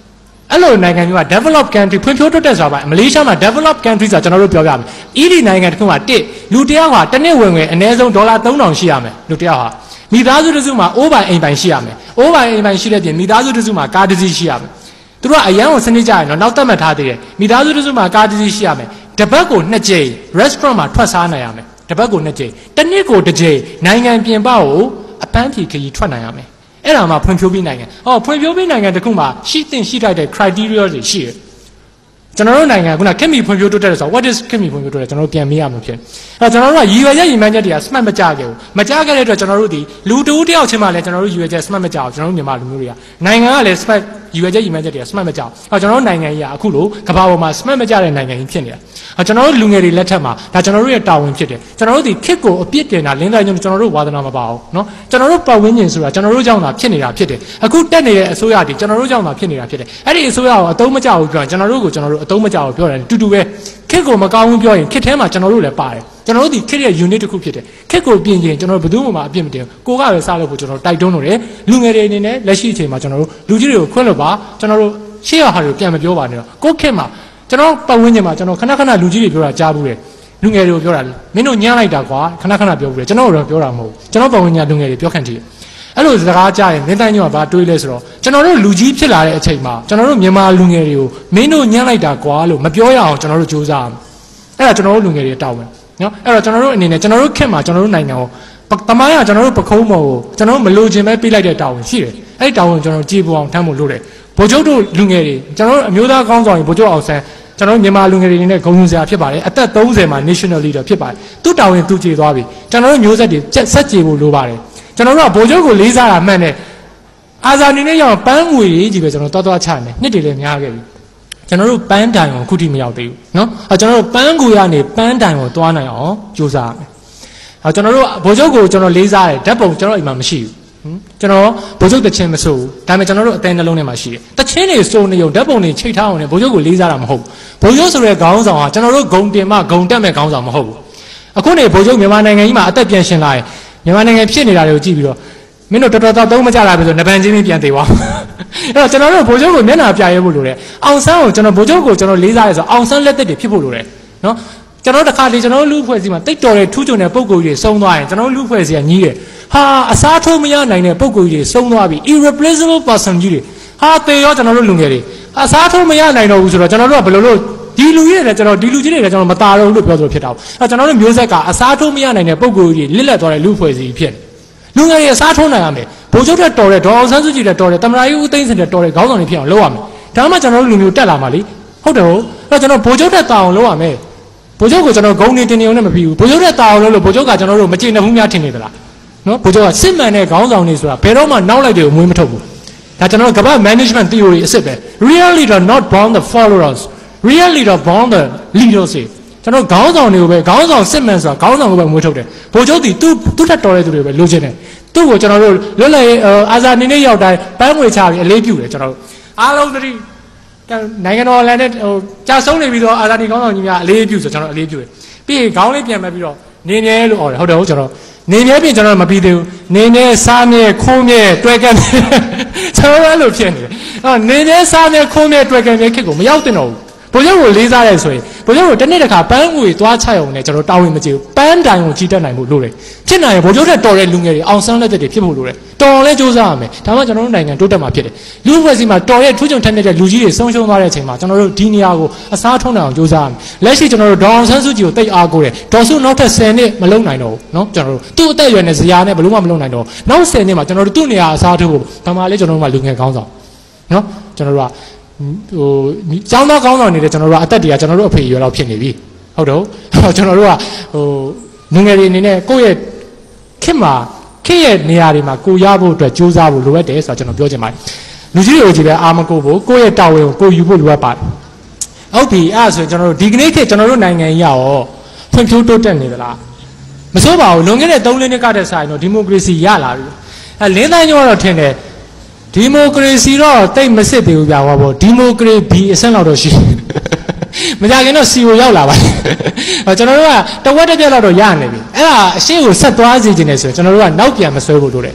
အဲ့လိုနိုင်ငံမျိုးက develop country ဖွံ့ဖြိုးတိုးတက်ဆိုတာပါမလေးရှားမှာ develop country ဆိုတာကျွန်တော်တို့ပြောပြမယ်။ အီဒီနိုင်ငံတစ်ခုမှာတစ်လူတယောက်ဟာတစ်နှစ်ဝင်ငွေအနည်းဆုံးဒေါ်လာသုံးထောင်ရှိရမယ်လူတယောက်ဟာမိသားစုတစ်စုမှာအိုးပိုင်အိမ်ပိုင်ရှိရမယ်။အိုးပိုင်အိမ်ပိုင်ရှိတဲ့ပြင်မိသားစုတစ်စုမှာကားတစ်စီးရှိရမယ်။သူတို့ကအရန်ကိုစနစ်ကြရနော်နောက်သက်မှတ်ထားသေးတယ်။မိသားစုတစ်စုမှာကားတစ်စီးရှိရမယ်။တပတ်ကိုနှစ်ကြိမ် restaurant မှာထွက်စားနိုင်ရမယ်။တပတ်ကိုနှစ်ကြိမ်တစ်နှစ်ကိုတစ်ကြိမ်နိုင်ငံပြင်ပကိုအပန်းဖြေခရီးထွက်နိုင်ရမယ်။အဲ့ဒါမှဖွံ့ဖြိုးပြီးနိုင်ငံ။ဟောဖွံ့ဖြိုးပြီးနိုင်ငံတစ်ခုမှာရှိသင့်ရှိထိုက်တဲ့ criteria တွေရှိတယ်။ကျွန်တော်တို့နိုင်ငံကခက်မီဖွံ့ဖြိုးတိုးတက်တယ်ဆိုတော့ what is ခက်မီဖွံ့ဖြိုးတိုးတက်ကျွန်တော်တို့ပြန်မေးရမှာဖြစ်။အဲ့တော့ကျွန်တော်တို့ကရည်ရွယ်ချက်ရည်မှန်းချက်တွေက smart မကြခဲ့ဘူး။မကြခဲ့တဲ့အတွက်ကျွန်တော်တို့ဒီလူတဦးတယောက်ချင်းမှလည်းကျွန်တော်တို့ရည်ရွယ်ချက် smart မကြအောင်ကျွန်တော်တို့မြန်မာလူမျိုးတွေကနိုင်ငံကလည်း smart ရည်ရွယ်ချက်ရည်မှန်းချက်တွေက smart မကြအောင်။အဲ့တော့ကျွန်တော်တို့နိုင်ငံကြီးကအခုလိုကမ္ဘာပေါ်မှာ smart မကြတဲ့နိုင်ငံကြီးဖြစ်နေတာ။အဲ့ကျွန်တော်တို့လူငယ်တွေလက်ထက်မှာဒါကျွန်တော်တို့ရဲ့တာဝန်ဖြစ်တယ်။ကျွန်တော်တို့ဒီခက်ကိုအပြစ်တင်တာလင်းတိုင်းကျွန်တော်တို့ဝါသနာမပါဘူးနော်။ကျွန်တော်တို့ပတ်ဝန်းကျင်ဆိုတာကျွန်တော်တို့ကြောင့်သာဖြစ်နေတာဖြစ်တယ်။အခုတက်နေတဲ့အစိုးရတွေကျွန်တော်တို့ကြောင့်သာဖြစ်နေတာဖြစ်တယ်။အဲ့ဒီအစိုးရကိုအတုံးမကြဘူးပြောရင်ကျွန်တော်တို့ကိုကျွန်တော်တို့အတုံးမကြဘူးပြောတယ်တူတူပဲခက်ကိုမကောင်းဘူးပြောရင်ခက်ထဲမှာကျွန်တော်တို့လည်းပါတယ်ကျွန်တော်တို့ဒီခက်ရဲ့ unit တစ်ခုဖြစ်တယ်ခက်ကိုပြင်ကျင်ကျွန်တော်တို့ဘယ်သူမှမအပြစ်မတင်ကိုကပဲစားလို့ဖို့ကျွန်တော်တိုက်တွန်းလို့တယ်လူငယ်တွေအနေနဲ့လက်ရှိအချိန်မှာကျွန်တော်တို့လူကြီးတွေကိုခွင့်လို့ပါကျွန်တော်တို့ရှေ့ရဟာတွေကိုပြန်မပြောပါနဲ့တော့ကိုခက်မှာကျွန်တော်ပတ်ဝန်းကျင်မှာကျွန်တော်ခဏခဏလူကြီးတွေပြောတာကြားဘူးတယ်လူငယ်တွေကိုပြောတာမင်းတို့ညှလိုက်တာကွာခဏခဏပြောဘူးတယ်ကျွန်တော်တို့ပြောတာမဟုတ်ဘူးကျွန်တော်ပတ်ဝန်းကျင်လူငယ်တွေပြောခံကြည့်အဲ့လိုစကားကြားရင်မင်းတိုင်းညောကဘာတွေးလဲဆိုတော့ကျွန်တော်တို့လူကြီးဖြစ်လာတဲ့အချိန်မှာကျွန်တော်တို့မြန်မာလူငယ်တွေကိုမင်းတို့ညှလိုက်တာကွာလို့မပြောရအောင်ကျွန်တော်တို့စူးစမ်းအဲ့ဒါကျွန်တော်တို့လူငယ်တွေတောင်းတယ်နော်အဲ့တော့ကျွန်တော်တို့အနေနဲ့ကျွန်တော်တို့ခက်မှာကျွန်တော်တို့နိုင်ငံကိုတမိုင်းကကျွန်တော်တို့ပခုံးမော်ကိုကျွန်တော်တို့မလိုချင်ပဲပေးလိုက်တဲ့တောင်းရှိတယ်အဲ့ဒီတောင်းကိုကျွန်တော်ကြည်ပူအောင်ထမ်းဖို့လုပ်တယ်ဗိုလ်ချုပ်တို့လူငယ်တွေကျွန်တော်တို့အမျိုးသားကောင်းဆောင်ဗိုလ်ချုပ်အောင်ဆန်းကျွန်တော်တို့မြန်မာလူငယ်တွေအနေနဲ့ဂုဏ်ယူစရာဖြစ်ပါတယ်အသက်သုံးဆယ်မှာ national leader ဖြစ်ပါတယ်သူ့တောင်းရင်သူကြည်သွားပြီကျွန်တော်တို့မျိုးဆက်တွေဆက်ကြည်ဖို့လိုပါတယ်ကျွန်တော်တို့ကဗိုလ်ချုပ်ကိုလေးစားတာမှန်တယ်အာဇာနည်နဲ့ရောက်ပန်းငွေကြီးပဲကျွန်တော်တော်တော်ချတယ်နှစ်တည်းလည်းများခဲ့ပြီကျွန်တော်တို့ပန်းတိုင်ကိုခုထိမရောက်သေးဘူးเนาะအဲကျွန်တော်တို့ပန်းငွေကနေပန်းတိုင်ကိုသွားနိုင်အောင်ကြိုးစားရမယ်အဲကျွန်တော်တို့ဗိုလ်ချုပ်ကိုကျွန်တော်လေးစားတယ်ဓာတ်ပုံကျွန်တော်အိမ်မှာမရှိဘူးကျွန်တော်ဗိုလ်ချုပ်တချင်းမစိုးဘူးဒါပေမဲ့ကျွန်တော်တို့အသေးနှလုံးထဲမှာရှိတယ်တချင်းတွေစိုးနေုံဓာတ်ပုံတွေချိတ်ထားအောင်လည်းဗိုလ်ချုပ်ကိုလေးစားတာမဟုတ်ဘူးဗိုလ်ချုပ်ဆိုတဲ့ခေါင်းဆောင်ဟာကျွန်တော်တို့ဂုံတင်မှဂုံတက်မဲ့ခေါင်းဆောင်မဟုတ်ဘူးအခုနေဗိုလ်ချုပ်မြန်မာနိုင်ငံကြီးမှာအသက်ပြန်ရှင်လာရင်မြန်မာနိုင်ငံဖြစ်နေတာတွေကိုကြည့်ပြီးတော့မင်းတို့တော်တော်တော်သုံးမကြတာပဲဆိုနဗန်ချင်းချင်းပြန်သေးပါအဲ့တော့ကျွန်တော်တို့ဗိုလ်ချုပ်ကိုမျက်နှာပြရဲဖို့လိုတယ်အောင်ဆန်းကိုကျွန်တော်ဗိုလ်ချုပ်ကိုကျွန်တော်လေးစားရဲဆိုအောင်ဆန်းလက်သက်တွေဖြစ်ဖို့လိုတယ်နော်ကျွန်တော်တခါလေကျွန်တော်လူဖွဲ့စည်းမှာတိတ်တော်တဲ့ထူးချွန်တဲ့ပုံကိုယ်ကြီးတွေစုံသွားရင်ကျွန်တော်လူဖွဲ့စည်းကညီးတယ်ဟာအစားထိုးမရနိုင်တဲ့ပုံကိုယ်ကြီးတွေစုံသွားပြီ irreplaceable person ကြီးတွေဟာတေရောကျွန်တော်တို့လူငယ်တွေအစားထိုးမရနိုင်တော့ဘူးဆိုတော့ကျွန်တော်တို့ကဘယ်လိုလုပ်ဒီလူကြီးတွေလည်းကျွန်တော်ဒီလူကြီးတွေလည်းကျွန်တော်မတာတော့ဘူးလို့ပြောဆိုဖြစ်တာ။အဲကျွန်တော်တို့မျိုးဆက်ကအစားထိုးမရနိုင်တဲ့ပုံကိုယ်ကြီးလစ်လက်သွားတဲ့လူဖွဲ့စည်းဖြစ်တယ်။လူငယ်တွေအစားထိုးနိုင်ရမယ်။ဗိုလ်ချုပ်တဲ့တော်တဲ့ဒေါ်အောင်ဆန်းစုကြည်တဲ့တော်တဲ့တမရာကြီးဦးသိန်းစင်တဲ့တော်တဲ့ခေါင်းဆောင်တွေဖြစ်အောင်လုပ်ရမယ်။ဒါမှကျွန်တော်တို့လူမျိုးတက်လာမှာလေ။ဟုတ်တယ်ဟုတ်။အဲကျွန်တော်ဗိုလ်ချုပ်တဲ့တာအောင်လုပ်ရမယ်။ဗိုလ်ချုပ်ကိုကျွန်တော်ဂုံနေတင်နေအောင်နဲ့မပြီးဘူး။ဗိုလ်ချုပ်တဲ့တာအောင်လုပ်လို့ဗိုလ်ချုပ်ကကျွန်တော်တို့မကျေနပ်ဘူးများထင်နေသလား။နော်ဗိုလ်ချုပ်ကစစ်မှန်တဲ့ခေါင်းဆောင်တွေဆိုတာဘယ်တော့မှနောက်လိုက်တွေကိုမွေးမထုတ်ဘူး။ဒါကျွန်တော်ကမ္ဘာ management theory အစ်စ်ပဲ real leader not born the followers real leader born the leaders ကျွန်တော်ခေါင်းဆောင်တွေကိုပဲခေါင်းဆောင်စစ်မှန်ဆိုတာခေါင်းဆောင်ကိုပဲမွေးထုတ်တယ်ဗိုလ်ချုပ်ဒီသူ့သူ့ထက်တော်တဲ့သူတွေပဲလိုချင်တယ်သူ့ကိုကျွန်တော်တို့လွတ်လပ်ရေးအာဇာနည်နေ့ရောက်တိုင်းပန်းငွေချပြီးအလေးပြုတယ်ကျွန်တော်တို့အားလုံးသတိနိုင်ငံတော်လန်နဲ့ဟိုကြာဆုံးနေပြီးတော့အာဇာနည်ခေါင်းဆောင်ကြီးများအလေးပြုဆိုကျွန်တော်အလေးပြုတယ်ပြီးရင်ခေါင်းလေးပြန်မဲ့ပြီးတော့နေမြဲလို့အော်တယ်ဟုတ်တယ်ဟုတ်ကျွန်တော်နေမြဲပြင်ကျွန်တော်မပြီးသေးဘူးနေမြဲစားမြဲခိုးမြဲတွဲကပ်မြဲကျွန်တော်အဲ့လိုဖြစ်နေတယ်အော်နေမြဲစားမြဲခိုးမြဲတွဲကပ်မြဲခက်ကိုမရောက်တင်တော့ဘူးဗိုလ်ချုပ်ကိုလေးစားရဲဆိုရင်ဗိုလ်ချုပ်ကိုတစ်နေ့တစ်ခါပန်းငွေသွားချရုံနဲ့ကျွန်တော်တာဝန်မကျေဘူးပန်းတိုင်ကိုကြီးတက်နိုင်ဖို့လိုတယ်ဖြစ်နိုင်ရင်ဗိုလ်ချုပ်တဲ့တော်တဲ့လူငယ်တွေအောင်ဆန်းလက်သက်တွေဖြစ်ဖို့လိုတယ်တော်လဲစူးစမ်းရမယ်ဒါမှကျွန်တော်တို့နိုင်ငံတိုးတက်မှာဖြစ်တယ်လူ့ဖွဲ့စည်းမှာတော်ရဲ့ထူးချွန်ထက်မြက်တဲ့လူကြီးတွေဆုံးရှုံးသွားတဲ့အချိန်မှာကျွန်တော်တို့ဒီနေရာကိုအစားထုံးနိုင်အောင်စူးစမ်းရမယ်လက်ရှိကျွန်တော်တို့ဒေါအောင်ဆန်းစုကြည်ကိုတိတ်အားကိုးတယ်ဒေါ်စုနောက်ထပ်ဆယ်နှစ်မလုံနိုင်တော့ဘူးเนาะကျွန်တော်တို့သူ့အသက်အရွယ်နဲ့ဇရာနဲ့ဘယ်လို့မှမလုံနိုင်တော့နောက်ဆယ်နှစ်မှာကျွန်တော်တို့သူ့နေရာအစားထိုးဖို့ဘာမှလဲကျွန်တော်တို့ကလူငယ်ကောင်းဆောင်เนาะကျွန်တော်တို့ကဟိုကျောင်းသားကောင်းဆောင်နေတဲ့ကျွန်တော်တို့ကအသက်တွေကကျွန်တော်တို့အဖေရွယ်လောက်ဖြစ်နေပြီဟုတ်တော့ကျွန်တော်တို့ကဟိုလူငယ်တွေအနေနဲ့ကိုယ့်ရဲ့ခင်မှာခင်ရဲ့နေရာတွေမှာကိုရဖို့အတွက်ကြိုးစားဖို့လိုအပ်တယ်ဆိုတော့ကျွန်တော်ပြောချင်ပါတယ်လူကြီးတွေကိုကြည့်လဲအာမကိုဖို့ကိုယ့်ရဲ့တာဝန်ကိုကိုယူဖို့လိုအပ်ပါတယ်ဟုတ်ပြီအဲ့ဒါဆိုရင်ကျွန်တော်တို့ဒီကနေ့ခေတ်ကျွန်တော်တို့နိုင်ငံကြီးရောဖွံ့ဖြိုးတိုးတက်နေသလားမစိုးပါဘူးလွန်ခဲ့တဲ့သုံးလေးနှစ်ကတည်းကဆိုင်တော့ဒီမိုကရေစီရလာပြီအဲလင်းသားညောတော့ထင်တယ်ဒီမိုကရေစီတော့တိတ်မစစ်သေးဘူးဗျာဟောပေါ့ဒီမိုကရေဘီအဆင့်လောက်တော့ရှိမကြခင်တော့စီကိုရောက်လာပါဟောကျွန်တော်တို့ကတဝက်တစ်ပြက်လောက်တော့ရနေပြီအဲ့ဒါအရှိကိုဆက်သွားစီခြင်းနဲ့ဆိုရင်ကျွန်တော်တို့ကနောက်ပြန်မဆွဲဖို့လိုတယ်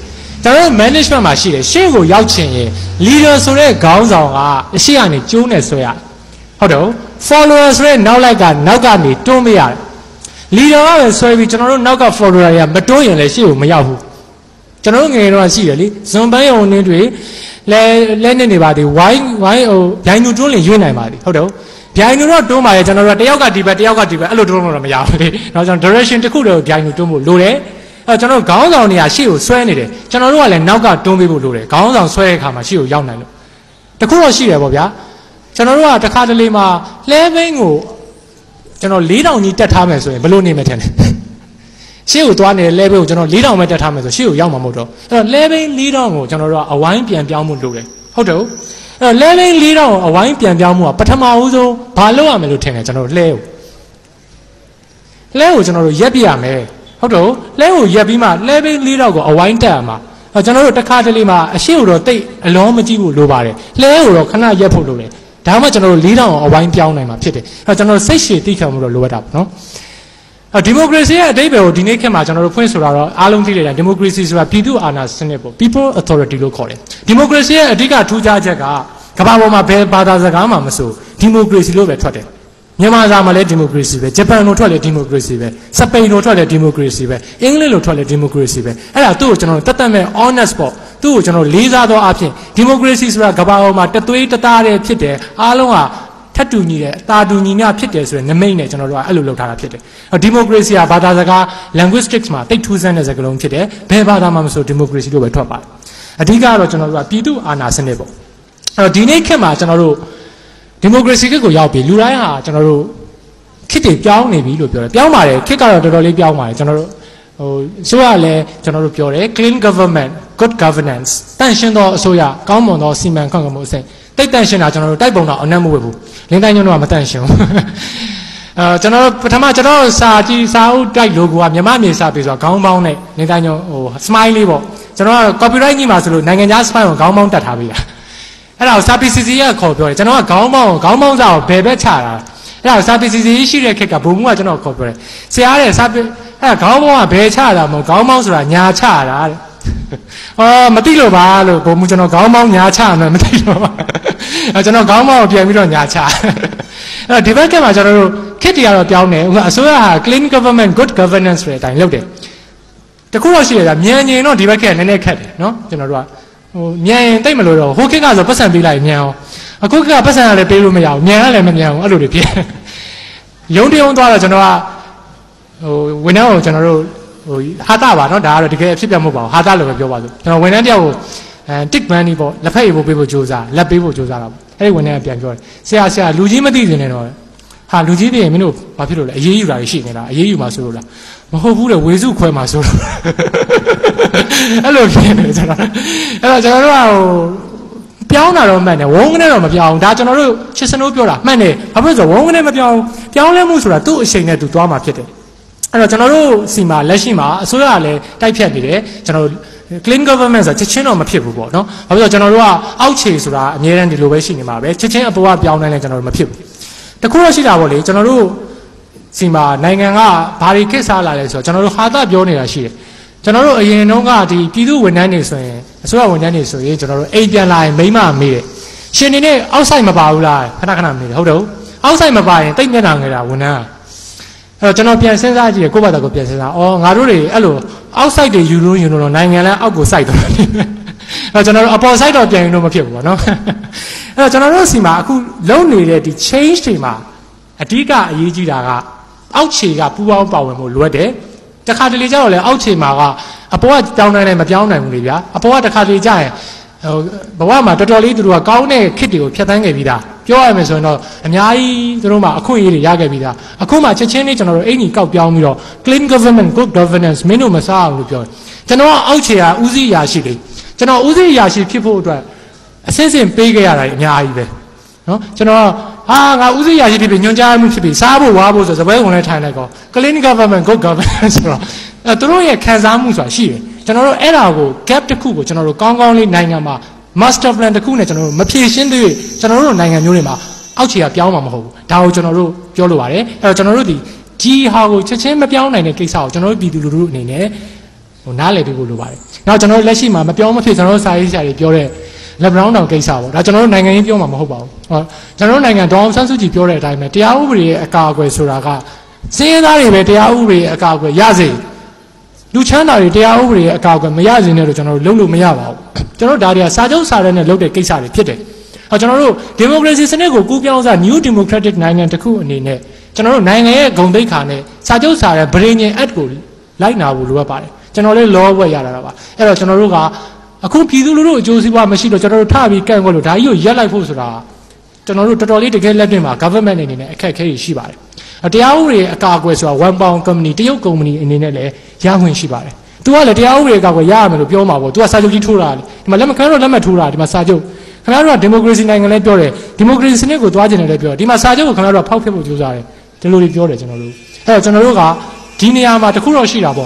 ကျွန်တော် management မှာရှိတယ်ရှေ့ကိုရောက်ချင်ရင် leader ဆိုတဲ့ခေါင်းဆောင်ကအရှိကနေကျိုးနေဆွဲရဟုတ်တယ် follower ဆိုတဲ့နောက်လိုက်ကနောက်ကနေတွန်းမရတယ် leader ကပဲဆွဲပြီးကျွန်တော်တို့နောက်က follower တွေကမတွန်းရင်လည်းရှေ့ကိုမရောက်ဘူးကျွန်တော်တို့ငယ်တော့ရှိတယ်လေဇွန်ပန်းရုံနေတွေလဲလဲနေနေပါသေးဝိုင်းဝိုင်းဟိုဗျိုင်းညူတွန်းလင်ရွေးနိုင်ပါသေးဟုတ်တယ်ဗျိုင်းညူတော့တွန်းပါလေကျွန်တော်တို့တယောက်ကဒီဘက်တယောက်ကဒီဘက်အဲ့လိုတွန်းလို့တော့မရဘူးလေတော့ကျွန်တော် direction တစ်ခုတည်းကိုဗျိုင်းညူတွန်းဖို့လိုတယ်အဲကျွန်တော်ခေါင်းဆောင်တွေကရှေ့ကိုဆွဲနေတယ်ကျွန်တော်တို့ကလည်းနောက်ကတွန်းပေးဖို့လိုတယ်ခေါင်းဆောင်ဆွဲတဲ့အခါမှာရှေ့ကိုရောက်နိုင်လို့တခုတော့ရှိတယ်ပေါ့ဗျာကျွန်တော်တို့ကတစ်ခါတလေမှာလဲဘင်းကိုကျွန်တော်၄တောင်ကြီးတက်ထားမယ်ဆိုရင်ဘယ်လိုနေမထင်လဲရှေ့ကိုသွားနေတဲ့လဲဘင်းကိုကျွန်တော်၄တောင်ပဲတက်ထားမယ်ဆိုရှေ့ကိုရောက်မှာမဟုတ်တော့အဲ့တော့လဲဘင်း၄တောင်ကိုကျွန်တော်တို့ကအဝိုင်းပြန်ပြောင်းမှုလုပ်တယ်ဟုတ်တယ်အဲ့တော့လဲဘင်း၄တောင်ကိုအဝိုင်းပြန်ပြောင်းမှုကပထမဦးဆုံးဘာလုပ်ရမလဲလို့ထင်တယ်ကျွန်တော်တို့လဲကိုလဲကိုကျွန်တော်တို့ရက်ပြရမယ်ဟုတ်တော့လဲကိုရက်ပြီးမှလဲဘင်း၄တောင်ကိုအဝိုင်းတက်ရမှာကျွန်တော်တို့တစ်ခါတလေမှာအရှိကိုတော့တိတ်အလုံးမကြည့်ဘူးလိုပါတယ်လဲကိုတော့ခဏရက်ဖို့လိုတယ်ဒါမှကျွန်တော်တို့၄တောင်အဝိုင်းပြောင်းနိုင်မှာဖြစ်တယ်အဲကျွန်တော်တို့စိတ်ရှည်သိခံမှုတော့လိုအပ်တာပေါ့နော်ဒီမိုကရေစီရဲ့အဓိပ္ပာယ်ကိုဒီနေ့ခေတ်မှာကျွန်တော်တို့ဖွင့်ဆိုတာတော့အားလုံးသိတယ်ဒီမိုကရေစီဆိုတာပြည်သူအာဏာစနစ်ပေါ့ people authority လို့ခေါ်တယ်ဒီမိုကရေစီရဲ့အဓိကထူးခြားချက်ကကမ္ဘာပေါ်မှာဘယ်ဘာသာစကားမှမဆိုဒီမိုကရေစီလို့ပဲထွက်တယ်မြန်မာစာမှာလည်းဒီမိုကရေစီပဲဂျပန်လိုထွက်လည်းဒီမိုကရေစီပဲစပိန်လိုထွက်လည်းဒီမိုကရေစီပဲအင်္ဂလိပ်လိုထွက်လည်းဒီမိုကရေစီပဲအဲ့ဒါသူ့ကိုကျွန်တော်တို့တတ်တတ်မဲ့ honest ပေါ့သူ့ကိုကျွန်တော်လေးစားသောအဖြစ်ဒီမိုကရေစီဆိုတာကမ္ဘာပေါ်မှာတသွေးတသားတည်းဖြစ်တယ်အားလုံးဟာထပ်တူညီတယ်တာတူညီမျှဖြစ်တယ်ဆိုရင်နမိတ်နဲ့ကျွန်တော်တို့ကအဲ့လိုလုပ်ထားတာဖြစ်တယ်ဒီမိုကရေစီကဘာသာစကား linguistics မှာတိတ်ထူးဆန်းတဲ့စကားလုံးဖြစ်တယ်ဘယ်ဘာသာမှမဆိုဒီမိုကရေစီလို့ပဲထွက်ပါတယ်အဓိကတော့ကျွန်တော်တို့ကပြည်သူအာဏာစနစ်ပေါ့အဲ့တော့ဒီနေ့ခေတ်မှာကျွန်တော်တို့ဒီမိုကရေစီခေတ်ကိုရောက်ပြီလူတိုင်းဟာကျွန်တော်တို့ခေတ်တွေပြောင်းနေပြီလို့ပြောတယ်ပြောင်းပါတယ်ခေတ်ကတော့တော်တော်လေးပြောင်းပါတယ်ကျွန်တော်တို့ဟိုဆိုရလဲကျွန်တော်တို့ပြောတယ် clean government good governance တန့်ရှင်းသောအစိုးရကောင်းမွန်သောစီမံခန့်ခွဲမှုအစဉ်တိတ်တန့်ရှင်းတာကျွန်တော်တို့တိုက်ပုံတော့အနက်မဝတ်ဘူးလင်းတိုင်းညွန့်တော့မတန့်ရှင်းဘူးအဲကျွန်တော်ပထမကျွန်တော်စာကြည့်စာအုပ်တိုက် logo ကမြမမြေစာပေဆိုတာခေါင်းပေါင်းနဲ့လင်းတိုင်းညွန့်ဟို smile လေးပေါ့ကျွန်တော်က copyright ကြီးမှာဆိုလို့နိုင်ငံခြား smile ကိုခေါင်းပေါင်းတက်ထားပေးတာအဲ့ဒါကိုစာပေစီစီကခေါ်ပြောတယ်ကျွန်တော်ကခေါင်းပေါင်းခေါင်းပေါင်းစာကိုဘယ်ဘက်ချတာအဲ့ဒါစာပေစီစီရှိတဲ့ခက်ကဘုံမှုကကျွန်တော်ခေါ်ပြောတယ်ဆရာတဲ့စာပေအဲ့ဒါခေါင်းပေါင်းကဘယ်ချတာမဟုတ်ခေါင်းပေါင်းဆိုတာညာချတာတဲ့အော်မသိလို့ပါလို့ဘုံမှုကျွန်တော်ခေါင်းပေါင်းညာချမယ်မသိလို့ပါအဲကျွန်တော်ခေါင်းပေါင်းကိုပြန်ပြီးတော့ညာချအဲ့တော့ဒီဘက်ကမှာကျွန်တော်တို့ခက်တရတော့ပြောင်းတယ်ဥပမာအစိုးရဟာ clean government good governance ဆိုတဲ့အတိုင်းလုပ်တယ်တခုတော့ရှိရတာမြန်ရင်တော့ဒီဘက်ကနည်းနည်းခက်တယ်နော်ကျွန်တော်တို့ကဟိုမြန်ရင်တိတ်မလို့တော့ဟိုခက်ကဆိုပတ်စံပေးလိုက်မြန်အောင်အခုခက်ကပတ်စံကလည်းပေးလို့မရဘူးမြန်ကလည်းမမြန်ဘူးအဲ့လိုတွေဖြစ်ရုံတရုံသွားတော့ကျွန်တော်ကဟိုဝန်ထမ်းကိုကျွန်တော်တို့ဟိုဟာတာပါနော်ဒါကတော့တကယ်အဖြစ်ပြမဟုတ်ပါဘူးဟာတာလို့ပဲပြောပါစို့ကျွန်တော်ဝန်ထမ်းတယောက်ကိုအဲ tick money ပေါ့လက်ဖက်ရည်ဖို့ပေးဖို့ကြိုးစားလက်ပေးဖို့ကြိုးစားတာပေါ့အဲ့ဒီဝန်ထမ်းကပြန်ပြောတယ်ဆရာဆရာလူကြီးမသိစင်နေတော့ဟာလူကြီးသိရင်မင်းတို့ဘာဖြစ်လို့လဲအေးအေးယူတာရှိနေတာအေးအေးယူမှာဆိုလို့လားမဟုတ်ဘူးလေဝေစုခွဲမှာဆိုလို့အဲ့လိုဖြစ်နေကျွန်တော်အဲ့တော့ကျွန်တော်တို့ကဟိုပြောင်းတာတော့မှန်တယ်ဝုန်းကနေတော့မပြောင်းဒါကျွန်တော်တို့ချစ်စနိုးပြောတာမှန်တယ်ဘာဖြစ်လို့ဆိုဝုန်းကနေမပြောင်းပြောင်းလဲမှုဆိုတာသူ့အချိန်နဲ့သူသွားမှာဖြစ်တယ်အဲ့တော့ကျွန်တော်တို့စီမှာလက်ရှိမှာအစိုးရကလည်းတိုက်ဖြတ်နေတယ်ကျွန်တော်တို့ clean government ဆိုတာချက်ချင်းတော့မဖြစ်ဘူးပေါ့နော်ဘာဖြစ်လို့ကျွန်တော်တို့ကအောက်ခြေဆိုတာအများတန်းဒီလိုပဲရှိနေမှာပဲချက်ချင်းအပေါ်ကပြောင်းနိုင်လဲကျွန်တော်တို့မဖြစ်ဘူးတခုတော့ရှိတာပေါ့လေကျွန်တော်တို့စီမှာနိုင်ငံကဘာတွေခက်စားလာလဲဆိုတော့ကျွန်တော်တို့ဟာတာပြောနေတာရှိတယ်ကျွန်တော်တို့အရင်တုန်းကဒီပြည်သူဝန်ထမ်းတွေဆိုရင်အစိုးရဝန်ထမ်းတွေဆိုရင်ကျွန်တော်တို့အိမ်ပြန်လာရင်မိမမေးတယ်ရှင်နေနဲ့အောက်ဆိုင်မပါဘူးလားခဏခဏမေးတယ်ဟုတ်တယ်အောက်ဆိုင်မပါရင်တိတ်မျက်နှာငယ်တာဝန်ထမ်းအဲ့တော့ကျွန်တော်ပြန်စဉ်းစားကြည့်ရကိုယ့်ဘာသာကိုပြန်စဉ်းစားအော်ငါတို့တွေအဲ့လိုအောက်ဆိုင်တွေယူလို့ယူလို့နိုင်ငံလဲအောက်ကိုစိုက်တော့တယ်အဲ့တော့ကျွန်တော်တို့အပေါ်စိုက်တော့ပြန်ရင်တော့မဖြစ်ဘူးပေါ့နော်အဲ့တော့ကျွန်တော်တို့စီမှာအခုလုံးနေတဲ့ဒီ change တွေမှာအဓိကအရေးကြီးတာကအောက်ခြေကပူပေါင်းပါဝင်မှုလိုအပ်တယ်တခါတလေကျတော့လေအောက်ခြေမှာကအပေါ်ကတောင်းနိုင်တယ်မပြောင်းနိုင်ဘူးလေဗျာအပေါ်ကတခါတလေကျရင်ဟိုဘဝမှာတော်တော်လေးသူတို့ကကောင်းတဲ့ခစ်တွေကိုဖျက်ဆီးခဲ့ပြီးသားပြောရမယ်ဆိုရင်တော့အများကြီးသူတို့မှအခွင့်အရေးတွေရခဲ့ပြီးသားအခုမှချက်ချင်းလေးကျွန်တော်တို့အင်ကြီးကောက်ပြောင်းပြီးတော့ clean government good governance မင်းတို့မစားအောင်လို့ပြောတယ်ကျွန်တော်အောက်ခြေကဦးစီးရာရှိတယ်ကျွန်တော်ဦးစီးရာရှိဖြစ်ဖို့အတွက်အစင်းစင်ပေးခဲ့ရတာအများကြီးပဲနော်ကျွန်တော်ဟာငါဦးစီးရာရှိဖြစ်ပြီးညွှန်ကြားမှုဖြစ်ပြီးစားဖို့ဝါဖို့ဆိုစပွဲဝင်လဲထိုင်လိုက်ကော clean government good governance ဆိုတော့အဲသူတို့ရဲ့ခံစားမှုဆိုတာရှိတယ်ကျွန်တော်တို့အဲ့ဒါကို gap တစ်ခုကိုကျွန်တော်တို့ကောင်းကောင်းလေးနိုင်ငံမှာ master plan တစ်ခုနဲ့ကျွန်တော်တို့မဖြည့်ရှင်းသေးကျွန်တော်တို့နိုင်ငံမျိုးတွေမှာအောက်ခြေကပြောင်းမှာမဟုတ်ဘူးဒါကိုကျွန်တော်တို့ပြောလိုပါတယ်အဲ့တော့ကျွန်တော်တို့ဒီဒီဟာကိုချက်ချင်းမပြောင်းနိုင်တဲ့ကိစ္စကိုကျွန်တော်တို့ပြည်သူလူထုအနေနဲ့ဟိုနားလည်ပြီးလို့လိုပါတယ်နောက်ကျွန်တော်တို့လက်ရှိမှာမပြောမဖြစ်ကျွန်တော်တို့စာရေးဆရာတွေပြောတဲ့လက်ဘရောင်းတောင်ကိစ္စပေါ့ဒါကျွန်တော်တို့နိုင်ငံရေးပြောမှာမဟုတ်ပါဘူးဟောကျွန်တော်တို့နိုင်ငံဒေါအောင်ဆန်းစုကြည်ပြောတဲ့အတိုင်းပဲတရားဥပဒေရဲ့အကာအကွယ်ဆိုတာကစင်းရဲသားတွေပဲတရားဥပဒေရဲ့အကာအကွယ်ရစေလူချမ်းသာတွေတရားဥပဒေရဲ့အကာအကွယ်မရစေနဲ့လို့ကျွန်တော်တို့လုပ်လို့မရပါဘူးကျွန်တော်တို့ဒါတွေကစာချုပ်စာတမ်းနဲ့လုပ်တဲ့ကိစ္စတွေဖြစ်တယ်ဟောကျွန်တော်တို့ဒီမိုကရေစီစနစ်ကိုကူးပြောင်းစား New Democratic နိုင်ငံတစ်ခုအနေနဲ့ကျွန်တော်တို့နိုင်ငံရဲ့ဂုဏ်သိက္ခာနဲ့စာချုပ်စာတမ်းဗြိဉ္ဉ် Act ကိုလိုက်နာဖို့လိုအပ်ပါတယ်ကျွန်တော်လေးလောဘွက်ရတာပါအဲ့တော့ကျွန်တော်တို့ကအခုပြည်သူလူထုအကျိုးစီးပွားမရှိတော့ကျွန်တော်တို့ထပြီးကန့်ကွက်လို့ဒါကြီးကိုရက်လိုက်ဖို့ဆိုတာကျွန်တော်တို့တော်တော်လေးတကယ်လက်တွေ့မှာ government အနေနဲ့အခက်အခဲရှိပါတယ်တရားဥပဒေအကာအကွယ်ဆိုတာ one pound company တရုတ်ကုမ္ပဏီအနေနဲ့လည်းရခွင့်ရှိပါတယ်။ तू ကလည်းတရားဥပဒေအကာအကွယ်ရရမယ်လို့ပြောမှာပေါ့။ तू ကစာချုပ်ကြီးထိုးတာလေ။ဒီမှာလက်မခံတော့လက်မှတ်ထိုးတာဒီမှာစာချုပ်ခင်ဗျားတို့ကဒီမိုကရေစီနိုင်ငံလည်းပြောတယ်ဒီမိုကရေစီစနစ်ကိုသွားကျင်တယ်လည်းပြောတယ်ဒီမှာစာချုပ်ကိုခင်ဗျားတို့ကဖောက်ဖျက်ဖို့ကြိုးစားတယ်ဒီလိုတွေပြောတယ်ကျွန်တော်တို့အဲ့တော့ကျွန်တော်တို့ကဒီနေရာမှာတခုတော့ရှိတာပေါ့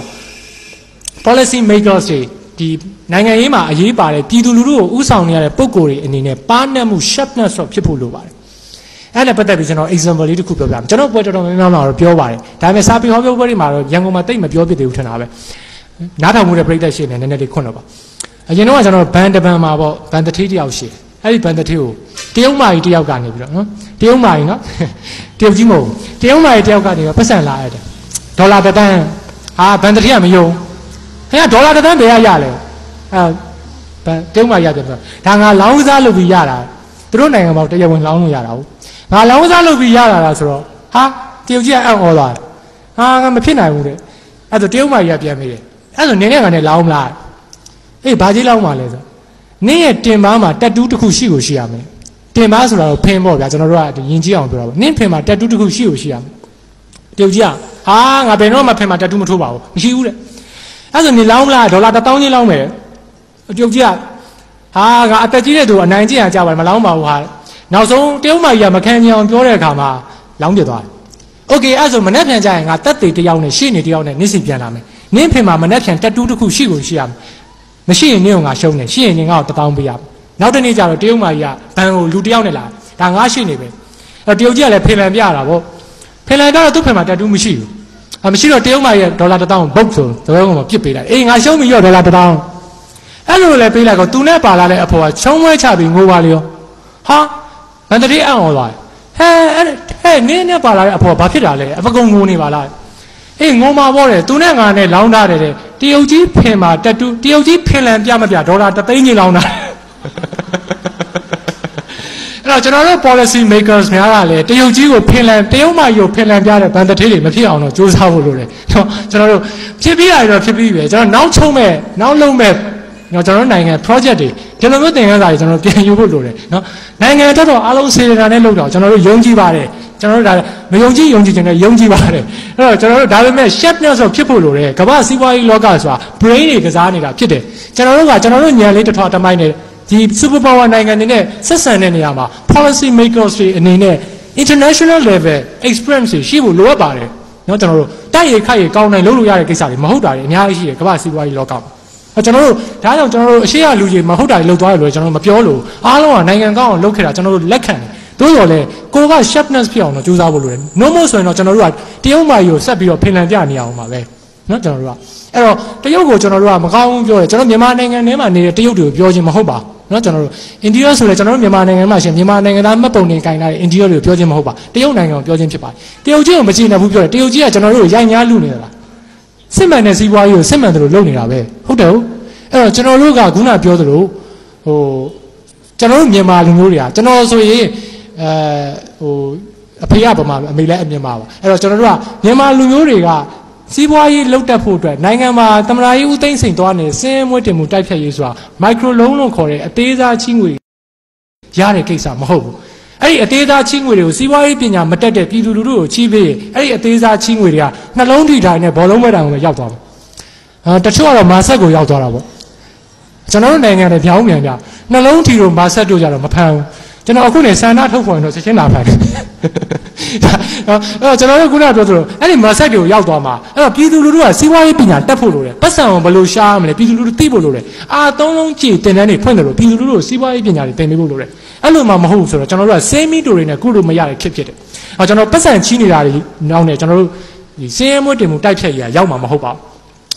policy makers တွေဒီနိုင်ငံရေးမှာအရေးပါတယ်ပြည်သူလူထုကိုဥဆောင်နေရတဲ့ပုံကိုယ်တွေအနေနဲ့ပါးနှက်မှု sharpness တော့ဖြစ်ဖို့လိုပါတယ်အဲ့ဒါပတ်သက်ပြီးကျွန်တော် example လေးတစ်ခုပြောပြမယ်ကျွန်တော်ပွဲတော်တော်များများမှာတော့ပြောပါတယ်ဒါပေမဲ့စာပေဟောပြောပွဲတွေမှာတော့ရန်ကုန်မှာတိတ်မပြောပြသေးဘူးထင်တာပဲနားထောင်မှုတဲ့ပြည်သက်ရှင်နေနည်းနည်းလေးခွန်းတော့ပါအရင်တော့ကျွန်တော်ဘန်တပန်မှာပေါ့ဘန်တထေးတယောက်ရှိအဲ့ဒီဘန်တထေးကိုတရုတ်မာကြီးတယောက်ကနေပြီးတော့နော်တရုတ်မာကြီးနော်တရုတ်ကြီးမဟုတ်တရုတ်မာကြီးတယောက်ကနေပြီးပတ်စံလာရတယ်ဒေါ်လာတစ်တန်းဟာဘန်တထေးကမယုံခင်ဗျာဒေါ်လာတစ်တန်းဘယ်ရရလဲအဲဘန်တရုတ်မာကြီးရတယ်ဆိုဒါငါလောင်းကစားလုပ်ပြီးရတာသူတို့နိုင်ငံမှာတရားဝင်လောင်းလို့ရတာဟုတ်ငါလောင်းကစားလုပ်ပြီးရတာလားဆိုတော့ဟာတရုတ်ကြီးကအံ့ဩသွားဟာငါမဖြစ်နိုင်ဘူးတဲ့အဲ့ဒါတရုတ်မာကြီးကပြန်ပြီးတယ်အဲ့ဒါနင်းနဲ့ကနေလောင်းမလားအေးဘာကြီးလောင်းမှလဲဆိုနင်းရဲ့တင်ပါမှာတက်တူးတစ်ခုရှိကိုရှိရမယ်တင်ပါဆိုတာတော့ဖင်ပေါ့ဗျာကျွန်တော်တို့ကယဉ်ကျေးအောင်ပြောတာပေါ့နင်းဖင်မှာတက်တူးတစ်ခုရှိကိုရှိရမယ်တရုတ်ကြီးကဟာငါဘယ်တော့မှဖင်မှာတက်တူးမထိုးပါဘူးမရှိဘူးတဲ့အဲ့ဆိုနင်းလောင်းမလားဒေါ်လာတစ်သောင်းချင်းလောင်းမယ်တရုတ်ကြီးကဟာငါအသက်ကြီးတဲ့သူအနိုင်ကျင့်ရကြပါမလောင်းပါဘူးဟာနောက်ဆုံးတရုတ်မကြီးကမခံချင်အောင်ပြောတဲ့အခါမှာလောင်းပြသွားတယ်โอเคအဲ့ဆိုမနှက်ပြန်ကြရင်ငါတက်သေးတယောက်နဲ့ရှေ့နေတယောက်နဲ့နင်းစီပြန်လာမယ်နင်းဖင်မှာမနှက်ပြန်တက်တူးတစ်ခုရှိကိုရှိရမယ်မရှိရင်နင်းကငါရှုံးတယ်ရှိရင်နင်းကတပေါင်းပေးရမယ်နောက်တနေ့ကျတော့တရုတ်မကြီးကဘန်ကိုလူတယောက်နဲ့လာဒါငါရှိနေပဲအဲ့တရုတ်ကြီးကလည်းဖင်လန်ပြတာပေါ့ဖင်လန်ကတော့သူ့ဖင်မှာတက်တူးမရှိဘူးအမရှိတော့တရုတ်မကြီးကဒေါ်လာတစ်သောင်းဘုတ်ဆိုသဘောကောင်မှာပြစ်ပေးလိုက်အေးငါရှုံးပြီရောဒေါ်လာတစ်သောင်းအဲ့လိုလည်းပေးလိုက်တော့သူနဲ့ပါလာတဲ့အဖေကချုံးဝဲချပြီးငိုပါလေရောဟာဘန်တတိအံ့ဩသွားဟဲအဲ့ဟဲနင်းနဲ့ပါလာတဲ့အဖေကဘာဖြစ်တာလဲအပကုံငိုနေပါလားအေးငုံမှာပေါ့တယ်သူနဲ့ငါနဲ့လောင်းထားတယ်တဲ့တရုတ်ကြီးဖင်မှာတက်တူးတရုတ်ကြီးဖင်လန်ပြမပြဒေါ်လာတစ်သိန်းကြီးလောင်းတာအဲ့တော့ကျွန်တော်တို့ policy makers များကလည်းတရုတ်ကြီးကိုဖင်လန်တရုတ်မကြီးကိုဖင်လန်ပြတဲ့ဗန်တထေးတွေမဖြစ်အောင်တော့စူးစမ်းဖို့လိုတယ်နော်ကျွန်တော်တို့ဖြစ်ပြီးရတယ်တော့ဖြစ်ပြီးပြီကျွန်တော်နောက်ချုံမဲ့နောက်လုံးမဲ့နော်ကျွန်တော်တို့နိုင်ငံ project တွေဒီလိုမျိုးသင်ခန်းစာတွေကျွန်တော်ပြန်ယူဖို့လိုတယ်နော်နိုင်ငံတော်တော်အားလုံးစေတနာနဲ့လုပ်တော့ကျွန်တော်တို့ယုံကြည်ပါတယ်ကျွန်တော်တို့ဒါမယုံကြည်ယုံကြည်ခြင်းနဲ့ယုံကြည်ပါတယ်အဲ့တော့ကျွန်တော်တို့ဒါပေမဲ့ sharpness ဆိုဖြစ်ဖို့လိုတယ်ကမ္ဘာစီးပွားရေးလောကဆိုတာ brain တွေကစားနေတာဖြစ်တယ်ကျွန်တော်တို့ကကျွန်တော်တို့ညံလေးတစ်ထွားတစ်မိုက်နဲ့ဒီ super power နိုင်ငံတွေနဲ့ဆက်ဆံတဲ့နေရာမှာ policy makers တွေအနေနဲ့ international level experience ရှိဖို့လိုအပ်ပါတယ်နော်ကျွန်တော်တို့တိုက်ရိုက်ခိုက်ရိုက်ကောင်းနိုင်လုပ်လို့ရတဲ့ကိစ္စတွေမဟုတ်တာတွေအများကြီးရှိတယ်ကမ္ဘာစီးပွားရေးလောကမှာကျွန်တော်တို့ဒါကြောင့်ကျွန်တော်တို့အရှိရလူကြီးမဟုတ်တာတွေလုပ်သွားတယ်လို့ကျွန်တော်မပြောလို့အားလုံးကနိုင်ငံကောင်းအောင်လုပ်ခဲ့တာကျွန်တော်တို့လက်ခံတယ်သို့တော်လည်းကိုက sharpness ဖြစ်အောင်တော့ကြိုးစားဖို့လိုတယ် no more ဆိုရင်တော့ကျွန်တော်တို့ကတရုတ်မာကြီးကိုဆက်ပြီးတော့ဖင်လန်ပြနေအောင်ပါပဲနော်ကျွန်တော်တို့ကအဲ့တော့တရုတ်ကိုကျွန်တော်တို့ကမကောင်းဘူးပြောတယ်ကျွန်တော်မြန်မာနိုင်ငံထဲမှာနေတဲ့တရုတ်တွေကိုပြောခြင်းမဟုတ်ပါနော်ကျွန်တော်တို့အိန္ဒိယဆိုလည်းကျွန်တော်တို့မြန်မာနိုင်ငံမှာရှင်မြန်မာနိုင်ငံသားမှတ်ပုံတင်ကင်ထားတဲ့အိန္ဒိယတွေကိုပြောခြင်းမဟုတ်ပါတရုတ်နိုင်ငံကိုပြောခြင်းဖြစ်ပါတယ်တရုတ်ကြီးကိုမကြည့်နိုင်ဘူးပြောတယ်တရုတ်ကြီးကကျွန်တော်တို့ကိုရိုက်ညားလူနေသလားစစ်မှန်တဲ့စီးပွားရေးကိုစစ်မှန်တယ်လို့လုပ်နေတာပဲဟုတ်တယ်ဟုတ်အဲ့တော့ကျွန်တော်တို့ကခုနပြောသလိုဟိုကျွန်တော်တို့မြန်မာလူမျိုးတွေကကျွန်တော်ဆိုရင်အဲဟိုအဖေကဗမာအမေလည်းအမြန်မာပါအဲ့တော့ကျွန်တော်တို့ကမြန်မာလူမျိုးတွေကစီးပွားရေးလှုပ်တက်ဖို့အတွက်နိုင်ငံမှာတမန်ရေးဦးသိန်းစိန်သွားနေစင်းမွေးတင်မှုတိုက်ဖြတ်ရေးဆိုတာ micro loan လို့ခေါ်တဲ့အသေးစားချီးငွေရတဲ့ကိစ္စမဟုတ်ဘူးအဲ့ဒီအသေးစားချီးငွေတွေကိုစီးပွားရေးပညာမတက်တဲ့ပြည်သူလူထုကိုချီးပေးအဲ့ဒီအသေးစားချီးငွေတွေကနှလုံးထိတိုင်းနဲ့ဘောလုံးမဲ့တိုင်ကိုရောက်သွားတယ်အာတချို့ကတော့မာဆက်ကိုရောက်သွားတာပေါ့ကျွန်တော်တို့နိုင်ငံတွေပြောင်းပြန်ကြနှလုံးထီတို့မာဆက်တို့ကြတော့မဖမ်းဘူးကျွန်တော်အခုနေစန္ဒထုတ်ဖွင့်တော့ချက်ချင်းလာဖမ်းတယ်အဲ့တော့ကျွန်တော်တို့ခုနကပြောသလိုအဲ့ဒီမာဆက်တွေကိုရောက်သွားမှာအဲ့တော့ပြည်သူလူထုကစီးပွားရေးပညာတက်ဖို့လိုတယ်ပတ်စံအောင်ဘယ်လိုရှားမလဲပြည်သူလူထုသိဖို့လိုတယ်အာသုံးလုံးကြည့်တင်တန်းတွေဖွင့်တယ်လို့ပြည်သူလူထုကိုစီးပွားရေးပညာတွေသင်ပေးဖို့လိုတယ်အဲ့လိုမှမဟုတ်ဘူးဆိုတော့ကျွန်တော်တို့ကစေးမီတိုတွေနဲ့ကုလို့မရတဲ့ခက်ဖြစ်တယ်အဲ့ကျွန်တော်ပတ်စံချီးနေတာတွေနောက်နေကျွန်တော်တို့ဒီစင်းရဲမွေးတင်မှုတိုက်ဖြတ်ရရောက်မှာမဟုတ်ပါဘူး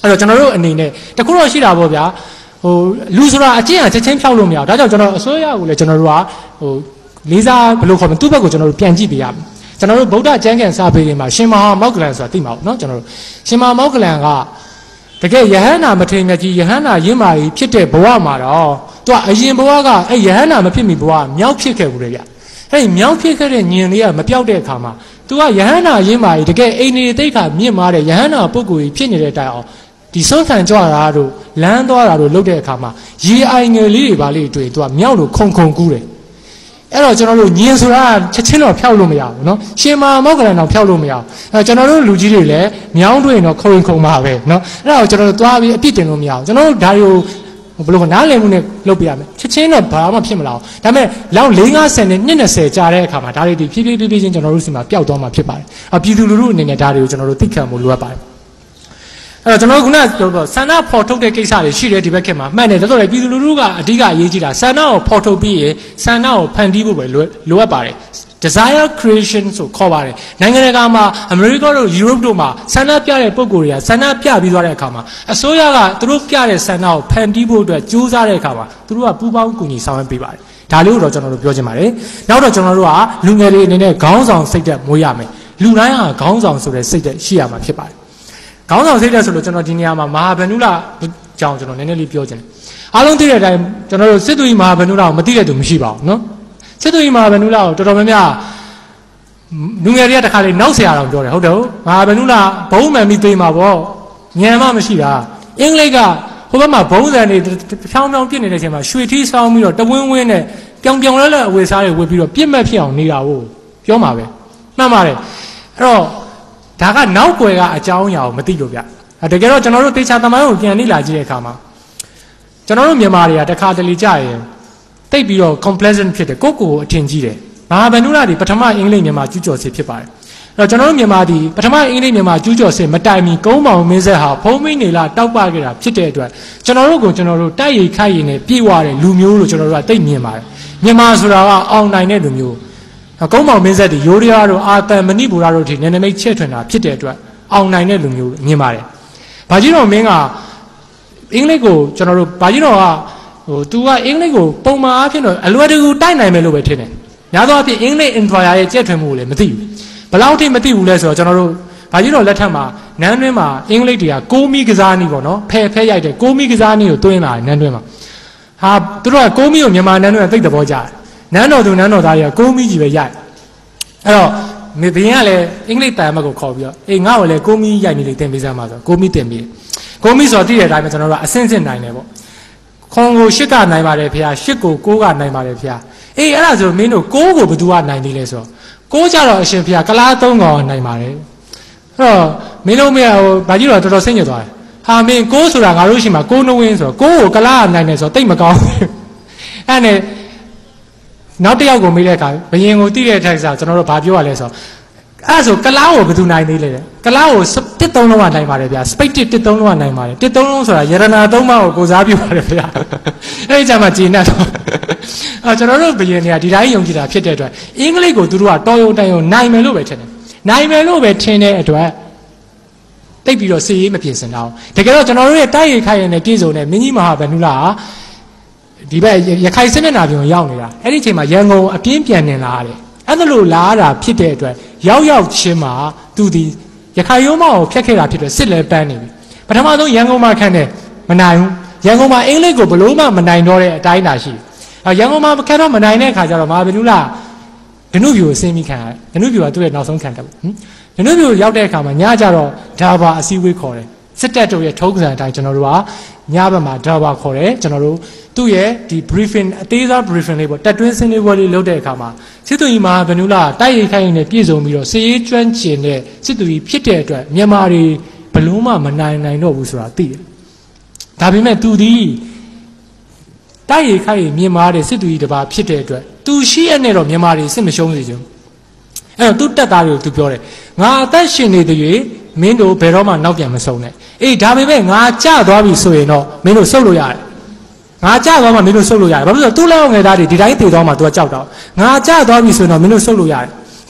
အဲ့တော့ကျွန်တော်တို့အနေနဲ့တခုတော့ရှိတာပေါ့ဗျာဟိုလူဆိုတာအကျင့်အချက်ချင်းဖြောက်လို့မရဒါကြောင့်ကျွန်တော်အစိုးရကိုလည်းကျွန်တော်တို့ကဟိုလေးစားဘယ်လိုခေါ်မလဲသူ့ဘက်ကိုကျွန်တော်တို့ပြန်ကြည့်ပေးရမယ်ကျွန်တော်တို့ဗုဒ္ဓကျမ်းဂန်စာပေတွေမှာရှင်မဟာမောက္ကလန်ဆိုတာသိမှာပေါ့နော်ကျွန်တော်တို့ရှင်မဟာမောက္ကလန်ကတကယ်ယဟန္တာမထေရမြတ်ကြီးယဟန္တာရင်းမာကြီးဖြစ်တဲ့ဘဝမှာတော့သူကအရင်ဘဝကအဲ့ယဟန္တာမဖြစ်မီဘဝမြောက်ဖြစ်ခဲ့ဘူးလေဗျအဲ့ဒီမြောက်ဖြစ်ခဲ့တဲ့ညင်လေးကမပြောက်တဲ့အခါမှာသူကယဟန္တာရင်းမာကြီးတကယ်အိန္ဒိယတိတ်ခါမြင့်မားတဲ့ယဟန္တာပုဂ္ဂိုလ်ကြီးဖြစ်နေတဲ့တိုင်အောင်ဒီဆုံးခံကြွတာတို့လမ်းသွားတာတို့လုပ်တဲ့အခါမှာရေအိုင်ငယ်လေးတွေပါလေးတွေ့သူကမြောက်လို့ခုံခုံကူးတယ်အဲ့တော့ကျွန်တော်တို့ညင်ဆိုတာချက်ချင်းတော့ဖျောက်လို့မရဘူးเนาะရှင်မမောက္ကလန်တော့ဖျောက်လို့မရဘူးအဲကျွန်တော်တို့လူကြီးတွေလည်းမြောင်းတွေ့ရင်တော့ခုံခုံပါပဲเนาะအဲ့ဒါကိုကျွန်တော်တို့သွားပြီးအပြစ်တင်လို့မရဘူးကျွန်တော်တို့ဒါတွေကိုဘယ်လိုနားလည်မှုနဲ့လုပ်ပြရမယ်ချက်ချင်းတော့ဘာမှဖြစ်မလာဘူးဒါပေမဲ့လောက်၄၅၀နဲ့နှစ်၂၀ကြာတဲ့အခါမှာဒါတွေဒီဖြည်းဖြည်းဖြည်းဖြည်းချင်းကျွန်တော်တို့စီမှာပျောက်သွားမှာဖြစ်ပါတယ်အပြည်သူလူထုအနေနဲ့ဒါတွေကိုကျွန်တော်တို့သိခံဖို့လိုအပ်ပါတယ်အဲ့တော့ကျွန်တော်ကခုနကပြောတော့ဆန္ဒဖော်ထုတ်တဲ့ကိစ္စတွေရှိတယ်ဒီဘက်ခေတ်မှာမှန်တယ်ဒါဆိုလည်းပြည်သူလူထုကအဓိကအရေးကြီးတာဆန္ဒကိုဖော်ထုတ်ပြီးရင်ဆန္ဒကိုဖန်တီးဖို့ပဲလိုအပ်ပါတယ် desire creation ဆိုခေါ်ပါတယ်နိုင်ငံတကာမှာအမေရိကတို့ Europe တို့မှာဆန္ဒပြတဲ့ပုံကိုယ်တွေကဆန္ဒပြပြီးသွားတဲ့အခါမှာအစိုးရကသူတို့ပြတဲ့ဆန္ဒကိုဖန်တီးဖို့အတွက်ကြိုးစားတဲ့အခါမှာသူတို့ကပူးပေါင်းကူညီဆောင်ရွက်ပေးပါတယ်ဒါလေးကိုတော့ကျွန်တော်တို့ပြောချင်ပါတယ်နောက်တော့ကျွန်တော်တို့ကလူငယ်တွေအနေနဲ့ခေါင်းဆောင်စိတ်သက်မွေးရမယ်လူတိုင်းဟာခေါင်းဆောင်ဆိုတဲ့စိတ်သက်ရှိရမှာဖြစ်ပါတယ်ခေါင်းဆောင်စိတ်သက်ဆိုလို့ကျွန်တော်ဒီနေရာမှာမဟာဗန္ဓုလကြောင့်ကျွန်တော်နည်းနည်းလေးပြောချင်တယ်အားလုံးသိတဲ့အတိုင်းကျွန်တော်တို့စစ်သူကြီးမဟာဗန္ဓုလကိုမသိတဲ့သူမရှိပါဘူးနော်စစ်သူကြီးမဟာဗန္ဓုလကိုတော်တော်များများလူငယ်တွေကတခါလေနောက်ဆရာတော်ပြောတယ်ဟုတ်တယ်မဟာဗန္ဓုလဘုံမှန်ပြီးသိမှာပေါ့ဉာဏ်မှမရှိတာအင်္ဂလိပ်ကဟိုဘက်မှာဘုံစံတွေဖြောင်းဖြောင်းပြစ်နေတဲ့အချိန်မှာရွှေထီးဆောင်းပြီးတော့တဝင်းဝင်းနဲ့ပြောင်ပြောင်လဲလဲအဝေစားတွေဝေပြီးတော့ပြစ်မဲ့ဖြစ်အောင်နေတာဟုတ်ပြောမှာပဲမှန်ပါတယ်အဲ့တော့ဒါကနောက်ွယ်ကအကြောင်းအရာကိုမသိလို့ဗျတကယ်တော့ကျွန်တော်တို့တေချာသမိုင်းကိုပြန်လေ့လာကြည့်တဲ့အခါမှာကျွန်တော်တို့မြန်မာတွေကတခါတလေကြာရင်တိတ်ပြီးတော့ complacent ဖြစ်တယ်ကိုယ့်ကိုယ်အထင်ကြီးတယ်မဟာဗန္ဓုလတွေပထမအင်္ဂလိပ်မြန်မာကျူးကျော်စစ်ဖြစ်ပါတယ်အဲ့တော့ကျွန်တော်တို့မြန်မာဒီပထမအင်္ဂလိပ်မြန်မာကျူးကျော်စစ်မတိုင်မီကုန်းမောင်မင်းဆက်ဟာဖုံးမိနေလားတောက်ပခဲ့တာဖြစ်တဲ့အတွက်ကျွန်တော်တို့ကိုကျွန်တော်တို့တိုက်ရိုက်ခိုက်ရင်နဲ့ပြေးသွားတဲ့လူမျိုးလို့ကျွန်တော်တို့ကတိတ်မြင်ပါတယ်မြန်မာဆိုတာကအောင်နိုင်တဲ့လူမျိုးကုန်းမောင်မင်းဆက်ဒီယိုရီးယားတို့အာတန်မဏိပူရတို့ထိနယ်နိမိတ်ချဲ့ထွင်တာဖြစ်တဲ့အတွက်အောင်နိုင်တဲ့လူမျိုးမြင်ပါတယ်ဘာကြီးတော်မင်းကအင်္ဂလိပ်ကိုကျွန်တော်တို့ဘာကြီးတော်ကဟို तू ကအင်္ဂလိပ်ကိုပုံမှန်အားဖြင့်တော့အလွယ်တကူတိုက်နိုင်မယ်လို့ပဲထင်တယ်။များသောအားဖြင့်အင်္ဂလိပ် empire ရဲ့ကြက်ထွင်မှုကိုလည်းမသိဘူး။ဘယ်လောက်ထိမသိဘူးလဲဆိုတော့ကျွန်တော်တို့ဘာကြီးတော်လက်ထက်မှာနန်းတွင်းမှာအင်္ဂလိပ်တွေကကိုမီကစားနည်းပေါ့နော်ဖဲဖဲရိုက်တယ်ကိုမီကစားနည်းကိုတွင်းလာတယ်နန်းတွင်းမှာဟာသူတို့ကကိုမီကိုမြန်မာနန်းတွင်းကသိတဲ့သဘောကျတယ်။နန်းတော်သူနန်းတော်သားတွေကကိုမီကြီးပဲရိုက်အဲ့တော့မေဘင်းကလည်းအင်္ဂလိပ်တန်မတ်ကိုခေါ်ပြီးတော့အေးငါ့ကိုလည်းကိုမီရိုက်နေလေတင်ပေးစမ်းပါဆိုကိုမီတင်ပေးကိုမီဆိုတော့တည်တဲ့အတိုင်းပဲကျွန်တော်တို့ကအဆင့်ဆင့်နိုင်တယ်ပေါ့ခွန်ကိုရှစ်ကနိုင်ပါတယ်ဖေဟာရှစ်ကိုကိုးကနိုင်ပါတယ်ဖေဟာအေးအဲ့ဒါဆိုမင်းတို့ကိုးကိုဘယ်သူကနိုင်သေးလဲဆိုတော့ကိုးကြတော့အရှင်ဖေဟာကလားသုံးကောင်နိုင်ပါတယ်အဲ့တော့မင်းတို့မေဟိုဘာကြီးတော့တော်တော်ဆင်းညစ်သွားတယ်ဟာမင်းကိုးဆိုတာငါတို့ရှိမှာကိုးနှဝင်းဆိုတော့ကိုးကိုကလားနိုင်တယ်ဆိုတော့တိတ်မကောင်းဘူးအဲ့နဲ့နောက်တစ်ယောက်ကိုမေးတဲ့အခါဘယင်ကိုတိတဲ့အထိုက်စားကျွန်တော်တို့ဘာပြောရလဲဆိုတော့အဲ့ဆိုကလားကိုဘယ်သူနိုင်သေးလဲကလားကိုတစ်သုံးလုံးကနိုင်ပါတယ်ဗျာစပိတ်တစ်တစ်သုံးလုံးကနိုင်ပါတယ်တစ်သုံးလုံးဆိုတာယရနာသုံးပါးကိုကိုစားပြုပါတယ်ဗျာအဲ့ဒီကြမှာဂျင်းနဲ့တော့အဲကျွန်တော်တို့ဘယင်တွေကဒီတိုင်းယုံကြည်တာဖြစ်တဲ့အတွက်အင်္ဂလိပ်ကိုသူတို့ကတော်ရုံတန်ရုံနိုင်မယ်လို့ပဲထင်တယ်နိုင်မယ်လို့ပဲထင်တဲ့အတွက်တိတ်ပြီးတော့စီရေးမပြင်ဆင်တော့တကယ်တော့ကျွန်တော်တို့ရဲ့တိုက်ရိုက်ခိုင်ရတဲ့ပြည်စုံနဲ့မင်းကြီးမဟာဗန္ဓုလဟာဒီဘက်ရခိုင်စစ်မျက်နှာပြင်ကိုရောက်နေတာအဲ့ဒီအချိန်မှာရန်ကုန်အပြင်းပြန်နေလာတယ်အဲ့ဒါလို့လာတာဖြစ်တဲ့အတွက်ရောက်ရောက်ချင်းမှာသူဒီရခိုင်ရုံးမကိုဖျက်ခဲ့တာဖြစ်တဲ့စစ်လဲပန်းနေပြီပထမဆုံးရန်ကုန်မှာခန့်တယ်မနိုင်ဘူးရန်ကုန်မှာအင်္ဂလိပ်ကိုဘလို့မှမနိုင်တော့တဲ့အတိုင်းတာရှိတယ်ရန်ကုန်မှာခန့်တော့မနိုင်တဲ့အခါကျတော့မဟာဗန္ဓုလဒနုပြူကိုဆင်းပြီးခံရတယ်ဒနုပြူကသူ့ရဲ့နောက်ဆုံးခံတယ်ပေါ့ဒနုပြူရောက်တဲ့အခါမှာညကြတော့ဒါဘာအစည်းအဝေးခေါ်တယ်စစ်တပ်တို့ရဲ့ထုံးစံအတိုင်းကျွန်တော်တို့ကညဘက်မှာဒါဘာခေါ်တယ်ကျွန်တော်တို့သူ့ရဲ့ဒီ briefing အသေးစား briefing လေးပေါ့တက်တွင်းစင်းလေးပွဲလေးလုပ်တဲ့အခါမှာစစ်သူကြီးမဟာဗန္ဓုလတိုက်ရိုက်ခိုင်းနေပြည်စုံပြီးတော့စစ်ရေးကျွမ်းကျင်တဲ့စစ်သူကြီးဖြစ်တဲ့အတွက်မြန်မာတွေဘလုံးမှမနိုင်နိုင်တော့ဘူးဆိုတာသိတယ်ဒါပေမဲ့သူဒီတိုက်ရိုက်ခိုင်းမြန်မာတဲ့စစ်သူကြီးတစ်ပါးဖြစ်တဲ့အတွက်သူရှိရနဲ့တော့မြန်မာတွေစစ်မရှုံးစေချင်အဲ့တော့သူတက်သားတွေကိုသူပြောတယ်ငါအသက်ရှင်နေတဲ့၍မင်းတို့ဘယ်တော့မှနောက်ပြန်မဆုံးနဲ့အေးဒါပေမဲ့ငါကြသွားပြီဆိုရင်တော့မင်းတို့ဆုတ်လို့ရတယ်ငါကြသွားမှမင်းတို့ဆုတ်လို့ရတယ်ဘာလို့လဲဆိုတော့သူ့လက်အောင်ငယ်သားတွေဒီတိုင်းတည်သွားမှသူကကြောက်တော့ငါကြသွားပြီဆိုရင်တော့မင်းတို့ဆုတ်လို့ရတယ်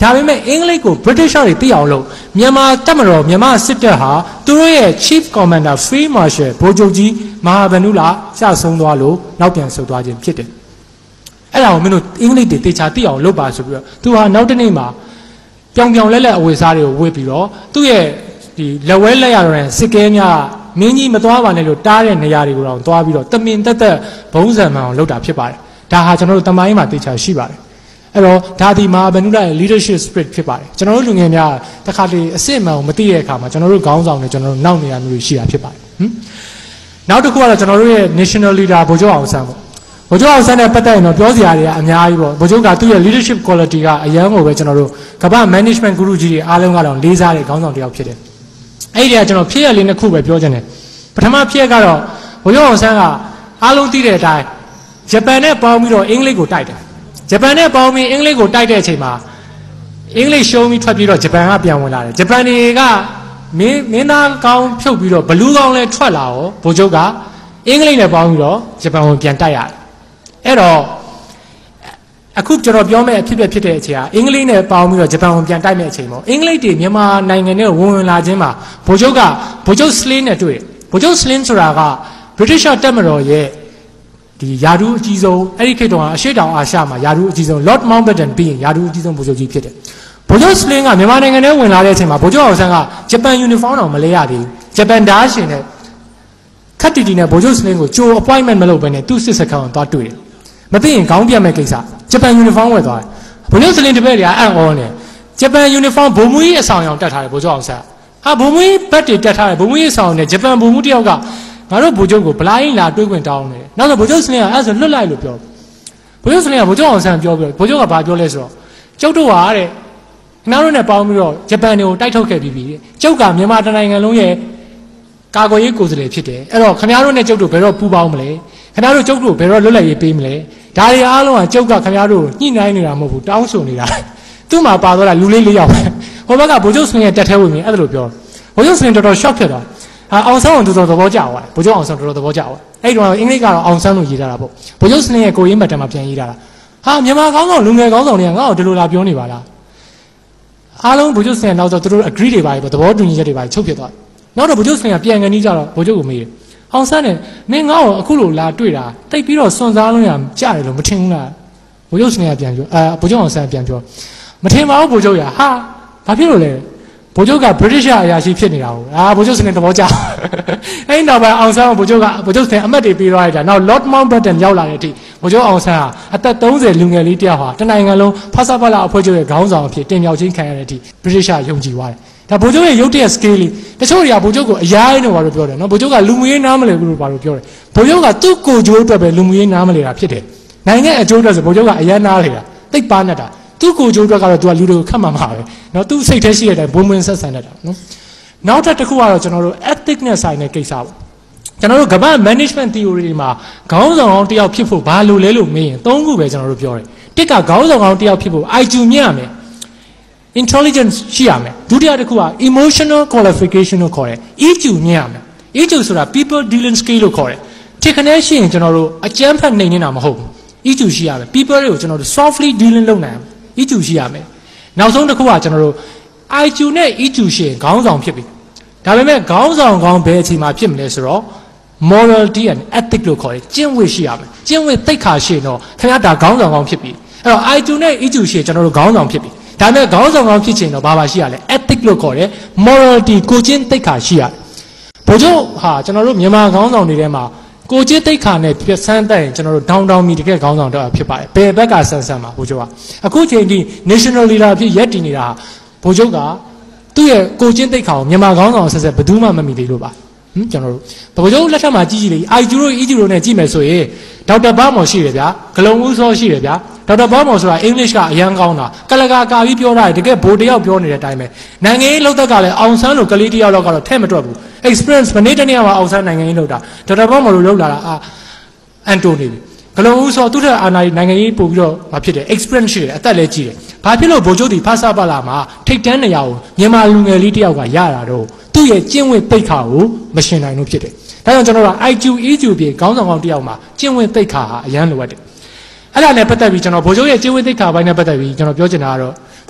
ဒါပေမဲ့အင်္ဂလိပ်ကို British တွေသိအောင်လို့မြန်မာတပ်မတော်မြန်မာစစ်တပ်ဟာသူတို့ရဲ့ Chief Commander Field Marshal ဗိုလ်ချုပ်ကြီးမဟာဗန္ဓုလာကျဆုံးသွားလို့နောက်ပြန်ဆုတ်သွားခြင်းဖြစ်တယ်အဲ့ဒါကိုမင်းတို့အင်္ဂလိပ်တွေတေချာသိအောင်လုပ်ပါဆိုပြီးတော့သူဟာနောက်တစ်နေ့မှာပြောင်ပြောင်လဲလဲအဝေစားတွေကိုဝေ့ပြီးတော့သူ့ရဲ့ဒီလက်ဝဲလက်ရတဲ့စစ်ကဲများမင်းကြီးမသွားပါနဲ့လို့တားတဲ့နေရာတွေကိုတော့သွားပြီးတော့တမင်တက်တက်ဘုံစံမှန်အောင်လုပ်တာဖြစ်ပါတယ်ဒါဟာကျွန်တော်တို့တမိုင်းမှာတေချာရှိပါတယ်အဲ့တော့ဒါဒီမဟာဗန္ဓုလာရဲ့ leadership spirit ဖြစ်ပါတယ်ကျွန်တော်တို့လူငယ်များတခါတလေအစစ်အမှန်ကိုမသိတဲ့အခါမှာကျွန်တော်တို့ခေါင်းဆောင်တွေကျွန်တော်တို့နောက်နေရာမျိုးရှိတာဖြစ်ပါတယ်ဟင်နောက်တစ်ခုကတော့ကျွန်တော်တို့ရဲ့ national leader ဗိုလ်ချုပ်အောင်ဆန်းပေါ့ဗိုလ်ချုပ်အောင်ဆန်းနဲ့ပတ်သက်ရင်တော့ပြောစရာတွေကအများကြီးပေါ့ဗိုလ်ချုပ်ကသူ့ရဲ့ leadership quality ကအရန်ကိုပဲကျွန်တော်တို့ကမ္ဘာ management guru ကြီးတွေအားလုံးကတော့လေးစားတဲ့ခေါင်းဆောင်တစ်ယောက်ဖြစ်တယ်အဲ့ဒီကကျွန်တော်ဖြစ်ရလေးနှစ်ခုပဲပြောချင်တယ်ပထမဖြစ်ကတော့ဗိုလ်ချုပ်အောင်ဆန်းကအားလုံးသိတဲ့အတိုင်းဂျပန်နဲ့ပေါင်းပြီးတော့အင်္ဂလိပ်ကိုတိုက်တယ်ဂျပန်နဲ့ပေါင်းပြီးအင်္ဂလိပ်ကိုတိုက်တဲ့အချိန်မှာအင်္ဂလိပ်ရှုံးပြီးထွက်ပြီးတော့ဂျပန်ကပြန်ဝင်လာတယ်ဂျပန်တွေကမင်းမင်းသားကောင်းဖြုတ်ပြီးတော့ဘလူးကောင်းလဲထွက်လာရောဗိုလ်ချုပ်ကအင်္ဂလိပ်နဲ့ပေါင်းပြီးတော့ဂျပန်ကိုပြန်တိုက်ရတယ်အဲ့တော့အခုကျွန်တော်ပြောမယ့်အဖြစ်အပျက်ဖြစ်တဲ့အချိန်ကအင်္ဂလိပ်နဲ့ပေါင်းပြီးတော့ဂျပန်ကိုပြန်တိုက်မယ့်အချိန်ပေါ့အင်္ဂလိပ်တွေမြန်မာနိုင်ငံနဲ့ဝင်ဝင်လာခြင်းမှာဗိုလ်ချုပ်ကဗိုလ်ချုပ်စလင်းနဲ့တွေ့ဗိုလ်ချုပ်စလင်းဆိုတာက British တပ်မတော်ရဲ့ဒီယာဒူးအကြီးဆုံးအဲ့ဒီခေတ်တုန်းကအရှေ့တောင်အာရှမှာယာဒူးအကြီးဆုံး Lord Mountbatten ပြီးရင်ယာဒူးအကြီးဆုံးဗိုလ်ချုပ်ကြီးဖြစ်တယ်ဗိုလ်ချုပ်စလင်းကမြန်မာနိုင်ငံထဲဝင်လာတဲ့အချိန်မှာဗိုလ်ချုပ်အောင်ဆန်းကဂျပန်ယူနီဖောင်းတော်မလဲရသေးဘူးဂျပန်ဓာတ်ရှင်နဲ့ခတ်တီတီနဲ့ဗိုလ်ချုပ်စလင်းကိုကြို appointment မလုပ်ဘဲနဲ့သူ့စစ်စခန်းကိုသွားတွေ့တယ်မသိရင်ခေါင်းပြတ်မဲ့ကိစ္စဂျပန်ယူနီဖောင်းဝယ်သွားတယ်ဗိုလ်ချုပ်စလင်းတပည့်တွေကအံ့ဩနေဂျပန်ယူနီဖောင်းဘုံမူကြီးအဆောင်ရောင်တက်ထားတယ်ဗိုလ်ချုပ်အောင်ဆန်းဟာဘုံမူကြီးဘက်တွေတက်ထားတယ်ဘုံမူကြီးအဆောင်နဲ့ဂျပန်ဘုံမူတယောက်ကငါတို့ဗိုလ်ချုပ်ကိုဗလာရင်လာတွေးခွင့်တောင်းတယ်နောက်ဆိုဗိုလ်ချုပ်စလင်းကအဲ့ဆိုလွတ်လိုက်လို့ပြောဗိုလ်ချုပ်စလင်းကဗိုလ်ချုပ်အောင်ဆန်းပြောပြီးဗိုလ်ချုပ်ကဘာပြောလဲဆိုတော့ကျုပ်တို့ဟာတဲ့ခင်ဗျားတို့နဲ့ပေါင်းပြီးတော့ဂျပန်တွေကိုတိုက်ထုတ်ခဲ့ပြီးပြီကျုပ်ကမြန်မာတိုင်းနိုင်ငံလုံးရဲ့ကာကွယ်ရေးကိုယ်စားလှယ်ဖြစ်တယ်အဲ့တော့ခင်ဗျားတို့နဲ့ကျုပ်တို့ဘယ်တော့ပူးပေါင်းမလဲခင်ဗျားတို့ကျုပ်တို့ဘယ်တော့လွတ်လပ်ရေးပေးမလဲဒါတွေအားလုံးကကျုပ်ကခင်ဗျားတို့ညှိနှိုင်းနေတာမဟုတ်ဘူးတောင်းဆိုနေတာသူ့မှာပါသွားတာလူလေးလေးယောက်ပဲဟိုဘက်ကဗိုလ်ချုပ်စလင်းရဲ့တက်ထဲဝင်ပြီးအဲ့ဒါလိုပြောဗိုလ်ချုပ်စလင်းတော်တော် shock ဖြစ်သွားဟာအောင်ဆန်းကိုတော်တော်သဘောကျသွားတယ်ဗိုလ်ချုပ်အောင်ဆန်းတော်တော်သဘောကျသွားအဲ့ဒီတော့အင်္ဂလိပ်ကတော့အောင်ဆန်းလို့ရေးထားတာပေါ့ဗိုလ်ချုပ်စလင်းရဲ့ကိုရင်းမှတ်တမ်းမှာပြန်ရေးထားတာဟာမြန်မာကောင်းဆောင်လူငယ်ကောင်းဆောင်တွေကငါ့ကိုဒီလိုလာပြောနေပါလားအားလုံးဗိုလ်ချုပ်စလင်းနောက်တော့သူတို့ agree တွေပါပဲသဘောတူညီချက်တွေပါချုပ်ဖြစ်သွားတယ်နောက်တော့ဗိုလ်ချုပ်စလင်းကပြန်ကန်ကြီးကြတော့ဗိုလ်ချုပ်ကိုမေးတယ်အောင်ဆန်းနဲ့မင်းငါ့ကိုအခုလိုလာတွေ့တာတိတ်ပြီးတော့စွန့်စားလို့ရကြားတယ်လို့မထင်ဘူးလားဗိုလ်ချုပ်စလင်းကပြန်ပြောအာဗိုလ်ချုပ်အောင်ဆန်းပြန်ပြောမထင်ပါဘူးဗိုလ်ချုပ်ရဟာဘာဖြစ်လို့လဲဗိုလ်ချုပ်က British အရာရှိဖြစ်နေတာဟုတ်အာဗိုလ်ချုပ်စလင်းသဘောကျအဲ့ဒီနောက်ပိုင်းအောင်ဆန်းကဗိုလ်ချုပ်ကဗိုလ်ချုပ်စလင်းအမတ်တွေပေးသွားလိုက်တာနောက် Lord Mountbatten ရောက်လာတဲ့အထိဗိုလ်ချုပ်အောင်ဆန်းဟာအသက်သုံးဆယ်လူငယ်လေးတယောက်ဟာတနိုင်ငံလုံးဖဆဖလာအဖွဲ့ချုပ်ရဲ့ခေါင်းဆောင်အဖြစ်တင်မြှောက်ခြင်းခံရတဲ့အထိ British ယုံကြည်သွားတယ်ဒါဗိုလ်ချုပ်ရဲ့ရုပ်တရက် scale လေးတချို့တွေကဗိုလ်ချုပ်ကိုအရာရင်းတော့ဘာလို့ပြောတယ်နော်ဗိုလ်ချုပ်ကလူမှုရေးနားမလည်ဘူးလို့ဘာလို့ပြောတယ်ဗိုလ်ချုပ်ကသူ့ကိုယ်ကျိုးအတွက်ပဲလူမှုရေးနားမလည်တာဖြစ်တယ်နိုင်ငံအကျိုးအတွက်ဆိုဗိုလ်ချုပ်ကအရာနားလေတာတိတ်ပါနေတာသူ့ကိုယ်ကျိုးအတွက်ကတော့သူကလူတွေကိုခတ်မှမှာပဲနော်သူ့စိတ်ထဲရှိတဲ့အတိုင်းဘုံဘုံဆက်ဆံနေတာနော်နောက်ထပ်တစ်ခုကတော့ကျွန်တော်တို့ ethic နဲ့ဆိုင်တဲ့ကိစ္စပေါ့ကျွန်တော်တို့ကမ္ဘာ management theory တွေမှာခေါင်းဆောင်အောင်တယောက်ဖြစ်ဖို့ဘာလို့လဲလို့မေးရင်သုံးခုပဲကျွန်တော်တို့ပြောတယ်တစ်ကခေါင်းဆောင်အောင်တယောက်ဖြစ်ဖို့ I Q မြင့်ရမယ် intelligence ရှိရမယ်ဒုတိယတစ်ခုက emotional qualification လို့ခေါ်တယ် E Q မြင့်ရမယ် E Q ဆိုတာ people dealing skill လို့ခေါ်တယ်ထစ်ခနဲရှိရင်ကျွန်တော်တို့အကြမ်းဖက်နေနေတာမဟုတ်ဘူး E Q ရှိရမယ် people တွေကိုကျွန်တော်တို့ softly dealing လုပ်နိုင်ရမယ် E Q ရှိရမယ်နောက်ဆုံးတစ်ခုကကျွန်တော်တို့ I Q နဲ့ E Q ရှိရင်ခေါင်းဆောင်ဖြစ်ပြီဒါပေမဲ့ခေါင်းဆောင်ကောင်းဘယ်အချိန်မှာဖြစ်မလဲဆိုတော့ morality and ethic လို့ခေါ်တယ်ကျင့်ဝတ်ရှိရမယ်ကျင့်ဝတ်သိက္ခာရှိရင်တော့ခင်ဗျားဒါခေါင်းဆောင်ကောင်းဖြစ်ပြီအဲ့တော့ I Q နဲ့ E Q ရှိရင်ကျွန်တော်တို့ခေါင်းဆောင်ဖြစ်ပြီဒါပေမဲ့ခေါင်းဆောင်ကောင်းဖြစ်ချင်တော့ဘာပါရှိရလဲ ethic လို့ခေါ်တယ် morality ကိုကျင့်သိက္ခာရှိရတယ်ဘိုလ်ချုပ်ဟာကျွန်တော်တို့မြန်မာခေါင်းဆောင်တွေထဲမှာကိုကျင့်သိက္ခာနဲ့ပြဆန်းတဲ့ကျွန်တော်တို့ဒေါင်းဒေါင်းမီတကယ်ခေါင်းဆောင်တော့ဖြစ်ပါတယ်ဘယ်ဘက်ကဆန်းဆန်းမှာဗိုလ်ချုပ်ကအခုချိန်ထိ national leader ဖြစ်ရက်တည်နေတာဗိုလ်ချုပ်ကသူ့ရဲ့ကိုကျင့်သိက္ခာကိုမြန်မာခေါင်းဆောင်ဆက်ဆက်ဘယ်သူမှမမိသေးလို့ပါဟင်ကျွန်တော်တို့ဗိုလ်ချုပ်လက်ထက်မှာကြီးကြီးလေး I Q တို့ E Q တို့နဲ့ကြည့်မယ်ဆိုရင်ဒေါက်တာဘာမော်ရှိတယ်ဗျာဂလုံဦးစောရှိတယ်ဗျာဒေါက်တာဘာမော်ဆိုတာ English ကအရန်ကောင်းတာကလကာကာပြီးပြောတာတကယ်ဘိုးတယောက်ပြောနေတဲ့အတိုင်းပဲနိုင်ငံရေးလောက်သက်ကလည်းအောင်ဆန်းလိုကလေးတယောက်တော့ကတော့ထဲ့မတွက်ဘူး experience မနေ့တနေ့ကမှအောင်ဆန်းနိုင်ငံရေးလောက်တာဒေါက်တာဘာမော်လိုလောက်လာတာအာအန်တိုနီဂလုံဦးစောသူ့ထက်အာဏာနိုင်ငံရေးပို့ပြီးတော့မဖြစ်တယ် experience ရှိတယ်အသက်လည်းကြီးတယ်ဘာဖြစ်လို့ဗိုလ်ချုပ်ဒီဖဆပါလာမှာထိတ်တန်းနေရအောင်မြန်မာလူငယ်လေးတယောက်ကရတာတော့သူ့ရဲ့ကျင့်ဝတ်သိက္ခာကိုမရှင်နိုင်လို့ဖြစ်တယ်ဒါကြောင့်ကျွန်တော်တို့ I Q E Q ပြေခေါင်းဆောင်ကောင်းတယောက်မှာကျင့်ဝတ်သိက္ခာဟာအရန်လိုအပ်တယ်အဲ့ဒါနဲ့ပတ်သက်ပြီးကျွန်တော်ဗိုလ်ချုပ်ရဲ့ကျင့်ဝတ်သိက္ခာပိုင်းနဲ့ပတ်သက်ပြီးကျွန်တော်ပြောချင်တာကတော့ဗ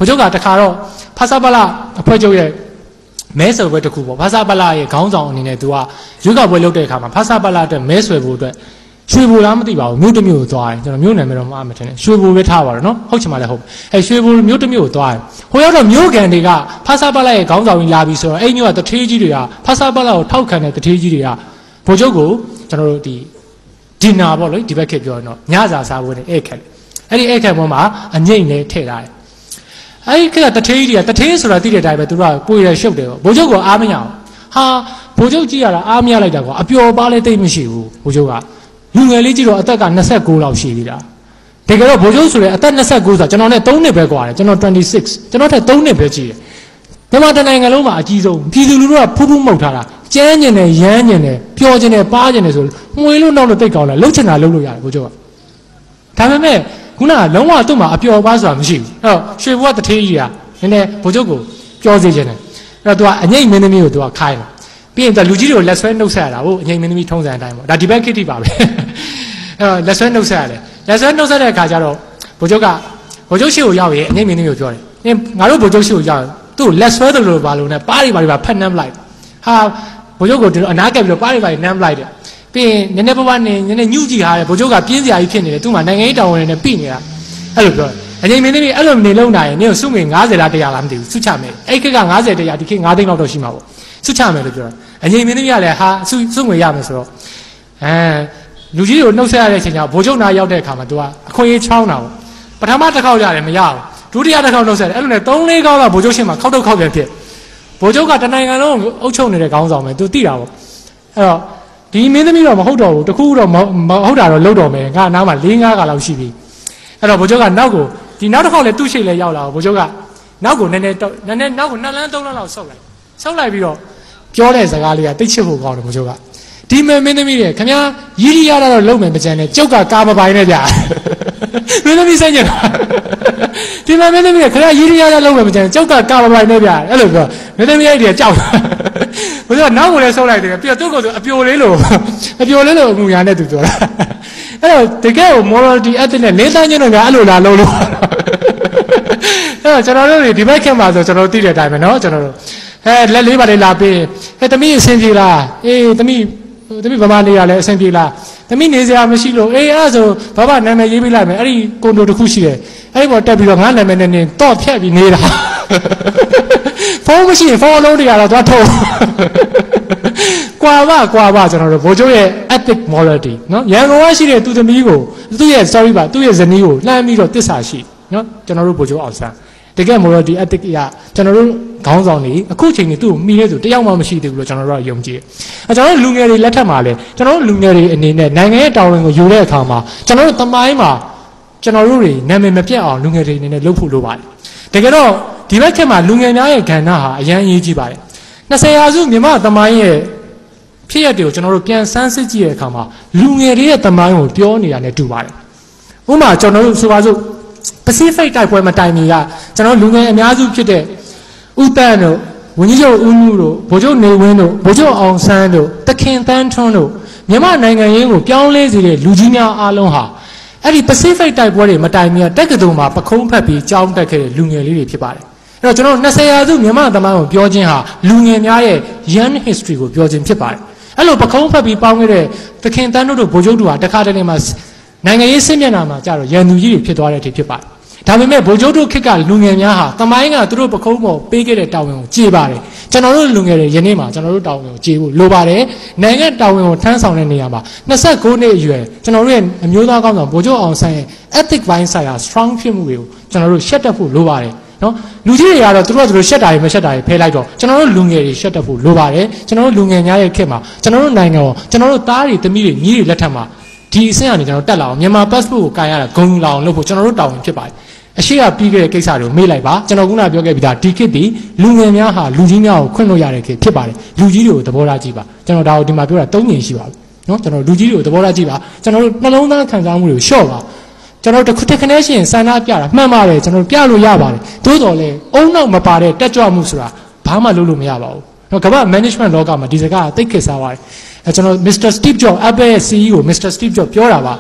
ဘုချုပ်ကတခါတော့ဖာစာပလာအဖွဲ့ချုပ်ရဲ့မဲဆွယ်ပွဲတစ်ခုပေါ့ဖာစာပလာရဲ့ခေါင်းဆောင်အနေနဲ့သူကရွေးကောက်ပွဲလုပ်တဲ့အခါမှာဖာစာပလာအတွက်မဲဆွယ်ဖို့အတွက်ရွှေဘိုလားမသိပါဘူးမြို့တစ်မြို့ကိုသွားတယ်ကျွန်တော်မြို့နယ်မျိုးတော့မအားမထင်နဲ့ရွှေဘိုပဲထားပါတော့နော်ဟုတ်ချင်မှလည်းဟုတ်အဲရွှေဘိုမြို့တစ်မြို့ကိုသွားတယ်ဟိုရောက်တော့မြို့ကန်တွေကဖာစာပလာရဲ့ခေါင်းဆောင်ကြီးလာပြီးဆိုတော့အဲ့မြို့ကတထေးကြီးတွေကဖာစာပလာကိုထောက်ခံတဲ့တထေးကြီးတွေကဘိုချုပ်ကိုကျွန်တော်တို့ဒီဒီနာပေါ့လေဒီဘက်ခေတ်ပြောရင်တော့ညစာစားဖို့နဲ့ဧည့်ခံအဲ့ဒီဧည့်ခံပေါ်မှာအငိမ့်နဲ့ထည့်ထားတယ်အဲ့ဒီကတထေးကြီးကတထေးဆိုတာသိတဲ့အတိုင်းပဲသူကပွေရရှုပ်တယ်ပေါ့ဘိုချုပ်ကအားမရအောင်ဟာဘိုချုပ်ကြည့်ရတာအားမရလိုက်တာကွာအပျော်ပါလဲတိတ်မရှိဘူးဘိုချုပ်ကလူငယ်လေးကြည့်တော့အသက်က၂၉လောက်ရှိသေးတာတကယ်တော့ဘိုချုပ်ဆိုတဲ့အသက်၂၉ဆိုတာကျွန်တော်နဲ့၃နှစ်ပဲကွာတယ်ကျွန်တော်၂၆ကျွန်တော်ထက်၃နှစ်ပဲကြီးတယ်မြန်မာတိုင်းနိုင်ငံလုံးမှာအကြီးဆုံးပြည်သူလူထုကဖူးဖူးမှုတ်ထားတာကျန်းကျင်တယ်ရမ်းကျင်တယ်ပျော်ကျင်တယ်ပါးကျင်တယ်ဆိုမှွေလို့နောက်လို့တိတ်ကောင်းလာလှုပ်ချင်တာလှုပ်လို့ရတယ်ဘိုချုပ်ကဒါပေမဲ့ခုနကလုံးဝသူ့မှာအပျော်ပါးဆိုတာမရှိဘူးအဲ့တော့ရွှေဘွားတထေးကြီးကနည်းနည်းဘိုချုပ်ကိုပျော်စေခြင်းတယ်အဲ့တော့သူကအငိမ့်မင်းသမီးကိုသူကခိုင်းတယ်ပြီးရင်လူကြီးတွေကိုလက်ဆွဲနှုတ်ဆက်ရတာဟုတ်အငိမ့်မင်းသမီးထုံးစံအတိုင်းပေါ့ဒါဒီဘက်ခေတ်တိပါပဲအဲ့တော့လက်ဆွဲနှုတ်ဆက်ရတယ်လက်ဆွဲနှုတ်ဆက်တဲ့အခါကျတော့ဘိုချုပ်ကဘိုချုပ်ရှိကိုရောက်ရင်အငိမ့်မင်းသမီးကိုပြောတယ်နင်ငါတို့ဘိုချုပ်ရှိကိုရောက်သူ့လက်ဆွဲတယ်လို့ပါလို့ ਨੇ ပါးတွေပါတွေပါဖက်နှမ်းလိုက်ဟာဘိုချုပ်ကိုအနားကပ်ပြီးတော့ပါးတွေပါနှမ်းလိုက်တယ်ပြီးရင်နည်းနည်းပပနေနည်းနည်းညှူးကြည့်ထားတယ်ဘိုချုပ်ကပြင်းစရာကြီးဖြစ်နေတယ်သူ့မှာနိုင်ငံရေးတာဝန်တွေနဲ့ပြိနေတာအဲ့လိုပြောတယ်အငိမ့်မင်းသမီးအဲ့လိုနေလုံးနိုင်ရင်နင်ကိုစုငွေ၅၀လား၁၀၀လားမသိဘူးစုချမယ်အဲ့ခေတ်က၅၀တရာဒီခေတ်၅သိန်းလောက်တော့ရှိမှာပေါ့စုချမယ်လို့ပြောတယ်အငိမ့်မင်းသမီးကလည်းဟာစုစုငွေရမယ်ဆိုတော့အဲလူကြီးကိုနှုတ်ဆက်ရတဲ့အချိန်ကျဘိုချုပ်နာရောက်တဲ့အခါမှာ तू ကအခွင့်အရေးချောင်းတာပေါ့ပထမတစ်ခေါက်ရတယ်မရဘူးဒုတိယတစ်ခေါက်နှုတ်ဆက်တယ်အဲ့လိုနဲ့၃-၄ခေါက်တော့ဘိုချုပ်ရှင်းမှာခောက်တော့ခောက်ပြန်ဖြစ်ဘိုချုပ်ကတနိုင်ငံလုံးအုပ်ချုပ်နေတဲ့ခေါင်းဆောင်ပဲ तू သိတာပေါ့အဲ့တော့ဒီမင်းသမီးတော့မဟုတ်တော့ဘူးတခုတော့မဟုတ်တာတော့လှုပ်တော့မယ်ငါနားမှာ၄-၅ခါလောက်ရှိပြီအဲ့တော့ဘိုချုပ်ကနောက်ကိုဒီနောက်တစ်ခေါက်လည်းသူ့ရှိလဲရောက်လာဘိုချုပ်ကနောက်ကိုနည်းနည်းနည်းနည်းနောက်ကိုနှစ်လမ်းသုံးလမ်းလောက်ဆောက်လိုက်ဆောက်လိုက်ပြီးတော့ပြောတဲ့စကားလေးကတိတ်ချစ်ဖို့ကောင်းတယ်ဘိုချုပ်ကဒီမင်းသမီးတွေခင်ဗျာရီးရီးရတာတော့လုံမယ်မကြမ်းနဲ့ကျုပ်ကကာမပိုင်နဲ့ဗျာမင်းသမီးစိတ်ညစ်တာဒီမင်းသမီးတွေခင်ဗျာရီးရီးရတာလုံမယ်မကြမ်းကျုပ်ကကာမပိုင်နဲ့ဗျာအဲ့လိုပြောမင်းသမီးအဲ့ဒီကကြောက်ဘိုချုပ်ကနောက်ကိုလည်းဆောက်လိုက်တယ်ပြီးတော့သူ့ကိုယ်အပြိုလေးလို့အပြိုလေးလို့အမှုရာနဲ့သူပြောတာအဲ့တော့တကယ်ကို morality ethic နဲ့လေးစားခြင်းတော့များအဲ့လိုလာလုံးလို့အဲ့တော့ကျွန်တော်တို့ဒီဘက်ခင်မှာဆိုကျွန်တော်တို့သိတဲ့အတိုင်းပဲเนาะကျွန်တော်တို့အဲလက်လေးပါလေလာပေးအဲသမီးအဆင်ပြေလားအေးသမီးသမီးဗမာနေရလဲအဆင်ပြေလားသမီးနေစရာမရှိလို့အေးအဲ့ဒါဆိုဘာဘာနာမည်ရေးပေးလိုက်မယ်အဲ့ဒီကွန်ဒိုတစ်ခုရှိတယ်အဲ့ဒီပေါ်တက်ပြီးတော့ငါနာမည်နဲ့နင်တော့ဖြတ်ပြီးနေတာဖုန်းမရှိရင်ဖုန်းအလုံးတွေကတော့သွားထုတ်ကွာပါကွာပါကျွန်တော်တို့ဘိုးချုပ်ရဲ့ ethic morality เนาะရန်ကုန်ကရှိတဲ့သူသမီးကိုသူ့ရဲ့ sorry ပါသူ့ရဲ့ဇနီးကိုလှမ်းပြီးတော့တစ္ဆာရှိเนาะကျွန်တော်တို့ဘိုးချုပ်အောင်ဆန်းတကယ် morality ethic ကကျွန်တော်တို့ခေါင်းဆောင်နေအခုချိန်နေသူ့ကိုမိနေသူတယောက်မှမရှိသေးဘူးလို့ကျွန်တော်တို့ကယုံကြည်အဲကျွန်တော်တို့လူငယ်တွေလက်ထက်မှာလဲကျွန်တော်တို့လူငယ်တွေအနေနဲ့နိုင်ငံရဲ့တာဝန်ကိုယူတဲ့အခါမှာကျွန်တော်တို့သမိုင်းမှာကျွန်တော်တို့တွေနာမည်မပြတ်အောင်လူငယ်တွေအနေနဲ့လုပ်ဖို့လိုပါတယ်တကယ်တော့ဒီဘက်ခေတ်မှာလူငယ်များရဲ့ကဏ္ဍဟာအရန်အရေးကြီးပါတယ်၂၀ရာစုမြန်မာသမိုင်းရဲ့ဖြစ်ရပ်တွေကိုကျွန်တော်တို့ပြန်ဆန်းစစ်ကြည့်တဲ့အခါမှာလူငယ်တွေရဲ့သမိုင်းကိုပြောနေတာနဲ့တူပါတယ်ဥပမာကျွန်တော်တို့ဆိုပါစို့ Pacific တိုက်ပွဲမတိုင်မီကကျွန်တော်လူငယ်အများစုဖြစ်တဲ့ဦးတန်းတို့ဝန်ကြီးချုပ်ဦးမှုတို့ဗိုလ်ချုပ်နေဝင်းတို့ဗိုလ်ချုပ်အောင်ဆန်းတို့တခင်တန်းထွန်းတို့မြန်မာနိုင်ငံရေးကိုပြောင်းလဲစေတဲ့လူကြီးများအားလုံးဟာအဲ့ဒီ Pacific တိုက်ပွဲတွေမတိုင်မီကတက္ကသိုလ်မှာပခုံးဖက်ပြီးကြောင်းတက်ခဲ့တဲ့လူငယ်လေးတွေဖြစ်ပါတယ်အဲ့တော့ကျွန်တော်၂၀ရာစုမြန်မာသမိုင်းကိုပြောခြင်းဟာလူငယ်များရဲ့ young history ကိုပြောခြင်းဖြစ်ပါတယ်အဲ့လိုပခုံးဖက်ပြီးပေါင်းခဲ့တဲ့တခင်တန်းတို့ဗိုလ်ချုပ်တို့ဟာတခါတလေမှာနိုင်ငံရေးစစ်မျက်နှာမှာကြတော့ရန်သူကြီးတွေဖြစ်သွားတဲ့အထိဖြစ်ပါတယ်ဒါပေမဲ့ဗိုလ်ချုပ်တို့ခေတ်ကလူငယ်များဟာသမိုင်းကသူတို့ပခုံးပေါ်ပေးခဲ့တဲ့တာဝန်ကိုကျေပါတယ်ကျွန်တော်တို့လူငယ်တွေယနေ့မှာကျွန်တော်တို့တာဝန်ကိုကျေဖို့လိုပါတယ်နိုင်ငံတာဝန်ကိုထမ်းဆောင်တဲ့နေရာမှာ၂၉နှစ်အရွယ်ကျွန်တော်တို့ရဲ့အမျိုးသားကောင်းဆောင်ဗိုလ်ချုပ်အောင်ဆန်းရဲ့ ethic ဘိုင်းဆိုင်ရာ strong ဖြစ်မှုတွေကိုကျွန်တော်တို့ရှက်တက်ဖို့လိုပါတယ်နော်လူကြီးတွေကတော့သူတို့ကသူတို့ရှက်တာတွေမရှက်တာတွေဖယ်လိုက်တော့ကျွန်တော်တို့လူငယ်တွေရှက်တက်ဖို့လိုပါတယ်ကျွန်တော်တို့လူငယ်များရဲ့ခေတ်မှာကျွန်တော်တို့နိုင်ငံကိုကျွန်တော်တို့သားတွေသမီးတွေညီးတွေလက်ထက်မှာဒီအဆင့်ကနေကျွန်တော်တက်လာအောင်မြန်မာ passport ကိုကာရတာဂုံလောင်လို့ဖို့ကျွန်တော်တို့တာဝန်ဖြစ်ပါတယ်အရှိကပြီးခဲ့တဲ့ကိစ္စတွေကိုမေ့လိုက်ပါကျွန်တော်ခုနပြောခဲ့ပြီးသားဒီခေတ်ဒီလူငယ်များဟာလူကြီးများကိုခွင့်လို့ရတဲ့ခေတ်ဖြစ်ပါတယ်လူကြီးတွေကိုသဘောထားကြည့်ပါကျွန်တော်ဒါကိုဒီမှာပြောတာသုံးညင်ရှိပါပြီနော်ကျွန်တော်လူကြီးတွေကိုသဘောထားကြည့်ပါကျွန်တော်တို့နှလုံးသားခံစားမှုတွေကိုလျှော့ပါကျွန်တော်တို့တစ်ခုတစ်ခနဲ့ရှိရင်စန္ဒပြတာမှန်ပါတယ်ကျွန်တော်ပြလို့ရပါတယ်သို့တော်လည်းအုံနောက်မပါတဲ့တက်ကြွမှုဆိုတာဘာမှလုပ်လို့မရပါဘူးနော်ကမ္ဘာ management လောကမှာဒီစကားသိခေတ်စားပါတယ်အဲကျွန်တော် Mister Steve Jobs Apple ရဲ့ C E O Mister Steve Jobs ပြောတာပါ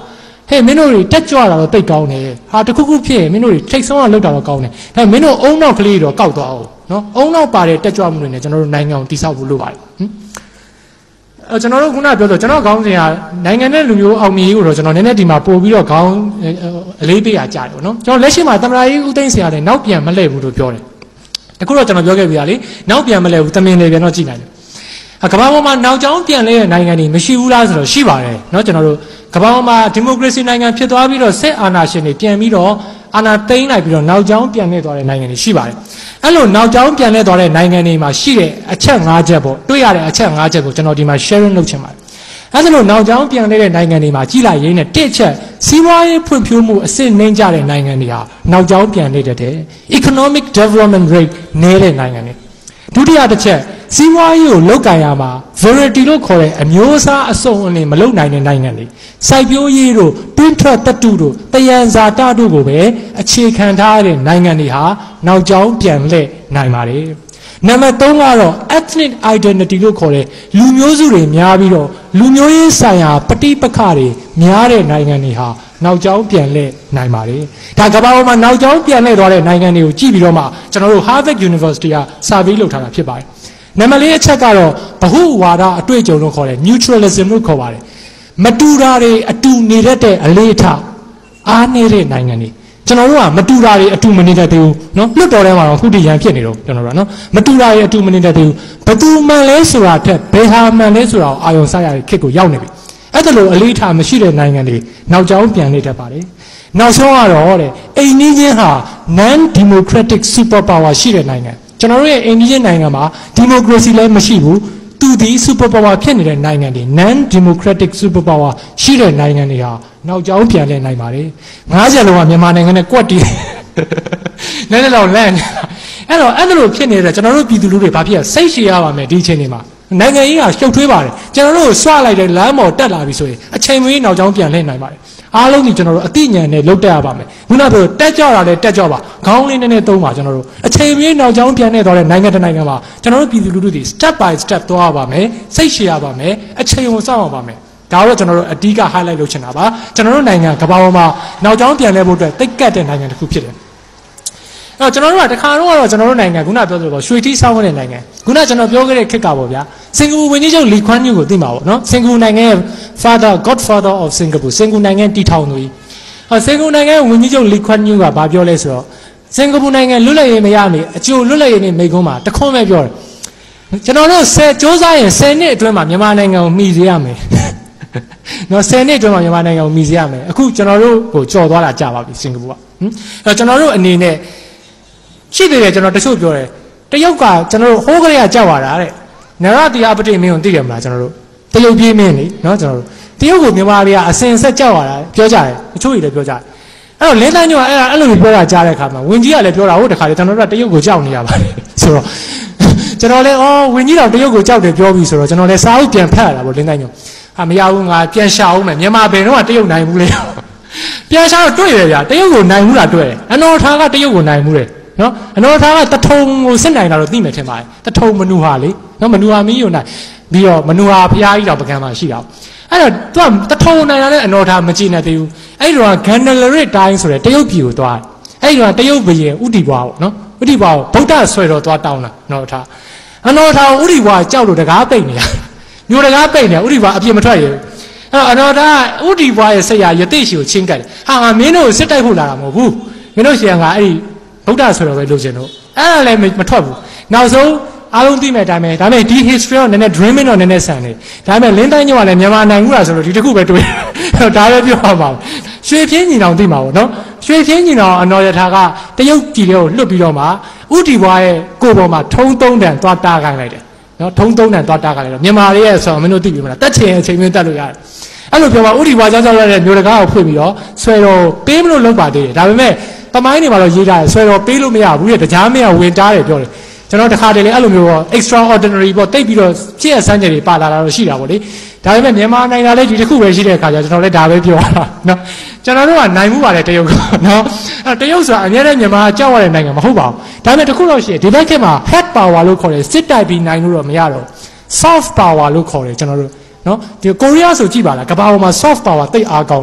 hey မင်းတို့တွေတက်ကြွတာတော့တိတ်ကောင်းတယ်ဟာတခုခုဖြစ်ရင်မင်းတို့တွေထိတ်ဆုံးအောင်လုပ်တာတော့ကောင်းတယ်ဒါပေမဲ့မင်းတို့အုံနောက်ကလေးတော့ကောက်သွားအောင်နော်အုံနောက်ပါတဲ့တက်ကြွမှုတွေနဲ့ကျွန်တော်တို့နိုင်ငံကိုတည်ဆောက်ဖို့လိုပါတယ်ဟင်အဲကျွန်တော်တို့ခုနပြောဆိုကျွန်တော်ခေါင်းစဉ်ကနိုင်ငံနဲ့လူမျိုးအောင်မြင်ရေးကိုတော့ကျွန်တော်နည်းနည်းဒီမှာပို့ပြီးတော့ခေါင်းအလေးပေးရကြတယ်ပေါ့နော်ကျွန်တော်လက်ရှိမှာသမ္မတကြီးဦးသိန်းစရာလည်းနောက်ပြန်မလှည့်ဘူးလို့ပြောတယ်တခုတော့ကျွန်တော်ပြောခဲ့ပြီလေနောက်ပြန်မလှည့်ဘူးတမင်လေပြန်တော့ကြည့်နိုင်တယ်ကမ္ဘာပေါ်မှာနောက်ကျောင်းပြန်လဲတဲ့နိုင်ငံတွေမရှိဘူးလားဆိုတော့ရှိပါတယ်เนาะကျွန်တော်တို့ကမ္ဘာပေါ်မှာဒီမိုကရေစီနိုင်ငံဖြစ်သွားပြီးတော့စစ်အာဏာရှင်တွေပြန်ပြီးတော့အာဏာသိမ်းလိုက်ပြီးတော့နောက်ကျောင်းပြန်လဲသွားတဲ့နိုင်ငံတွေရှိပါတယ်အဲ့လိုနောက်ကျောင်းပြန်လဲသွားတဲ့နိုင်ငံတွေမှာရှိတဲ့အချက်၅ချက်ပေါ့တွေ့ရတဲ့အချက်၅ချက်ကိုကျွန်တော်ဒီမှာ sharing လုပ်ချင်ပါတယ်အဲ့ဒါလို့နောက်ကျောင်းပြန်လဲတဲ့နိုင်ငံတွေမှာကြီးလိုက်ရင်းနဲ့တစ်ချက်စီးပွားရေးဖွံ့ဖြိုးမှုအဆင့်နှိမ့်ကြတဲ့နိုင်ငံတွေဟာနောက်ကျောင်းပြန်လဲတဲ့ economic development rate နည်းတဲ့နိုင်ငံတွေဒုတိယတစ်ချက်စီးပွားရေးကိုလောက်ကန်ရမှာ variety လို့ခေါ်တဲ့အမျိုးအစားအစုံအလင်မလုံနိုင်တဲ့နိုင်ငံတွေစိုက်ပျိုးရေးတို့တွင်းထွက်တတုတို့တယံဇာတတို့ကိုပဲအခြေခံထားတဲ့နိုင်ငံတွေဟာနောက်ကျောင်းပြန်လှည့်နိုင်ပါတယ်နံပါတ်သုံးကတော့ ethnic identity လို့ခေါ်တဲ့လူမျိုးစုတွေများပြီးတော့လူမျိုးရေးဆိုင်ရာပဋိပက္ခတွေများတဲ့နိုင်ငံတွေဟာနောက်ကျောင်းပြန်လှည့်နိုင်ပါတယ်ဒါကမ္ဘာပေါ်မှာနောက်ကျောင်းပြန်လှည့်သွားတဲ့နိုင်ငံတွေကိုကြည့်ပြီးတော့မှကျွန်တော်တို့ Harvard University က survey လုပ်ထားတာဖြစ်ပါတယ်နံပါတ်လေးအချက်ကတော့ဗဟုဝါဒအတွေ့အကြုံလို့ခေါ်တဲ့ neutralism လို့ခေါ်ပါတယ်မတူတာတွေအတူနေတတ်တဲ့အလေးထားအားနည်းတဲ့နိုင်ငံတွေကျွန်တော်တို့ကမတူတာတွေအတူမနေတတ်သေးဘူးเนาะလွတ်တော်ထဲမှာတော့ခုတည်းရန်ဖြစ်နေတော့ကျွန်တော်တို့ကเนาะမတူတာတွေအတူမနေတတ်သေးဘူးဘသူမှန်လဲဆိုတာထက်ဘယ်ဟာမှန်လဲဆိုတာကိုအာရုံစိုက်ရတဲ့ခေတ်ကိုရောက်နေပြီအဲ့ဒါလိုအလေးထားမရှိတဲ့နိုင်ငံတွေနောက်ကျောင်းပြန်နေတတ်ပါတယ်နောက်ဆုံးကတော့တဲ့အိမ်နီးချင်းဟာ non democratic super power ရှိတဲ့နိုင်ငံကျွန်တော်တို့ရဲ့အိန္ဒိယနိုင်ငံမှာဒီမိုကရေစီလည်းမရှိဘူးသူဒီ super power ဖြစ်နေတဲ့နိုင်ငံတွေ non democratic super power ရှိတဲ့နိုင်ငံတွေဟာနောက်ကျောင်းပြန်လဲနိုင်ပါတယ်ငါးချက်လုံးကမြန်မာနိုင်ငံနဲ့ကွက်တီးနည်းနည်းတော့လန့်အဲ့တော့အဲ့လိုဖြစ်နေတဲ့ကျွန်တော်တို့ပြည်သူလူတွေဘာဖြစ်ရစိတ်ရှည်ရပါမယ်ဒီအချိန်တွေမှာနိုင်ငံကြီးကရှုပ်ထွေးပါတယ်ကျွန်တော်တို့ဆွလိုက်တဲ့လမ်းပေါ်တက်လာပြီဆိုရင်အချိန်မီနောက်ကျောင်းပြန်လှည့်နိုင်ပါတယ်အားလုံးဒီကျွန်တော်တို့အသိဉာဏ်နဲ့လုပ်တတ်ရပါမယ်ခုနကပြောတက်ကြတာလည်းတက်ကြပါခေါင်းလေးနည်းနည်းသုံးပါကျွန်တော်တို့အချိန်မီနောက်ကျောင်းပြန်နေသွားတဲ့နိုင်ငံတစ်နိုင်ငံမှာကျွန်တော်တို့ပြည်သူလူထုတွေ step by step သွားရပါမယ်စိတ်ရှည်ရပါမယ်အချိန်ကိုစောင့်ရပါမယ်ဒါတော့ကျွန်တော်တို့အဓိက highlight လုပ်ချင်တာပါကျွန်တော်တို့နိုင်ငံကမ္ဘာပေါ်မှာနောက်ကျောင်းပြန်လဲဖို့အတွက်တိတ်ကတ်တဲ့နိုင်ငံတစ်ခုဖြစ်တယ်အဲ့တော့ကျွန်တော်တို့ကတခါတော့ကတော့ကျွန်တော်တို့နိုင်ငံခုနပြောသလိုပေါ့ရွှေတိဆောင်းတဲ့နိုင်ငံခုနကျွန်တော်ပြောခဲ့တဲ့ခေတ်ကပေါ့ဗျာစင်ကာပူဝန်ကြီးချုပ်လီခွမ်းညူကိုသိမှာပေါ့နော်စင်ကာပူနိုင်ငံရဲ့ father godfather of Singapore စင်ကာပူနိုင်ငံတည်ထောင်သူကြီးဟောစင်ကာပူနိုင်ငံဝန်ကြီးချုပ်လီခွမ်းညူကဘာပြောလဲဆိုတော့စင်ကာပူနိုင်ငံလွတ်လပ်ရေးမရနေအကျိုးလွတ်လပ်ရေးနေမိကုန်းမှာတခွန်းပဲပြောတယ်ကျွန်တော်တို့ဆယ်စ조사ရင်ဆယ်နှစ်အတွင်းမှာမြန်မာနိုင်ငံကိုမှီစေရမယ်နော်ဆယ်နှစ်အတွင်းမှာမြန်မာနိုင်ငံကိုမှီစေရမယ်အခုကျွန်တော်တို့ကိုကြော်သွားတာကြာပါပြီစင်ကာပူကဟင်အဲ့တော့ကျွန်တော်တို့အနေနဲ့ရှိသေးတယ်ကျွန်တော်တချို့ပြောတယ်တရုတ်ကကျွန်တော်တို့ဟိုးကလေးကကြောက်ရတာတဲ့နရတိယပတိမင်းကိုသိတယ်မလားကျွန်တော်တို့တရုတ်ပြည်မင်းလေနော်ကျွန်တော်တို့တရုတ်ကိုမြန်မာတွေကအစင်ဆက်ကြောက်ရတာပြောကြတယ်တချို့တွေလည်းပြောကြတယ်အဲ့တော့လင်းတန်းညိုကအဲ့ဒါအဲ့လိုပြောတာကြားတဲ့အခါမှာဝင်ကြီးကလည်းပြောတာဟုတ်တခါလေကျွန်တော်တို့ကတရုတ်ကိုကြောက်နေရပါတယ်ဆိုတော့ကျွန်တော်လည်းအော်ဝင်ကြီးတော့တရုတ်ကိုကြောက်တယ်ပြောပြီးဆိုတော့ကျွန်တော်လည်းစာအုပ်ပြန်ဖတ်ရတာပေါ့လင်းတန်းညိုဟာမရဘူးငါပြန်ရှာအောင်မယ်မြန်မာဘယ်တော့မှတရုတ်နိုင်ဘူးလေပြန်ရှာတော့တွေ့တယ်ဗျာတရုတ်ကိုနိုင်ဘူးလားတွေ့တယ်အနော်ထားကတရုတ်ကိုနိုင်ဘူးလေနော်အနော်ထားကတထုံကိုစစ်နိုင်တာတော့သိမယ်ထင်ပါတယ်တထုံမနူဟာလေနော်မနူဟာမီးယုံနိုင်ပြီးတော့မနူဟာဖျားကြီးတော့ပကံမှာရှိတာအဲ့တော့သူကတထုံနိုင်တာနဲ့အနော်ထားမကြည့်နဲ့သေးဘူးအဲ့တော့ဂန္ဓလရစ်တိုင်းဆိုတဲ့တရုတ်ပြည်ကိုသွားအဲ့တော့တရုတ်ဘုရင်ဥတီဘွားပေါ့နော်ဥတီဘွားကိုဗုဒ္ဓဆွဲတော်သွားတောင်းတာနော်ထားအနော်ထားဥတီဘွားကြောက်လို့တကားပိတ်နေရမျိုးတကားပိတ်နေဥတီဘွားအပြစ်မထွက်ရဘူးအဲ့အနော်ထားဥတီဘွားရဲ့ဆက်ရရတိရှိကိုချင်းကတ်တယ်ဟာငါမင်းတို့စစ်တိုက်ဖို့လာတာမဟုတ်ဘူးမင်းတို့ရှင်ကအဲ့ဒီဗုဒ္ဓဆိုတော့ပဲလို့ရှင်တို့အဲ့ဒါလည်းမထွက်ဘူးနောက်ဆုံးအားလုံးသိမဲ့အတိုင်းပဲဒါပေမဲ့ဒီ history ကနည်းနည်း dreaming တော့နည်းနည်းဆန်နေဒါပေမဲ့လင်းတိုင်းညောကလည်းမြန်မာနိုင်ငံကဆိုတော့ဒီတစ်ခုပဲတွေ့ဒါပဲပြောပါပါရွှေပြင်းညီနောင်သိမှာပေါ့နော်ရွှေပြင်းညီနောင်အနော်ရထားကတရုတ်ပြည်တွေကိုလွတ်ပြီးတော့မှဥတီဘွားရဲ့ကိုယ်ပေါ်မှာထုံးသုံးတန်သွားတားခိုင်းလိုက်တယ်နော်ထုံးသုံးတန်သွားတားခိုင်းလိုက်တော့မြန်မာတွေရဲ့ဆိုတော့မင်းတို့သိပြီမလားတက်ချင်အချိန်မင်းတက်လို့ရတယ်အဲ့လိုပြောပါဥတီဘွားကြောက်ကြောက်ရတဲ့မျိုးတကားကိုဖွင့်ပြီးတော့ဆွဲတော့ပေးမလို့လုပ်ပါသေးတယ်ဒါပေမဲ့တမိုင်းတွေမှာတော့ရေးထားတယ်ဆွဲတော့ပေးလို့မရဘူးတဲ့တရားမရဝင်တားတယ်ပြောတယ်ကျွန်တော်တခါတည်းလေအဲ့လိုမျိုးပေါ့ extraordinary ပေါ့တိတ်ပြီးတော့ဖြစ်ရစမ်းကြတွေပါလာတာတော့ရှိတာပေါ့လေဒါပေမဲ့မြန်မာနိုင်ငံလည်းဒီတစ်ခုပဲရှိတဲ့အခါကျကျွန်တော်လည်းဒါပဲပြောတာနော်ကျွန်တော်တို့ကနိုင်မှုပါတယ်တရုတ်ကနော်အဲ့တရုတ်ဆိုတာအများနဲ့မြန်မာကြောက်ရတဲ့နိုင်ငံမဟုတ်ပါဘူးဒါပေမဲ့တစ်ခုတော့ရှိတယ်ဒီဘက်ခေတ်မှာ head power လို့ခေါ်တယ်စစ်တိုက်ပြီးနိုင်လို့တော့မရတော့ soft power လို့ခေါ်တယ်ကျွန်တော်တို့နော်ဒီကိုရီးယားဆိုကြည့်ပါလားကမ္ဘာပေါ်မှာ soft power တိတ်အားကောင်းတာ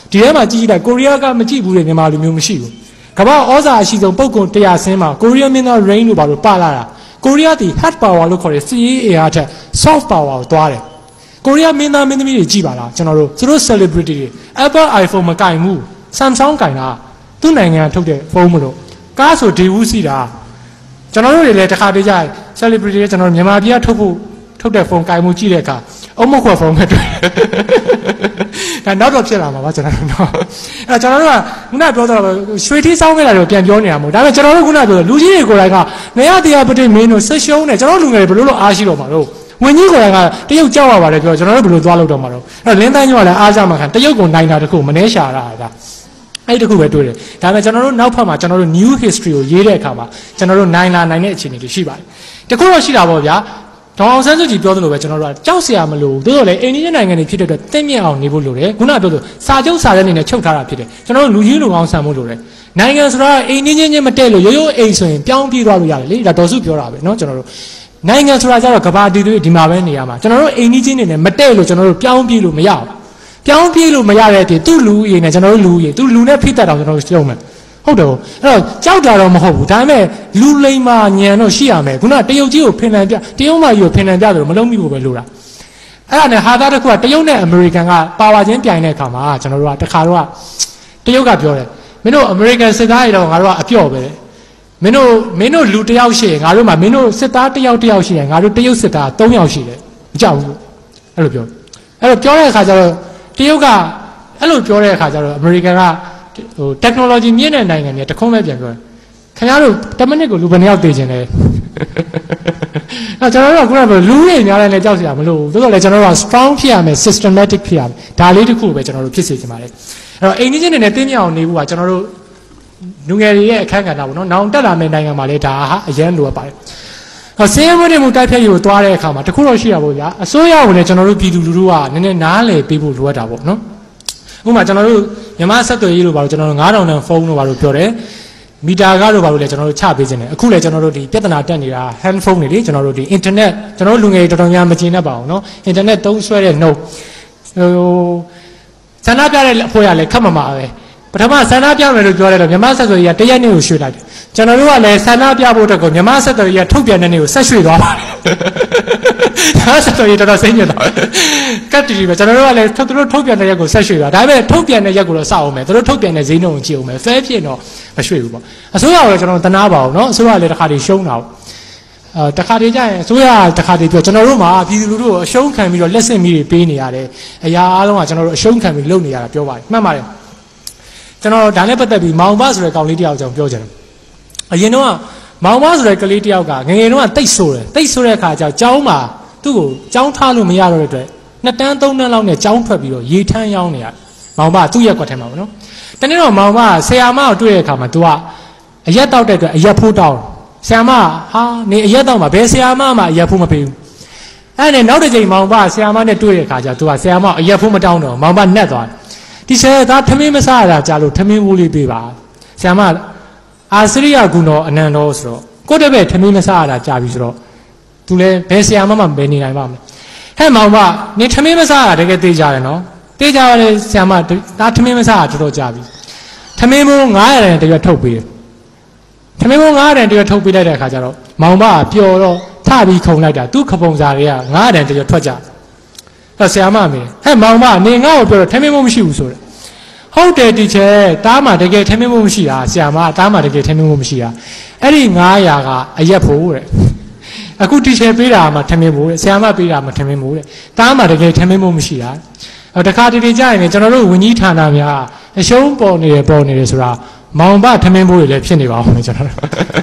ဒီထဲမှာကြည့်လိုက်ကိုရီးယားကမကြည့်ဘူးလေမြန်မာလူမျိုးမရှိဘူးကမ္ဘာဩဇာအရှိဆုံးပုံကွန်တရားစင်းမှာကိုရီးယားမင်းသား rain လို့ပါလို့ပါလာတာကိုရီးယားဒီ hard power လို့ခေါ်တဲ့စီးရေးအင်အားထက် soft power ကိုသွားတယ်ကိုရီးယားမင်းသားမင်းသမီးတွေကြည့်ပါလားကျွန်တော်တို့သူတို့ celebrity တွေ Apple iPhone မကင်ဘူး Samsung ကင်တာသူ့နိုင်ငံထုတ်တဲ့ဖုန်းမလို့ကားဆိုဒေဝူးစီတာကျွန်တော်တို့တွေလည်းတစ်ခါတည်းကြ celebrity တွေကျွန်တော်မြန်မာပြည်ကထုတ်ဖို့ထုတ်တဲ့ဖုန်းကင်မှုကြည့်တဲ့အခါအုံမခွက်ဖုန်းပဲတွေ့ဒါနောက်တော့ဖြစ်လာမှာပါကျွန်တော်တို့တော့အဲကျွန်တော်တို့ကခုနပြောတော့ရွှေထီးစောင်းခဲ့တာတော့ပြန်ပြောနေတာမဟုတ်ဒါပေမဲ့ကျွန်တော်တို့ခုနပြောလူကြီးတွေကိုယ်တိုင်ကနေရတရားပတိမင်းတို့ဆက်ရှုံးနေကျွန်တော်လူငယ်တွေဘယ်လိုလုပ်အားရှိတော့မှာတော့ဝင်းကြီးကိုယ်တိုင်ကတရုတ်ကြောက်ရပါတယ်ပြောကျွန်တော်တို့ဘယ်လိုသွားလို့တော့မှာတော့အဲလင်းတိုင်းညောလည်းအားကြမှာခံတရုတ်ကိုနိုင်တာတခုမနှဲရှာတာဒါအဲ့တခုပဲတွေ့တယ်ဒါပေမဲ့ကျွန်တော်တို့နောက်ဖက်မှာကျွန်တော်တို့ new history ကိုရေးတဲ့အခါမှာကျွန်တော်တို့နိုင်လာနိုင်တဲ့အခြေအနေတွေရှိပါတယ်တခုတော့ရှိတာပေါ့ဗျာဒေါအောင်ဆန်းစုကြည်ပြောသလိုပဲကျွန်တော်တို့ကကြောက်စရာမလိုဘူးတိုးတော့လေအိန္ဒိယနိုင်ငံတွေဖြစ်တဲ့အတွက်သိမြင့်အောင်နေဖို့လိုတယ်ခုနပြောလို့စာချုပ်စာရက်နေနဲ့ချုပ်ထားတာဖြစ်တယ်ကျွန်တော်တို့လူကြီးလူကောင်းဆန်ဖို့လိုတယ်နိုင်ငံဆိုတာအိန္ဒိယချင်းမတည့်လို့ရိုးရိုးအိမ်ဆိုရင်ပြောင်းပြေးသွားလို့ရတယ်လေဒါဒေါ်စုပြောတာပဲเนาะကျွန်တော်တို့နိုင်ငံဆိုတာကျတော့ကဘာတီတွေဒီမှာပဲနေရမှာကျွန်တော်တို့အိန္ဒိယချင်းနေနဲ့မတည့်လို့ကျွန်တော်တို့ပြောင်းပြေးလို့မရဘူးပြောင်းပြေးလို့မရတဲ့အပြင်သူ့လူအရင်နဲ့ကျွန်တော်တို့လူအရင်သူလူနဲ့ဖိတတ်အောင်ကျွန်တော်တို့ရှုံးမယ်ဟုတ်တယ်အဲ့တော့ကြောက်တာတော့မဟုတ်ဘူးဒါပေမဲ့လူလိမ္မာညံတော့ရှိရမယ်ခုနတရုတ်ကြီးကိုဖင်လန်ပြတရုတ်မကြီးကိုဖင်လန်ပြတယ်မလုံးမိဖို့ပဲလိုတာအဲ့ဒါနဲ့ဟာသားတစ်ခုကတရုတ်နဲ့အမေရိကန်ကပါဝါချင်းပြိုင်တဲ့အခါမှာကျွန်တော်တို့ကတခါတော့တရုတ်ကပြောတယ်မင်းတို့အမေရိကန်စစ်သားတွေတော့ငါတို့ကအပြော့ပဲမင်းတို့မင်းတို့လူတယောက်ရှိရင်ငါတို့မှမင်းတို့စစ်သားတယောက်တယောက်ရှိရင်ငါတို့တရုတ်စစ်သား၃ယောက်ရှိတယ်မကြောက်ဘူးအဲ့လိုပြောအဲ့တော့ပြောတဲ့အခါကျတော့တရုတ်ကအဲ့လိုပြောတဲ့အခါကျတော့အမေရိကန်ကဟို technology မြင့်တဲ့နိုင်ငံတွေတခုံးပဲပြန်ပြောတယ်ခင်ဗျားတို့တစ်မိနစ်ကိုလူဘယ်နှယောက်သိချင်လဲအဲကျွန်တော်တို့ကခုနကလူတွေများတယ်လည်းကြောက်စရာမလိုဘူးသို့တော်လည်းကျွန်တော်တို့က strong ဖြစ်ရမယ် systematic ဖြစ်ရမယ်ဒါလေးတစ်ခုပဲကျွန်တော်တို့ဖြစ်စေချင်ပါတယ်အဲ့တော့အိန္ဒိယချင်းတွေနဲ့တင်းမြအောင်နေဖို့ကကျွန်တော်တို့လူငယ်တွေရဲ့အခန်းကဏ္ဍပေါ့နော်နောင်တက်လာမယ့်နိုင်ငံမှာလည်းဒါဟာအရန်လိုအပ်ပါတယ်ဟောဆေးရမွေးမှုတိုက်ဖြတ်ရေးကိုတွားတဲ့အခါမှာတခုတော့ရှိရပါဗျာအစိုးရဝင်လည်းကျွန်တော်တို့ပြည်သူလူထုကနည်းနည်းနားလည်ပေးဖို့လိုအပ်တာပေါ့နော်ဥပမာကျွန်တော်တို့မြန်မာဆက်သွယ်ရေးလို့ပါလို့ကျွန်တော်တို့9000တန်ဖုန်းလို့ပါလို့ပြောတယ်မီတာကားလို့ပါလို့လည်းကျွန်တော်တို့ချပေးခြင်းတယ်အခုလည်းကျွန်တော်တို့ဒီပြဿနာတက်နေတာ handphone တွေလေကျွန်တော်တို့ဒီ internet ကျွန်တော်တို့လူငယ်တော်တော်များမကျင်တတ်ပါဘူးเนาะ internet သုံးဆွဲတဲ့ note ဟိုဆန္ဒပြတဲ့အဖွဲ့ရလည်းခက်မမှာပဲပထမဆန္ဒပြမယ်လို့ပြောတယ်တော့မြန်မာဆက်သွယ်ရေးကတရက်နေ့ကိုရွှေ့လိုက်တယ်ကျွန်တော်တို့ကလည်းဆန္ဒပြဖို့အတွက်ကိုမြန်မာဆက်သွယ်ရေးကထုတ်ပြန်တဲ့နေ့ကိုဆက်ရွှေ့သွားပါတယ်ဒါဆက်သွယ်ရေးတော်တော်စိတ်ညစ်သွားကတ်တီပဲကျွန်တော်တို့ကလည်းသူတို့ထုတ်ပြန်တဲ့ရက်ကိုဆက်ရွှေ့သွားဒါပေမဲ့ထုတ်ပြန်တဲ့ရက်ကိုတော့စအောင်မယ်သူတို့ထုတ်ပြန်တဲ့ဈေးနှုန်းကိုကြည့်အောင်မယ်ဖဲဖြစ်တော့မရွှေ့ဘူးပေါ့အစိုးရကကျွန်တော်တနာပါအောင်เนาะအစိုးရကလည်းတစ်ခါတည်းရှုံးတာအဲတစ်ခါတည်းကျရင်အစိုးရကတစ်ခါတည်းပြောကျွန်တော်တို့မှာပြည်သူလူထုကိုအရှုံးခံပြီးတော့လက်စစ်မီးတွေပေးနေရတယ်အရာအားလုံးကကျွန်တော်တို့အရှုံးခံပြီးလုပ်နေရတာပြောပါတယ်မှန်ပါတယ်ကျွန်တော်ဒါနဲ့ပတ်သက်ပြီးမောင်မဆိုတဲ့ကောင်လေးတယောက်ကြောင့်ပြောချင်တယ်အရင်တော့မောင်မဆိုတဲ့ကလေးတယောက်ကငငယ်တော့တိတ်ဆိုးတယ်တိတ်ဆိုးတဲ့အခါကျကျောင်းမှာသူ့ကိုကျောင်းထားလို့မရတော့တဲ့အတွက်နှစ်တန်းသုံးတန်းလောက်နဲ့ကျောင်းထွက်ပြီးတော့ရေထမ်းရောင်းနေရမောင်မသူ့ရက်ကွက်ထဲမှာပေါ့နော်တနေ့တော့မောင်မဆရာမကိုတွေ့တဲ့အခါမှာ तू ကအရက်တောက်တဲ့အတွက်အရက်ဖိုးတောက်ဆရာမဟာနေအရက်တောက်မှာဘယ်ဆရာမမှအရက်ဖိုးမပေးဘူးအဲ့နဲ့နောက်တစ်ချိန်မောင်မဆရာမနဲ့တွေ့တဲ့အခါကျ तू ကဆရာမအရက်ဖိုးမတောင်းတော့မောင်မနှက်သွားဒီဆရာသားထမင်းမစားရတာကြားလို့ထမင်းဘူးလေးပေးပါဆရာမအာစရိယဂုဏောအနန္တောဆိုတော့ကိုယ့်တပည့်ထမင်းမစားရတာကြားပြီဆိုတော့ तू လည်းဘယ်ဆရာမမှဘယ်နေနိုင်ပါ့မလဲဟဲ့မောင်မနေထမင်းမစားရတာတကယ်သိကြတယ်နော်သိကြရတယ်ဆရာမဒါထမင်းမစားရတော်တော်ကြားပြီထမင်းမိုး900ရန်တရွတ်ထုတ်ပေးတယ်ထမင်းမိုး900ရန်တရွတ်ထုတ်ပေးလိုက်တဲ့အခါကျတော့မောင်မပျော်တော့ထပြီးခုံလိုက်တာသူ့ခပုံစာတွေက900ရန်တရွတ်ထွက်ကြအဲဆရာမမေးဟဲ့မောင်မနေငါ့ကိုပြောတော့ထမင်းမိုးမရှိဘူးဆိုတယ်ဟုတ်တယ်တီချယ်တားမှာတကယ်ထမင်းမိုးမရှိတာဆရာမတားမှာတကယ်ထမင်းမိုးမရှိတာအဲ့ဒီ900ကအရက်ဖို့တဲ့အခုတီချယ်ပေးတာမှထမင်းမိုးတဲ့ဆရာမပေးတာမှထမင်းမိုးတဲ့တားမှာတကယ်ထမင်းမိုးမရှိတာအဲတခါတလေကြာရင်ကျွန်တော်တို့ဝန်ကြီးဌာနများအရှုံးပေါ်နေတယ်ပေါ်နေတယ်ဆိုတာမောင်ဘထမင်းမိုးတွေလည်းဖြစ်နေပါအောင်ကျွန်တော်တို့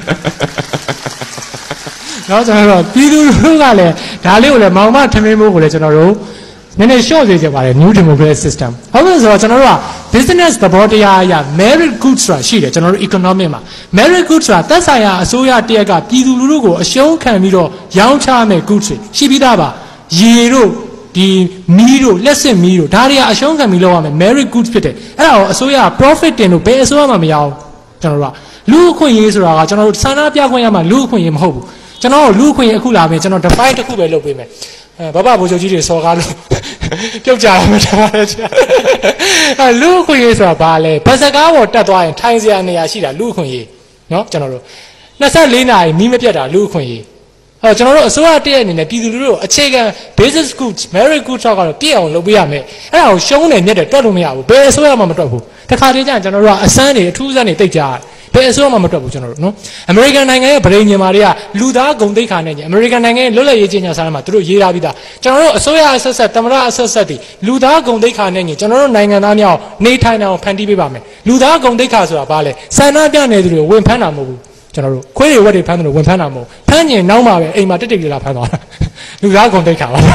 တော့ကျွန်တော်တို့ပြည်သူလူထုကလည်းဒါလေးကိုလည်းမောင်ဘထမင်းမိုးကိုလည်းကျွန်တော်တို့နည်းနည်းရှော့စေချင်ပါတယ် new democratic system ဟုတ်ပြီဆိုတော့ကျွန်တော်တို့က business သဘောတရားအရ merit goods ဆိုတာရှိတယ်ကျွန်တော်တို့ economic မှာ merit goods ဆိုတာသက်ဆိုင်ရာအစိုးရတရက်ကပြည်သူလူထုကိုအရှုံးခံပြီးတော့ရောင်းချမယ် goods တွေရှိပြီးသားပါရေတို့ဒီမီးတို့လက်စစ်မီးတို့ဒါတွေကအရှုံးခံပြီးလောက်ရမယ် merit goods ဖြစ်တယ်အဲ့ဒါကိုအစိုးရ profit တင်လို့ဘယ်အစိုးရမှမရအောင်ကျွန်တော်တို့ကလူအခွင့်အရေးဆိုတာကကျွန်တော်တို့စာနာပြခွင့်ရမှာလူအခွင့်အရေးမဟုတ်ဘူးကျွန်တော်တို့လူအခွင့်အရေးအခုလာမယ်ကျွန်တော် define တစ်ခုပဲလုပ်ပေးမယ်အဲဘဘဘိုးချုပ်ကြီးတွေစော်ကားလို့ပြုတ်ကြတာမထားရချာအဲလူခွင့်ရေးဆိုတာဘာလဲဘတ်စကားပေါ်တက်သွားရင်ထိုင်စရာနေရာရှိတာလူခွင့်ရေးနော်ကျွန်တော်တို့twenty-fourနာရီမီးမပြတ်တာလူခွင့်ရေးအဲကျွန်တော်တို့အစိုးရတည့်ရအနေနဲ့ပြည်သူလူထုကိုအခြေခံ basic goods merit goods ကတော့ပြည့်အောင်လုပ်ပေးရမယ်အဲ့ဒါကိုရှုံးနေမြတ်တယ်တွက်လို့မရဘူးဘယ်အစိုးရမှမတွက်ဘူးတခါတည်းကျရင်ကျွန်တော်တို့ကအစမ်းတွေအထူးစမ်းတွေတိတ်ကြဘယ်အစိုးရမှမတွက်ဘူးကျွန်တော်တို့နော်အမေရိကန်နိုင်ငံရဲ့ဗရိညင်မာတွေကလူသားဂုဏ်သိက္ခာနဲ့ညအမေရိကန်နိုင်ငံရဲ့လွတ်လပ်ရေးကြီးညာစာတမ်းမှာသူတို့ရေးထားပြီးသားကျွန်တော်တို့အစိုးရအဆက်ဆက်တမရအဆက်ဆက်တွေလူသားဂုဏ်သိက္ခာနဲ့ညကျွန်တော်တို့နိုင်ငံသားများနေထိုင်အောင်ဖန်တီးပေးပါမယ်လူသားဂုဏ်သိက္ခာဆိုတာဘာလဲစံနာပြနေသူတွေဝင်ဖမ်းတာမဟုတ်ဘူးကျွန်တော်တို့ခွေးတွေဝက်တွေဖမ်းတယ်လို့ဝင်ဖမ်းတာမဟုတ်ဖမ်းရင်နောက်မှပဲအိမ်မှာတိတ်တိတ်လေးလာဖမ်းသွားတာလူသားဂုဏ်သိက္ခာပါ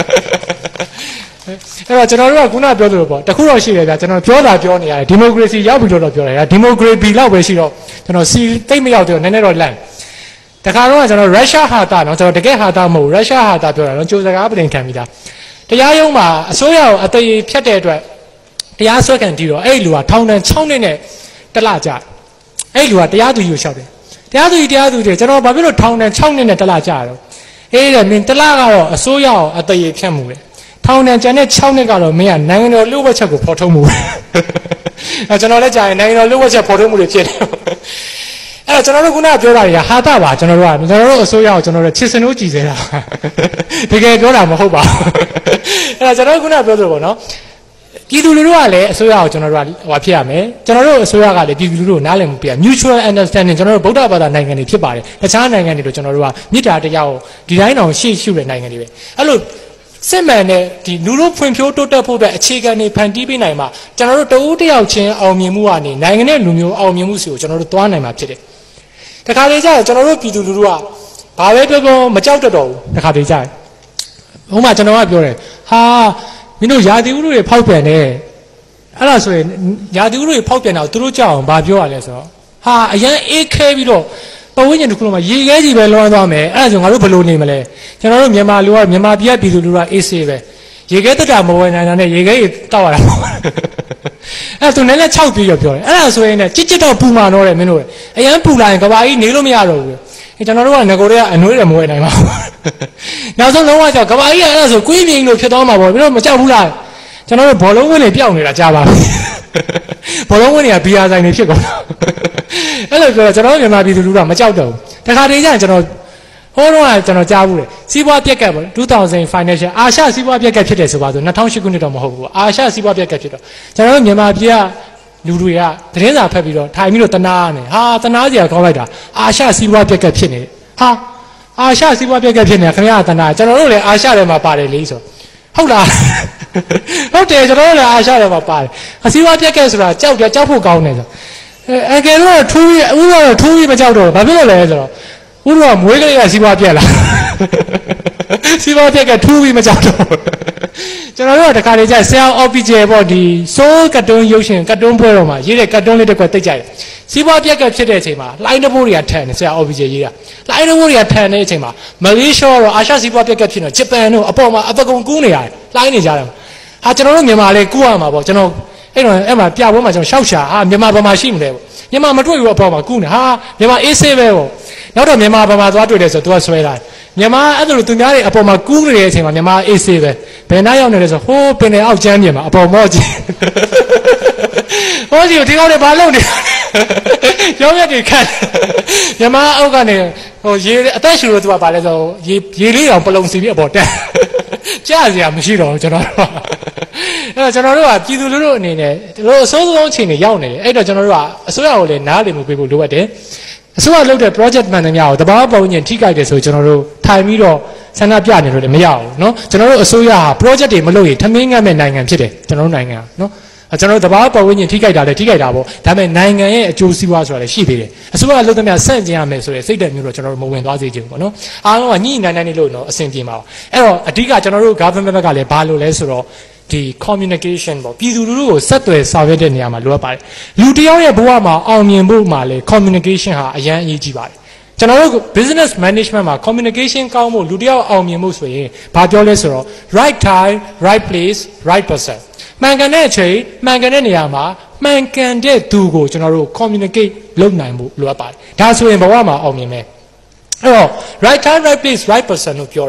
အဲ့တော့ကျွန်တော်တို့ကခုနပြောသလိုပေါ့တခုတော့ရှိတယ်ဗျာကျွန်တော်ပြောတာပြောနေရတယ်ဒီမိုကရေစီရောက်ပြီလို့တော့ပြောတယ်ဒီမိုကရေစီလောက်ပဲရှိတော့ကျွန်တော်စီတိတ်မရောက်တော့နည်းနည်းတော့လန့်တခါတော့ကျွန်တော်ရုရှားဟာတာနော်ကျွန်တော်တကယ်ဟာတာမဟုတ်ရုရှားဟာတာပြောတာနော်ကြိုးစကားပြင်ခံပြီးသားတရားရုံးမှာအစိုးရကိုအသေးဖြတ်တဲ့အတွက်တရားစွဲခံပြီးတော့အဲ့လူကထောင်ဒဏ်sixနှစ်နဲ့တလကြာအဲ့လူကတရားသူကြီးကိုလျှောက်တယ်တရားသူကြီးတရားသူကြီးကျွန်တော်ဘာဖြစ်လို့ထောင်ဒဏ်sixနှစ်နဲ့တလကြာတော့အေးတယ်မင်းတလကတော့အစိုးရကိုအသေးဖြတ်မှုတယ်ထောင်ဒဏ်ကျန်တဲ့sixနှစ်ကတော့မင်းကနိုင်ငံတော်လူ့ဝက်ချက်ကိုဖော်ထုတ်မှုအဲကျွန်တော်လည်းကြာရင်နိုင်ငံတော်လူ့ဝက်ချက်ဖော်ထုတ်မှုတွေဖြစ်တယ်အဲ့တော့ကျွန်တော်တို့ခုနကပြောတာတွေကဟာတာပါကျွန်တော်တို့ကကျွန်တော်တို့အစိုးရကိုကျွန်တော်တို့ချစ်စနိုးကြည်စေတာတကယ်ပြောတာမဟုတ်ပါဘူးအဲ့တော့ကျွန်တော်တို့ခုနကပြောသလိုပေါ့နော်ပြည်သူလူထုကလည်းအစိုးရကိုကျွန်တော်တို့ကဟိုဖြစ်ရမယ်ကျွန်တော်တို့အစိုးရကလည်းပြည်သူလူထုကိုနားလည်မှုပြ mutual understanding ကျွန်တော်တို့ဗုဒ္ဓဘာသာနိုင်ငံတွေဖြစ်ပါတယ်တခြားနိုင်ငံတွေတို့ကျွန်တော်တို့ကမေတ္တာတရားကိုဒီတိုင်းအောင်ရှေ့ရှုတဲ့နိုင်ငံတွေပဲအဲ့လိုစစ်မှန်တဲ့ဒီလူလူဖွံ့ဖြိုးတိုးတက်ဖို့အတွက်အခြေခံတွေဖန်တီးပေးနိုင်မှာကျွန်တော်တို့တဦးတယောက်ချင်းအောင်မြင်မှုကနေနိုင်ငံနဲ့လူမျိုးအောင်မြင်မှုစီကိုကျွန်တော်တို့သွားနိုင်မှာဖြစ်တယ်တခါလေကျရင်ကျွန်တော်တို့ပြည်သူလူထုကဘာပဲပြောပြောမကြောက်တတ်တော့ဘူးတခါလေကျရင်ဟိုမှာကျွန်တော်ကပြောတယ်ဟာမင်းတို့ယာတိဥတို့တွေဖောက်ပြန်တယ်အဲ့ဒါဆိုရင်ယာတိဥတို့တွေဖောက်ပြန်တာသူတို့ကြောက်အောင်ဘာပြောရလဲဆိုတော့ဟာအရန်အေးခဲပြီးတော့ပတ်ဝန်းကျင်တစ်ခုလုံးမှာရေခဲကြီးပဲလွှမ်းသွားမယ်အဲ့ဒါဆိုငါတို့ဘယ်လိုနေမလဲကျွန်တော်တို့မြန်မာလူကမြန်မာပြည်ကပြည်သူလူကအေးဆေးပဲရေခဲတက်တာမဝင်နိုင်တာနဲ့ရေခဲကြီးတောက်ရတာပေါ့အဲ့ဒါသူလည်း၆ပြီးတော့ပြောတယ်အဲ့ဒါဆိုရင်လည်းကြစ်ကြစ်တော့ပူမာတော့တယ်မင်းတို့အရန်ပူလာရင်ကဘာကြီးနေလို့မရတော့ဘူးကျွန်တော်တို့ကငကိုတွေကအနှွေးတယ်မဝင်နိုင်ပါဘူးနောက်ဆုံးလုံးဝကြောက်ကဘာကြီးကအဲ့ဒါဆိုကွေးပြင်းလို့ဖြစ်သွားမှာပေါ့ပြီးတော့မကြောက်ဘူးလားကျွန်တော်တို့ဘောလုံးဝင်းတွေပျောက်နေတာကြားပါပြီဘောလုံးဝင်းတွေကဘီယာဆိုင်တွေဖြစ်ကုန်တာအဲ့လိုပြောကျွန်တော်မြန်မာပြည်သူလူထုကမကြောက်တော့ဘူးတခါတည်းကျရင်ကျွန်တော်ဟိုတော့ကကျွန်တော်ကြားဘူးလေစီးပွားပြက်ကတ်ပေါ့two thousand financial အာရှစီးပွားပြက်ကတ်ဖြစ်တယ်ဆိုပါဆိုtwo thousand eightခုနှစ်တော့မဟုတ်ဘူးအာရှစီးပွားပြက်ကတ်ဖြစ်တော့ကျွန်တော်တို့မြန်မာပြည်ကလူတွေကသတင်းစာဖတ်ပြီးတော့ထိုင်ပြီးတော့တနာနေဟာတနာစရာကောင်းလိုက်တာအာရှစီးပွားပြက်ကတ်ဖြစ်နေဟာအာရှစီးပွားပြက်ကတ်ဖြစ်နေခင်ဗျာတနာကျွန်တော်တို့လည်းအာရှထဲမှာပါတယ်လေဆိုဟုတ်လားဟုတ်တယ်ကျွန်တော်တို့လည်းအာရှထဲမှာပါတယ်အစီးပွားပြက်ကတ်ဆိုတာကြောက်ကြကြောက်ဖို့ကောင်းတယ်ဆိုအဲကဲတော့ထူးပြီးဥတော့ထူးပြီးမကြောက်တော့ဘာဖြစ်လို့လဲဆိုတော့ဥတော့မွေးကလေးကစီးပွားပြက်လာစီးပွားပြက်ကထူးပြီးမကြောက်တော့ကျွန်တော်တို့ကတခါလေကျဆရာအော်ပီဂျယ်ပေါ့ဒီစိုးကတ်တုံးရုပ်ရှင်ကတ်တုံးပွဲတော်မှာရေးတဲ့ကတ်တုံးလေးတစ်ခွက်တိတ်ကြတယ်စီးပွားပြက်ကဖြစ်တဲ့အချိန်မှာလိုင်းတဘိုးတွေကထန်တယ်ဆရာအော်ပီဂျယ်ရေးတာလိုင်းတဘိုးတွေကထန်တဲ့အချိန်မှာမလေးရှားတော့အာရှစီးပွားပြက်ကဖြစ်တော့ဂျပန်တို့အပေါ်မှာအပကုံကူးနေရတယ်လိုင်းနေကြတယ်ဟာကျွန်တော်တို့မြန်မာလေးကူးရမှာပေါ့ကျွန်တော်အဲ့တော့အဲ့မှာပြပွဲမှာကျွန်တော်ရှောက်ရှာဟာမြန်မာဗမာရှိမလဲပေါ့မြန်မာမတွေ့ဘူးအပေါ်မှာကူးနေဟာမြန်မာအေးဆေးပဲပေါ့နောက်တော့မြန်မာဗမာသွားတွေ့တယ်ဆိုတော့သူကဆွဲလာမြန်မာအဲ့လိုသူများတွေအပေါ်မှာကူးနေတဲ့အချိန်မှာမြန်မာအေးဆေးပဲဘယ်နှရောက်နေလဲဆိုဟိုးပင်နေအောက်ကျမ်းမြန်မာအပေါ်မော့ကြည့်ဟောကြီးဒီကောင်တွေဘာလုပ်နေရောင်းရက်တွေခတ်မြန်မာအောက်ကနေဟိုရေအသက်ရှူလို့သူကဘာလဲဆိုရေရေလေးတောင်ပလုံစီပြီးအပေါ်တက်ကြားစရာမရှိတော့ဘူးကျွန်တော်တို့အဲ့တော့ကျွန်တော်တို့ကပြည်သူလူထုအနေနဲ့ဒီလိုအစိုးဆုံးအချိန်တွေရောက်နေတယ်အဲ့တော့ကျွန်တော်တို့ကအစိုးရကိုလည်းနားလည်မှုပေးဖို့လိုအပ်တယ်အစိုးရလုပ်တဲ့ project မှန်သမျှကိုတဘာပုံညင်ထိကြိုက်တယ်ဆိုကျွန်တော်တို့ထိုင်ပြီးတော့ဆန္ဒပြနေလို့လည်းမရဘူးเนาะကျွန်တော်တို့အစိုးရဟာ project တွေမလုပ်ရင်ထမင်းငတ်မဲ့နိုင်ငံဖြစ်တယ်ကျွန်တော်တို့နိုင်ငံเนาะကျွန်တော်တို့တဘာပုံညင်ထိကြိုက်တာလည်းထိကြိုက်တာပေါ့ဒါပေမဲ့နိုင်ငံရဲ့အကျိုးစီးပွားဆိုတာလည်းရှိသေးတယ်အစိုးရလုပ်သမျှဆန့်ကျင်ရမယ်ဆိုတဲ့စိတ်ဓာတ်မျိုးတော့ကျွန်တော်တို့မဝင်သွားစေချင်ဘူးပေါ့เนาะအားလုံးကညှိနှိုင်းနှိုင်းနေလို့เนาะအဆင်ပြေမှာပေါ့အဲ့တော့အဓိကကျွန်တော်တို့ government ဘက်ကလည်းဘာလို့လဲဆိုတော့ဒီ communication ပေါ့ပြည်သူလူထုကိုဆက်သွယ်ဆောင်ရွက်တဲ့နေရာမှာလိုအပ်ပါတယ်လူတယောက်ရဲ့ဘဝမှာအောင်မြင်ဖို့မှာလေ communication ဟာအရန်အရေးကြီးပါတယ်ကျွန်တော်တို့ business management မှာ communication ကောင်းဖို့လူတယောက်အောင်မြင်ဖို့ဆိုရင်ဘာပြောလဲဆိုတော့ right time right place right person မှန်ကန်တဲ့အချိန်မှန်ကန်တဲ့နေရာမှာမှန်ကန်တဲ့သူကိုကျွန်တော်တို့ communicate လုပ်နိုင်ဖို့လိုအပ်ပါတယ်ဒါဆိုရင်ဘဝမှာအောင်မြင်မယ်အဲ့တော့ right time right place right person လို့ပြောတယ်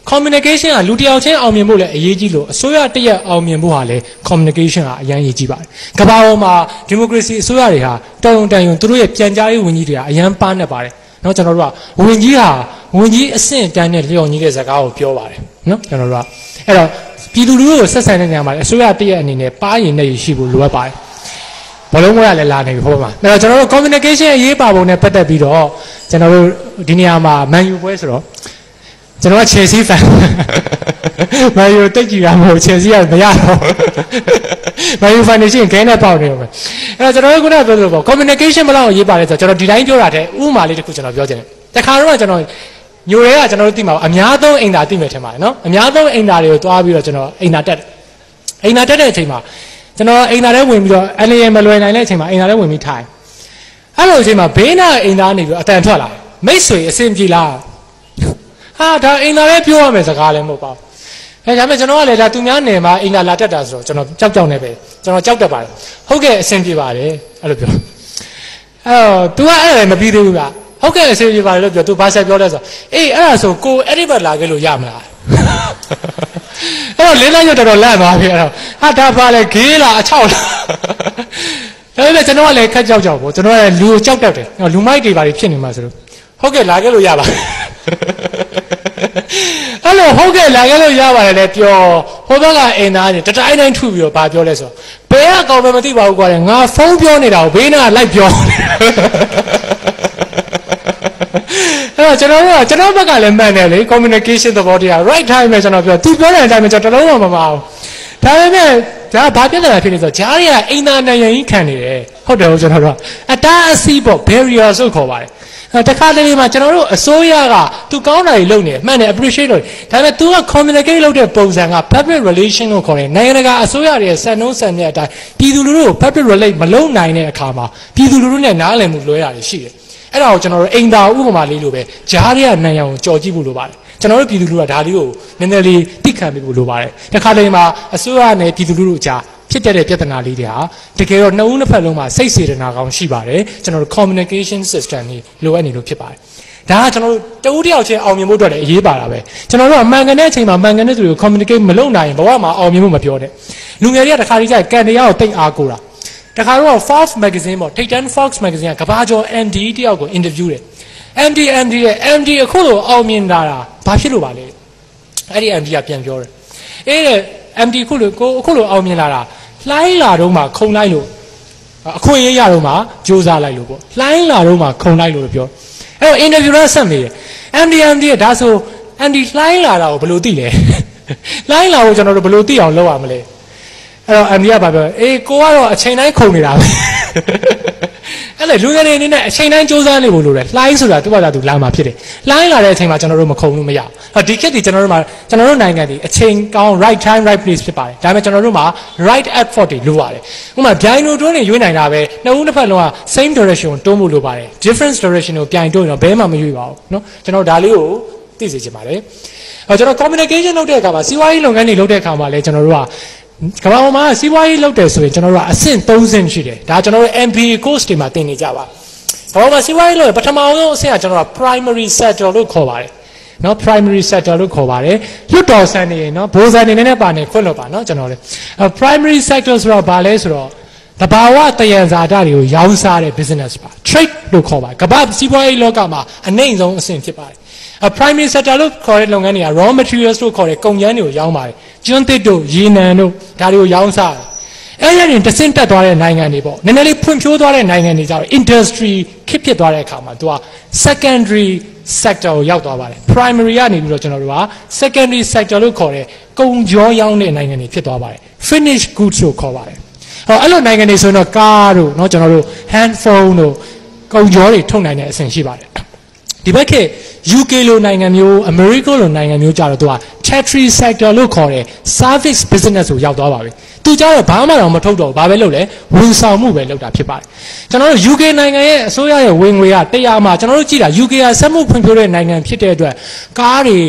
communication ကလူတစ်ယောက်ချင်းအောင်မြင်ဖို့လည်းအရေးကြီးလို့အစိုးရတစ်ရက်အောင်မြင်ဖို့ဟာလည်း communication ကအရင်ရေးကြည့်ပါတယ်ကမ္ဘာပေါ်မှာ democracy အစိုးရတွေဟာတောင်းတန်ယုံသူတို့ရဲ့ပြန်ကြားရေးဝန်ကြီးတွေကအရင်ပန်းနေပါတယ်နော်ကျွန်တော်တို့ကဝန်ကြီးဟာဝန်ကြီးအဆင့်တန်းနဲ့လျော်ညီတဲ့စကားကိုပြောပါတယ်နော်ကျွန်တော်တို့ကအဲ့တော့ပြည်သူလူထုကိုဆက်ဆံတဲ့နေရာမှာအစိုးရတစ်ရက်အနေနဲ့ပါရင်နဲ့ရှိဖို့လိုအပ်ပါတယ်ဘလုံးဝရလည်းလာနေပြီဟုတ်ပါမှာအဲ့တော့ကျွန်တော်တို့ communication အရေးပါပုံနဲ့ပတ်သက်ပြီးတော့ကျွန်တော်တို့ဒီနေရာမှာ Man U ပွဲဆိုတော့ကျွန်တော်က Chelsea fan Man U တိတ်ကြည့်ရမလို့ Chelsea ကမရတော့ Man U fan ရှင်ဂိမ်းနဲ့ပေါက်နေတော့မယ်အဲ့တော့ကျွန်တော်တို့ခုနကပြောသလိုပေါ့ communication ဘယ်လောက်အရေးပါလဲဆိုတော့ကျွန်တော်ဒီတိုင်းပြောတာတဲ့ဥပမာလေးတစ်ခုကျွန်တော်ပြောချင်တယ်တခါတော့ကျွန်တော်ညိုရဲကကျွန်တော်တို့သိမှာအများဆုံးအိမ်သာသိမယ်ထင်ပါတယ်နော်အများဆုံးအိမ်သာတွေကိုတွားပြီးတော့ကျွန်တော်အိမ်သာတက်တယ်အိမ်သာတက်တဲ့အချိန်မှာကျွန်တော်အိမ်သာထဲဝင်ပြီးတော့အလျင်မလွယ်နိုင်တဲ့အချိန်မှာအိမ်သာထဲဝင်ပြီးထိုင်အဲ့လိုအချိန်မှာဘေးနာအိမ်သားနေပြီးအတန်ထွက်လာမိတ်ဆွေအဆင်ပြေလားဟာဒါအိမ်သားလည်းပြောရမယ်စကားလည်းမဟုတ်ပါဘူးအဲဒါပေမဲ့ကျွန်တော်ကလည်းဒါသူများနယ်မှာအိမ်သာလာတက်တာဆိုတော့ကျွန်တော်ကြောက်ကြောက်နေပဲကျွန်တော်ကြောက်တတ်ပါတယ်ဟုတ်ကဲ့အဆင်ပြေပါတယ်အဲ့လိုပြောအဲ့တော့ तू ကအဲ့ဒါမပြီးသေးဘူးကဟုတ်ကဲ့အဆင်ပြေပါတယ်လို့ပြော तू ဘာဆက်ပြောလဲဆိုအေးအဲ့ဒါဆိုကိုအဲ့ဒီဘက်လာခဲ့လို့ရမလားအဲ့တော့လင်းလိုက်ရတော့လန့်သွားပြီအဲ့တော့ဟာဒါပါလေဂေးလားအချောက်လားဒါပေမဲ့ကျွန်တော်ကလည်းခက်ကြောက်ကြောက်ပေါ့ကျွန်တော်ကလူကိုကြောက်တတ်တယ်လူမိုက်တွေပါဖြစ်နေမှာဆိုလို့ဟုတ်ကဲ့လာခဲ့လို့ရပါအဲ့လိုဟုတ်ကဲ့လာခဲ့လို့ရပါတယ်လေပြောဟိုဘက်ကအိမ်သားကြီးတတိုင်းတိုင်းထုပြီးတော့ဘာပြောလဲဆိုဘယ်ကကောင်းမှမသိပါဘူးကွာငါဖုန်းပြောနေတာကိုဘေးနားလိုက်ပြောအဲ့တော့ကျွန်တော်တို့ကကျွန်တော်ဘက်ကလည်းမှန်တယ်လေ communication သဘောတရား right time ပဲကျွန်တော်ပြောသူပြောတဲ့အတိုင်းပဲကျွန်တော်တလုံးမမအောင်ဒါပေမဲ့ဒါဘာပြဿနာဖြစ်နေဆိုဂျားတွေကအိမ်သားနိုင်ရင်ခံနေတယ်ဟုတ်တယ်ကျွန်တော်တို့အတားအဆီးပေါ့ barrier ဆိုခေါ်ပါတယ်တခါတလေမှာကျွန်တော်တို့အစိုးရကသူကောင်းတာတွေလုပ်နေမှန်တယ် appreciate လုပ်တယ်ဒါပေမဲ့ तू က communicate လုပ်တဲ့ပုံစံက public relation ကိုခေါ်တယ်နိုင်ငံတကာအစိုးရတွေရဲ့စံနှုန်းစံမြတ်အတိုင်းပြည်သူလူထုကို public relate မလုပ်နိုင်တဲ့အခါမှာပြည်သူလူထုနဲ့နားလည်မှုလွဲတာတွေရှိတယ်အဲ့ဒါကိုကျွန်တော်တို့အိမ်သာဥပမာလေးလိုပဲဂျားတွေကနိုင်အောင်ကြော်ကြည့်ဖို့လိုပါတယ်ကျွန်တော်တို့ပြည်သူလူထုကဒါလေးကိုနည်းနည်းလေးသိခံပေးဖို့လိုပါတယ်တခါတလေမှာအစိုးရနဲ့ပြည်သူလူထုကြားဖြစ်တဲ့ပြဿနာလေးတွေဟာတကယ်တော့နှစ်ဦးနှစ်ဖက်လုံးမှာစိတ်စေတနာကောင်းရှိပါတယ်ကျွန်တော်တို့ communication system ကြီးလိုအပ်နေလို့ဖြစ်ပါတယ်ဒါကကျွန်တော်တို့တဦးတယောက်ချင်းအောင်မြင်ဖို့အတွက်လည်းအရေးပါတာပဲကျွန်တော်တို့အမှန်ကန်တဲ့အချိန်မှာမှန်ကန်တဲ့သူတွေကို communicate မလုပ်နိုင်ရင်ဘဝမှာအောင်မြင်မှုမပြောနဲ့လူငယ်တွေကတခါတည်းကျကန်တရားကိုတိတ်အားကိုးတာတခါတော့ Fox magazine ပေါ့ Titan Fox magazine ကကဘာကျော် M D တယောက်ကို interview တယ် M D M D ရဲ့ M D အခုလိုအောင်မြင်တာဘာဖြစ်လို့ပါလဲအဲ့ဒီ M D ကပြန်ပြောတယ်အေး M D ခုလိုကိုအခုလိုအောင်မြင်လာတာလှိုင်းလာတော့မှခုံလိုက်လို့အခွင့်အရေးရတော့မှကြိုးစားလိုက်လို့ပေါ့လှိုင်းလာတော့မှခုံလိုက်လို့ပြောအဲ့တော့ interview ရဆက်နေတယ် M D M D ကဒါဆို M D လှိုင်းလာတာကိုဘယ်လိုသိလဲလှိုင်းလာကိုကျွန်တော်တို့ဘယ်လိုသိအောင်လုပ်ရမလဲအဲ့တော့ M D ကဘာပြောအေးကိုကတော့အချိန်တိုင်းခုံနေတာပဲအဲ့လေလူငယ်တွေအနေနဲ့အချိန်တိုင်းကြိုးစားနေဖို့လိုတယ်လှိုင်းဆိုတာသူ့ဘာသာသူလာမှာဖြစ်တယ်လှိုင်းလာတဲ့အချိန်မှာကျွန်တော်တို့မခုံလို့မရဘူးဒီခေတ်ဒီကျွန်တော်တို့မှာကျွန်တော်တို့နိုင်ငံဒီအချိန်ကောင်း right time right place ဖြစ်ပါတယ်ဒါပေမဲ့ကျွန်တော်တို့မှာ right effort တွေလိုပါတယ်ဥပမာဗျိုင်းလိုတွန်းနေရွေးနိုင်တာပဲနှစ်ဦးတစ်ဖက်လုံးက same direction ကိုတွန်းဖို့လိုပါတယ် different direction ကိုပြိုင်တွန်းရင်တော့ဘဲမှမရွေးပါဘူးเนาะကျွန်တော်ဒါလေးကိုသိစေချင်ပါတယ်အဲကျွန်တော် communication လုပ်တဲ့အခါမှာစီးပွားရေးလုပ်ငန်းတွေလုပ်တဲ့အခါမှာလည်းကျွန်တော်တို့ကကမ္ဘာပေါ်မှာစီးပွားရေးလုပ်တယ်ဆိုရင်ကျွန်တော်တို့ကအဆင့်သုံးဆင့်ရှိတယ်ဒါကျွန်တော်တို့ M B A course တွေမှာသင်နေကြပါကမ္ဘာပေါ်မှာစီးပွားရေးလုပ်ရင်ပထမဆုံးအဆင့်ကကျွန်တော်တို့ primary sector လို့ခေါ်ပါတယ်နော် primary sector လို့ခေါ်ပါတယ်လွတ်တော်ဆန်နေရင်နော်ဘိုးဆန်နေနဲ့ပါနေခွင့်လို့ပါနော်ကျွန်တော်လေ primary sector ဆိုတော့ဘာလဲဆိုတော့တဘာဝတယံဇာတတွေကိုရောင်းစားတဲ့ business ပါ trade လို့ခေါ်ပါတယ်ကမ္ဘာစီးပွားရေးလောကမှာအနှိမ့်ဆုံးအဆင့်ဖြစ်ပါတယ်a primary sector လို့ခေါ်တဲ့လုပ်ငန်းတွေက raw materials လို့ခေါ်တဲ့ကုန်ကျန်းတွေကိုရောင်းပါတယ်ကျွန်းသစ်တို့ရေနံတို့ဒါတွေကိုရောင်းစားတယ်အဲ့ဒီတဆင့်တက်သွားတဲ့နိုင်ငံတွေပေါ့နည်းနည်းလေးဖွံ့ဖြိုးသွားတဲ့နိုင်ငံတွေကြတော့ industry ခစ်ဖြစ်သွားတဲ့အခါမှာသူက secondary sector ကိုရောက်သွားပါတယ် primary ကနေပြီးတော့ကျွန်တော်တို့က secondary sector လို့ခေါ်တဲ့ကုန်ကြောရောင်းတဲ့နိုင်ငံတွေဖြစ်သွားပါတယ် finish goods လို့ခေါ်ပါတယ်ဟောအဲ့လိုနိုင်ငံတွေဆိုရင်တော့ကားတို့เนาะကျွန်တော်တို့ handphone တို့ကုန်ကြောတွေထုတ်နိုင်တဲ့အဆင့်ရှိပါတယ်ဒီဘက်က U K လိုနိုင်ငံမျိုး America လိုနိုင်ငံမျိုးကြတော့သူက tertiary sector လို့ခေါ်တဲ့ service business ကိုရောက်သွားပါပြီသူကြတော့ဘာမှတော့မထုတ်တော့ဘူးဘာပဲလုပ်လဲဝန်ဆောင်မှုပဲလုပ်တာဖြစ်ပါတယ်ကျွန်တော်တို့ U K နိုင်ငံရဲ့အစိုးရရဲ့ဝင်ငွေကတရားမှာကျွန်တော်တို့ကြည့်တာ U K ကစက်မှုဖွံ့ဖြိုးတဲ့နိုင်ငံဖြစ်တဲ့အတွက်ကားတွေ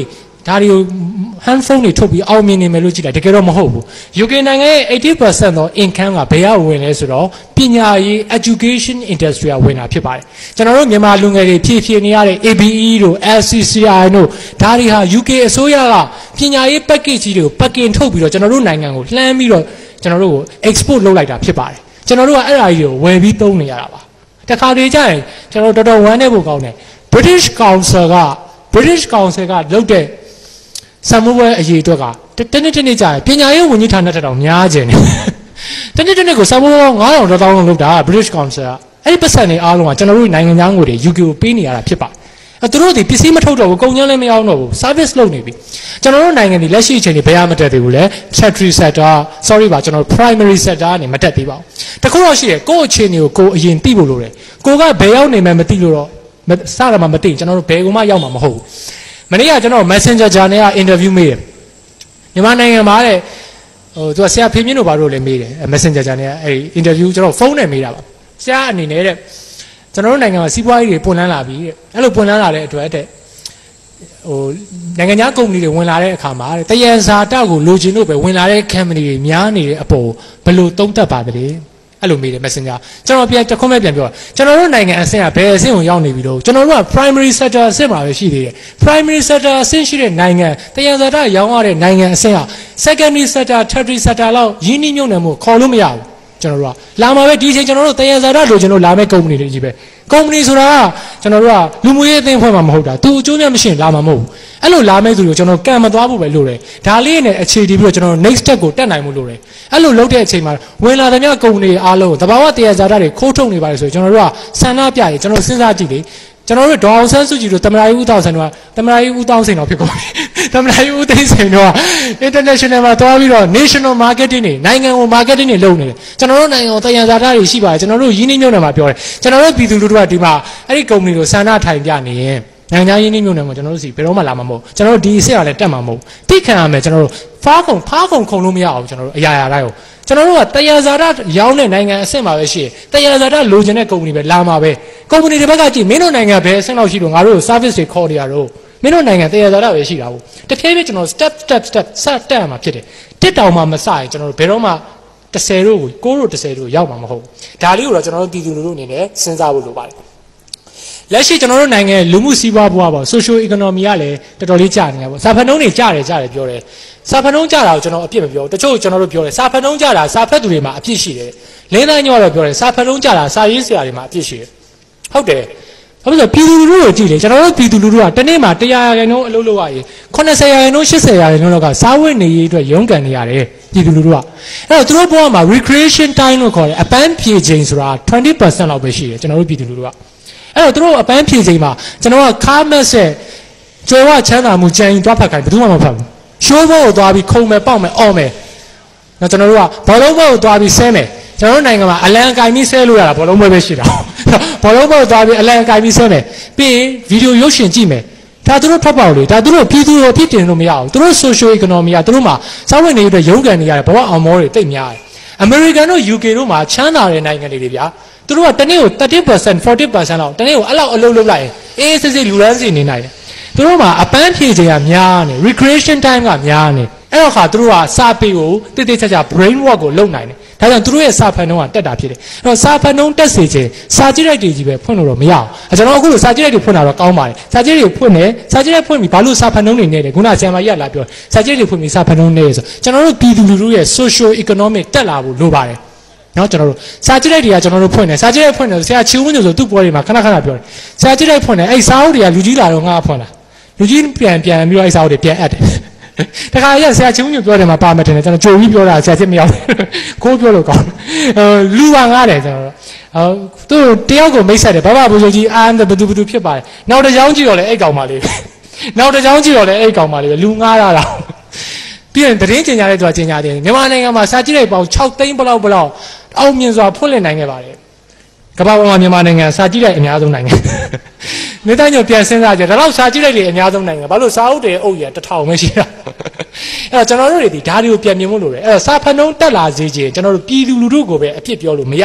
ဒါတွေကို handphone တွေထုတ်ပြီးအောင်မြင်နေမယ်လို့ကြည့်လိုက်တကယ်တော့မဟုတ်ဘူး U K နိုင်ငံရဲ့ eighty percent သော income ကဘယ်ကဝင်လဲဆိုတော့ပညာရေး education industry ကဝင်တာဖြစ်ပါတယ်ကျွန်တော်တို့မြန်မာလူငယ်တွေဖြည့်ဖြည့်နေရတဲ့ A B E တို့ L C C I တို့ဒါတွေဟာ U K အစိုးရကပညာရေး package ကြီးတွေကို package ထုတ်ပြီးတော့ကျွန်တော်တို့နိုင်ငံကိုလှမ်းပြီးတော့ကျွန်တော်တို့ကို export လုပ်လိုက်တာဖြစ်ပါတယ်ကျွန်တော်တို့ကအဲ့ဒါကြီးကိုဝယ်ပြီးသုံးနေရတာပါတခါတည်းကျရင်ကျွန်တော်တော်တော်ဝမ်းနေဖို့ကောင်းတယ် British Council က British Council ကလုပ်တဲ့စံမွေးအရေးအတွက်ကတနေ့တနေ့ကြာပညာရေးဝန်ကြီးဌာနတက်တော့များကျင်တယ်တနေ့တနေ့ကိုစံမွေးnine thousandတောင်းလုံးလုပ်တာ British Council ကအဲ့ဒီပတ်စံတွေအားလုံးကကျွန်တော်တို့နိုင်ငံသားငွေတွေ U K ကိုပေးနေရတာဖြစ်ပါတယ်အဲသူတို့ဒီပစ္စည်းမထုတ်တော့ဘူးကုန်ကျန်းလည်းမရောက်တော့ဘူး service လုပ်နေပြီကျွန်တော်တို့နိုင်ငံဒီလက်ရှိအချိန်တွေဘယ်မှမတက်သေးဘူးလေ tertiary sector sorry ပါကျွန်တော် primary sector ကနေမတက်သေးပါဘူးတခုတော့ရှိတယ်ကိုယ့်အခြေအနေကိုကိုယ်အရင်သိဖို့လိုတယ်ကိုကဘယ်ရောက်နေမှမသိလို့တော့စရမှာမသိကျွန်တော်တို့ဘယ်ကမှရောက်မှာမဟုတ်ဘူးမနေ့ကကျွန်တော် Messenger ဂျာနယ်က interview မေးတယ်မြန်မာနိုင်ငံမှာတဲ့ဟိုသူကဆရာဖေမြင့်တို့ဘာလို့လဲမေးတယ် Messenger ဂျာနယ်ကအဲ့ interview ကျွန်တော်ဖုန်းနဲ့မေးတာပါဆရာအနေနဲ့တဲ့ကျွန်တော်တို့နိုင်ငံမှာစီးပွားရေးတွေပွင့်လန်းလာပြီတဲ့အဲ့လိုပွင့်လန်းလာတဲ့အတွက်တဲ့ဟိုနိုင်ငံခြားကုမ္ပဏီတွေဝင်လာတဲ့အခါမှာတယံဇာတကိုလိုချင်လို့ပဲဝင်လာတဲ့ company တွေများနေတဲ့အပေါ်ဘယ်လိုသုံးသပ်ပါသလဲအဲ့လိုမေးတယ် Messenger ကျွန်တော်ပြန်တစ်ခွန်းပဲပြန်ပြောကျွန်တော်တို့နိုင်ငံအဆင့်ကဘယ်အဆင့်ကိုရောက်နေပြီလို့ကျွန်တော်တို့က primary sector အဆင့်မှာပဲရှိသေးတယ် primary sector အဆင့်ရှိတဲ့နိုင်ငံတယံဇာတရောင်းရတဲ့နိုင်ငံအဆင့်က secondary sector tertiary sector လောက်ရင်းနှီးမြှုပ်နှံမှုခေါ်လို့မရဘူးကျွန်တော်တို့ကလာမှာပဲဒီအချိန်ကျွန်တော်တို့တယံဇာတလိုချင်လို့လာမဲ့ကုမ္ပဏီတွေကြီးပဲကုမ္ပဏီဆိုတာကကျွန်တော်တို့ကလူမှုရေးအသင်းဖွဲ့မှာမဟုတ်တာသူအကျိုးများမရှိရင်လာမှာမဟုတ်ဘူးအဲ့လိုလာမဲ့သူတွေကိုကျွန်တော်ကံမသွားဖို့ပဲလုပ်တယ်ဒါလေးနဲ့အခြေတည်ပြီးတော့ကျွန်တော် next step ကိုတက်နိုင်မှုလုပ်တယ်အဲ့လိုလုပ်တဲ့အချိန်မှာဝင်လာတဲ့များကုမ္ပဏီအားလုံးတဘာဝတယံဇာတတွေခိုးထုတ်နေပါလေဆိုကျွန်တော်တို့ကဆန္ဒပြရင်ကျွန်တော်စဉ်းစားကြည့်လေကျွန်တော်တို့ဒေါအောင်ဆန်းစုကြည်တို့တမရာကြီးဦးတောင်ဆန်းတို့ကတမရာကြီးဦးတောင်စိန်တော်ဖြစ်ကုန်ပြီတမရာကြီးဦးသိန်းစိန်တို့က international မှာသွားပြီးတော့ national marketing တွေနိုင်ငံကို marketing တွေလုပ်နေတယ်ကျွန်တော်တို့နိုင်ငံကိုတယံဇာတတွေရှိပါတယ်ကျွန်တော်တို့ရင်းနှီးမြှုပ်နှံမှာပြောတယ်ကျွန်တော်တို့ပြည်သူလူထုကဒီမှာအဲ့ဒီကုမ္ပဏီကိုဆန္ဒထိုင်ပြနေရင်နိုင်ငံသားရင်းနှီးမြှုပ်နှံမှာကျွန်တော်တို့စီဘယ်တော့မှလာမှာမဟုတ်ကျွန်တော်တို့ဒီအဆင့်ကလည်းတက်မှာမဟုတ်သိခံရမယ်ကျွန်တော်တို့ဖားခုံဖားခုံခုံလို့မရအောင်ကျွန်တော်တို့အရာရာတိုင်းကိုကျွန်တော်တို့ကတယံဇာတရောင်းတဲ့နိုင်ငံအဆင့်မှာပဲရှိတယ်တယံဇာတလိုချင်တဲ့ကုမ္ပဏီပဲလာမှာပဲကုမ္ပဏီတွေဘက်ကကြည့်မင်းတို့နိုင်ငံပဲအဆင့်လောက်ရှိလို့ငါတို့ service တွေခေါ်နေရတော့မင်းတို့နိုင်ငံတယံဇာတပဲရှိတာဘူးတဖြည်းဖြည်းကျွန်တော် step step step ဆက်တက်ရမှာဖြစ်တယ်တစ်တောင်မှမစရင်ကျွန်တော်တို့ဘယ်တော့မှtenတို့ကိုnineတို့tenတို့ရောက်မှာမဟုတ်ဘူးဒါလေးကိုတော့ကျွန်တော်တို့ပြည်သူလူထုအနေနဲ့စဉ်းစားဖို့လိုပါတယ်လက်ရှိကျွန်တော်တို့နိုင်ငံလူမှုစီးပွားဘဝပေါ့ social economy ကလည်းတော်တော်လေးကျနေတာပေါ့စာဖတ်နှုန်းတွေကျတယ်ကျတယ်ပြောတယ်စာဖတ်နှုန်းကျတာကိုကျွန်တော်အပြစ်မပြောတချို့ကျွန်တော်တို့ပြောတယ်စာဖတ်နှုန်းကျတာစာဖတ်သူတွေမှာအပြစ်ရှိတယ်လင်းသားညောတော့ပြောတယ်စာဖတ်နှုန်းကျတာစာရေးဆရာတွေမှာအပြစ်ရှိတယ်ဟုတ်တယ်ဘာလို့လဲပြည်သူလူထုကိုကြည့်လေကျွန်တော်တို့ပြည်သူလူထုကတနေ့မှာone hundredရာခိုင်နှုန်းအလုပ်လုပ်ရရင်ninetyရာခိုင်နှုန်းeightyရာခိုင်နှုန်းလောက်ကစားဝတ်နေရေးအတွက်ရုန်းကန်နေရတယ်ပြည်သူလူထုကအဲ့တော့သူတို့ဘဝမှာ recreation time လို့ခေါ်တယ်အပန်းဖြေချိန်ဆိုတာtwenty percent လောက်ပဲရှိတယ်ကျွန်တော်တို့ပြည်သူလူထုကအဲ့တော့သူတို့အပန်းဖြေချိန်မှာကျွန်တော်ကခါမက်ဆက်ကျွယ်ဝချမ်းသာမှုကြံရင်တွားဖတ်ခိုင်းဘယ်သူမှမဖတ်ဘူးရှိုးဘောကိုသွားပြီးခုံမယ်ပေါက်မယ်အော်မယ်နော်ကျွန်တော်တို့ကဘောလုံးဘောကိုသွားပြီးဆဲမယ်ကျွန်တော်တို့နိုင်ငံမှာအလံအကိုင်ပြီးဆဲလို့ရတာဘောလုံးပွဲပဲရှိတာဘောလုံးဘောကိုသွားပြီးအလံအကိုင်ပြီးဆဲမယ်ပြီးရင်ဗီဒီယိုရုပ်ရှင်ကြည့်မယ်ဒါသူတို့ထွက်ပေါက်လေဒါသူတို့ပြည်သူကိုဖြစ်တင်လို့မရဘူးသူတို့ social economy ကသူတို့မှာစောင့်ဝင်နေတဲ့ရုန်းကန်နေရတယ်ဘဝအောင်မောတွေတိတ်များတယ်အမေရိကန်တို့ U K တို့မှာချမ်းသာတဲ့နိုင်ငံတွေတွေဗျာသူတို့ကတနေ့ကိုthirty percent forty percent လောက်တနေ့ကိုအဲ့လောက်အလုပ်လုပ်လိုက်ရင်အေးစစ်စစ်လူရန်စီနေနိုင်တယ်သူတို့မှာအပန်းဖြေချိန်ကများနေ recreation time ကများနေအဲ့တော့ခါသူတို့ကစာပေကိုတိတိကျကျ brain work ကိုလုပ်နိုင်တယ်ဒါကြောင့်သူတို့ရဲ့စာဖတ်နှုန်းကတက်တာဖြစ်တယ်အဲ့တော့စာဖတ်နှုန်းတက်စေခြင်းစာကြည့်လိုက်တွေကြီးပဲဖွင့်လို့တော့မရအောင်ကျွန်တော်အခုလိုစာကြည့်လိုက်တွေဖွင့်တာတော့ကောင်းပါတယ်စာကြည့်တွေဖွင့်နေစာကြည့်လိုက်ဖွင့်ပြီးဘာလို့စာဖတ်နှုန်းတွေနေတယ်ခုနဆရာမကြီးကလာပြောစာကြည့်တွေဖွင့်ပြီးစာဖတ်နှုန်းနေဆိုကျွန်တော်တို့ပြည်သူလူထုရဲ့ social economic တက်လာဖို့လိုပါတယ်နော်ကျွန်တော်တို့စာကြည့်လိုက်တွေကကျွန်တော်တို့ဖွင့်တယ်စာကြည့်လိုက်ဖွင့်တယ်ဆရာချီဝင်းတို့ဆိုသူ့ပွဲတွေမှာခဏခဏပြောတယ်စာကြည့်လိုက်ဖွင့်တယ်အဲ့စာအုပ်တွေကလူကြီးလာတော့ငါဖွင့်တာလူကြီးပြန်ပြန်ပြီးတော့အဲ့စာအုပ်တွေပြန်အပ်တယ်တခါရဆရာချင်းမျိုးပြောတယ်မှာပါမယ်ထင်တယ်ကျွန်တော်ကြိုပြီးပြောတာဆရာချင်းမရောက်ကိုပြောလို့ကောင်းလူပါငားတယ်ကျွန်တော်သူတယောက်ကိုမိတ်ဆက်တယ်ဘာဘာဘိုးချုပ်ကြီးအာဘသူဘသူဖြစ်ပါတယ်နောက်တစ်ကြောင်းကြည့်တော့လေအဲ့ကောင်ပါလေးနောက်တစ်ကြောင်းကြည့်တော့လေအဲ့ကောင်ပါလေးပဲလူငားတာတော့ပြီးရင်သတင်းကျင်ကြတဲ့သူကကျင်ကြတယ်မြန်မာနိုင်ငံမှာစာကြည့်လိုက်ပေါင်းsixသိန်းဘလောက်ဘလောက်အောင်မြင်စွာဖွင့်လှစ်နိုင်ခဲ့ပါတယ်ကမ္ဘာပေါ်မှာမြန်မာနိုင်ငံစာကြည့်လိုက်အများဆုံးနိုင်ငံနေတိုင်းညပြန်စဉ်းစားကြဒါတော့စာကြည့်လိုက်တွေအများဆုံးနိုင်ငံဘာလို့စာအုပ်တွေအုပ်ရတစ်ထောင်ပဲရှိတာအဲ့တော့ကျွန်တော်တို့တွေဒီဓာတ်တွေကိုပြန်မြင်ဖို့လိုတယ်အဲ့တော့စာဖတ်နှုန်းတက်လာစေခြင်းကျွန်တော်တို့ပြည်သူလူထုကိုပဲအပြစ်ပြောလို့မရဘူး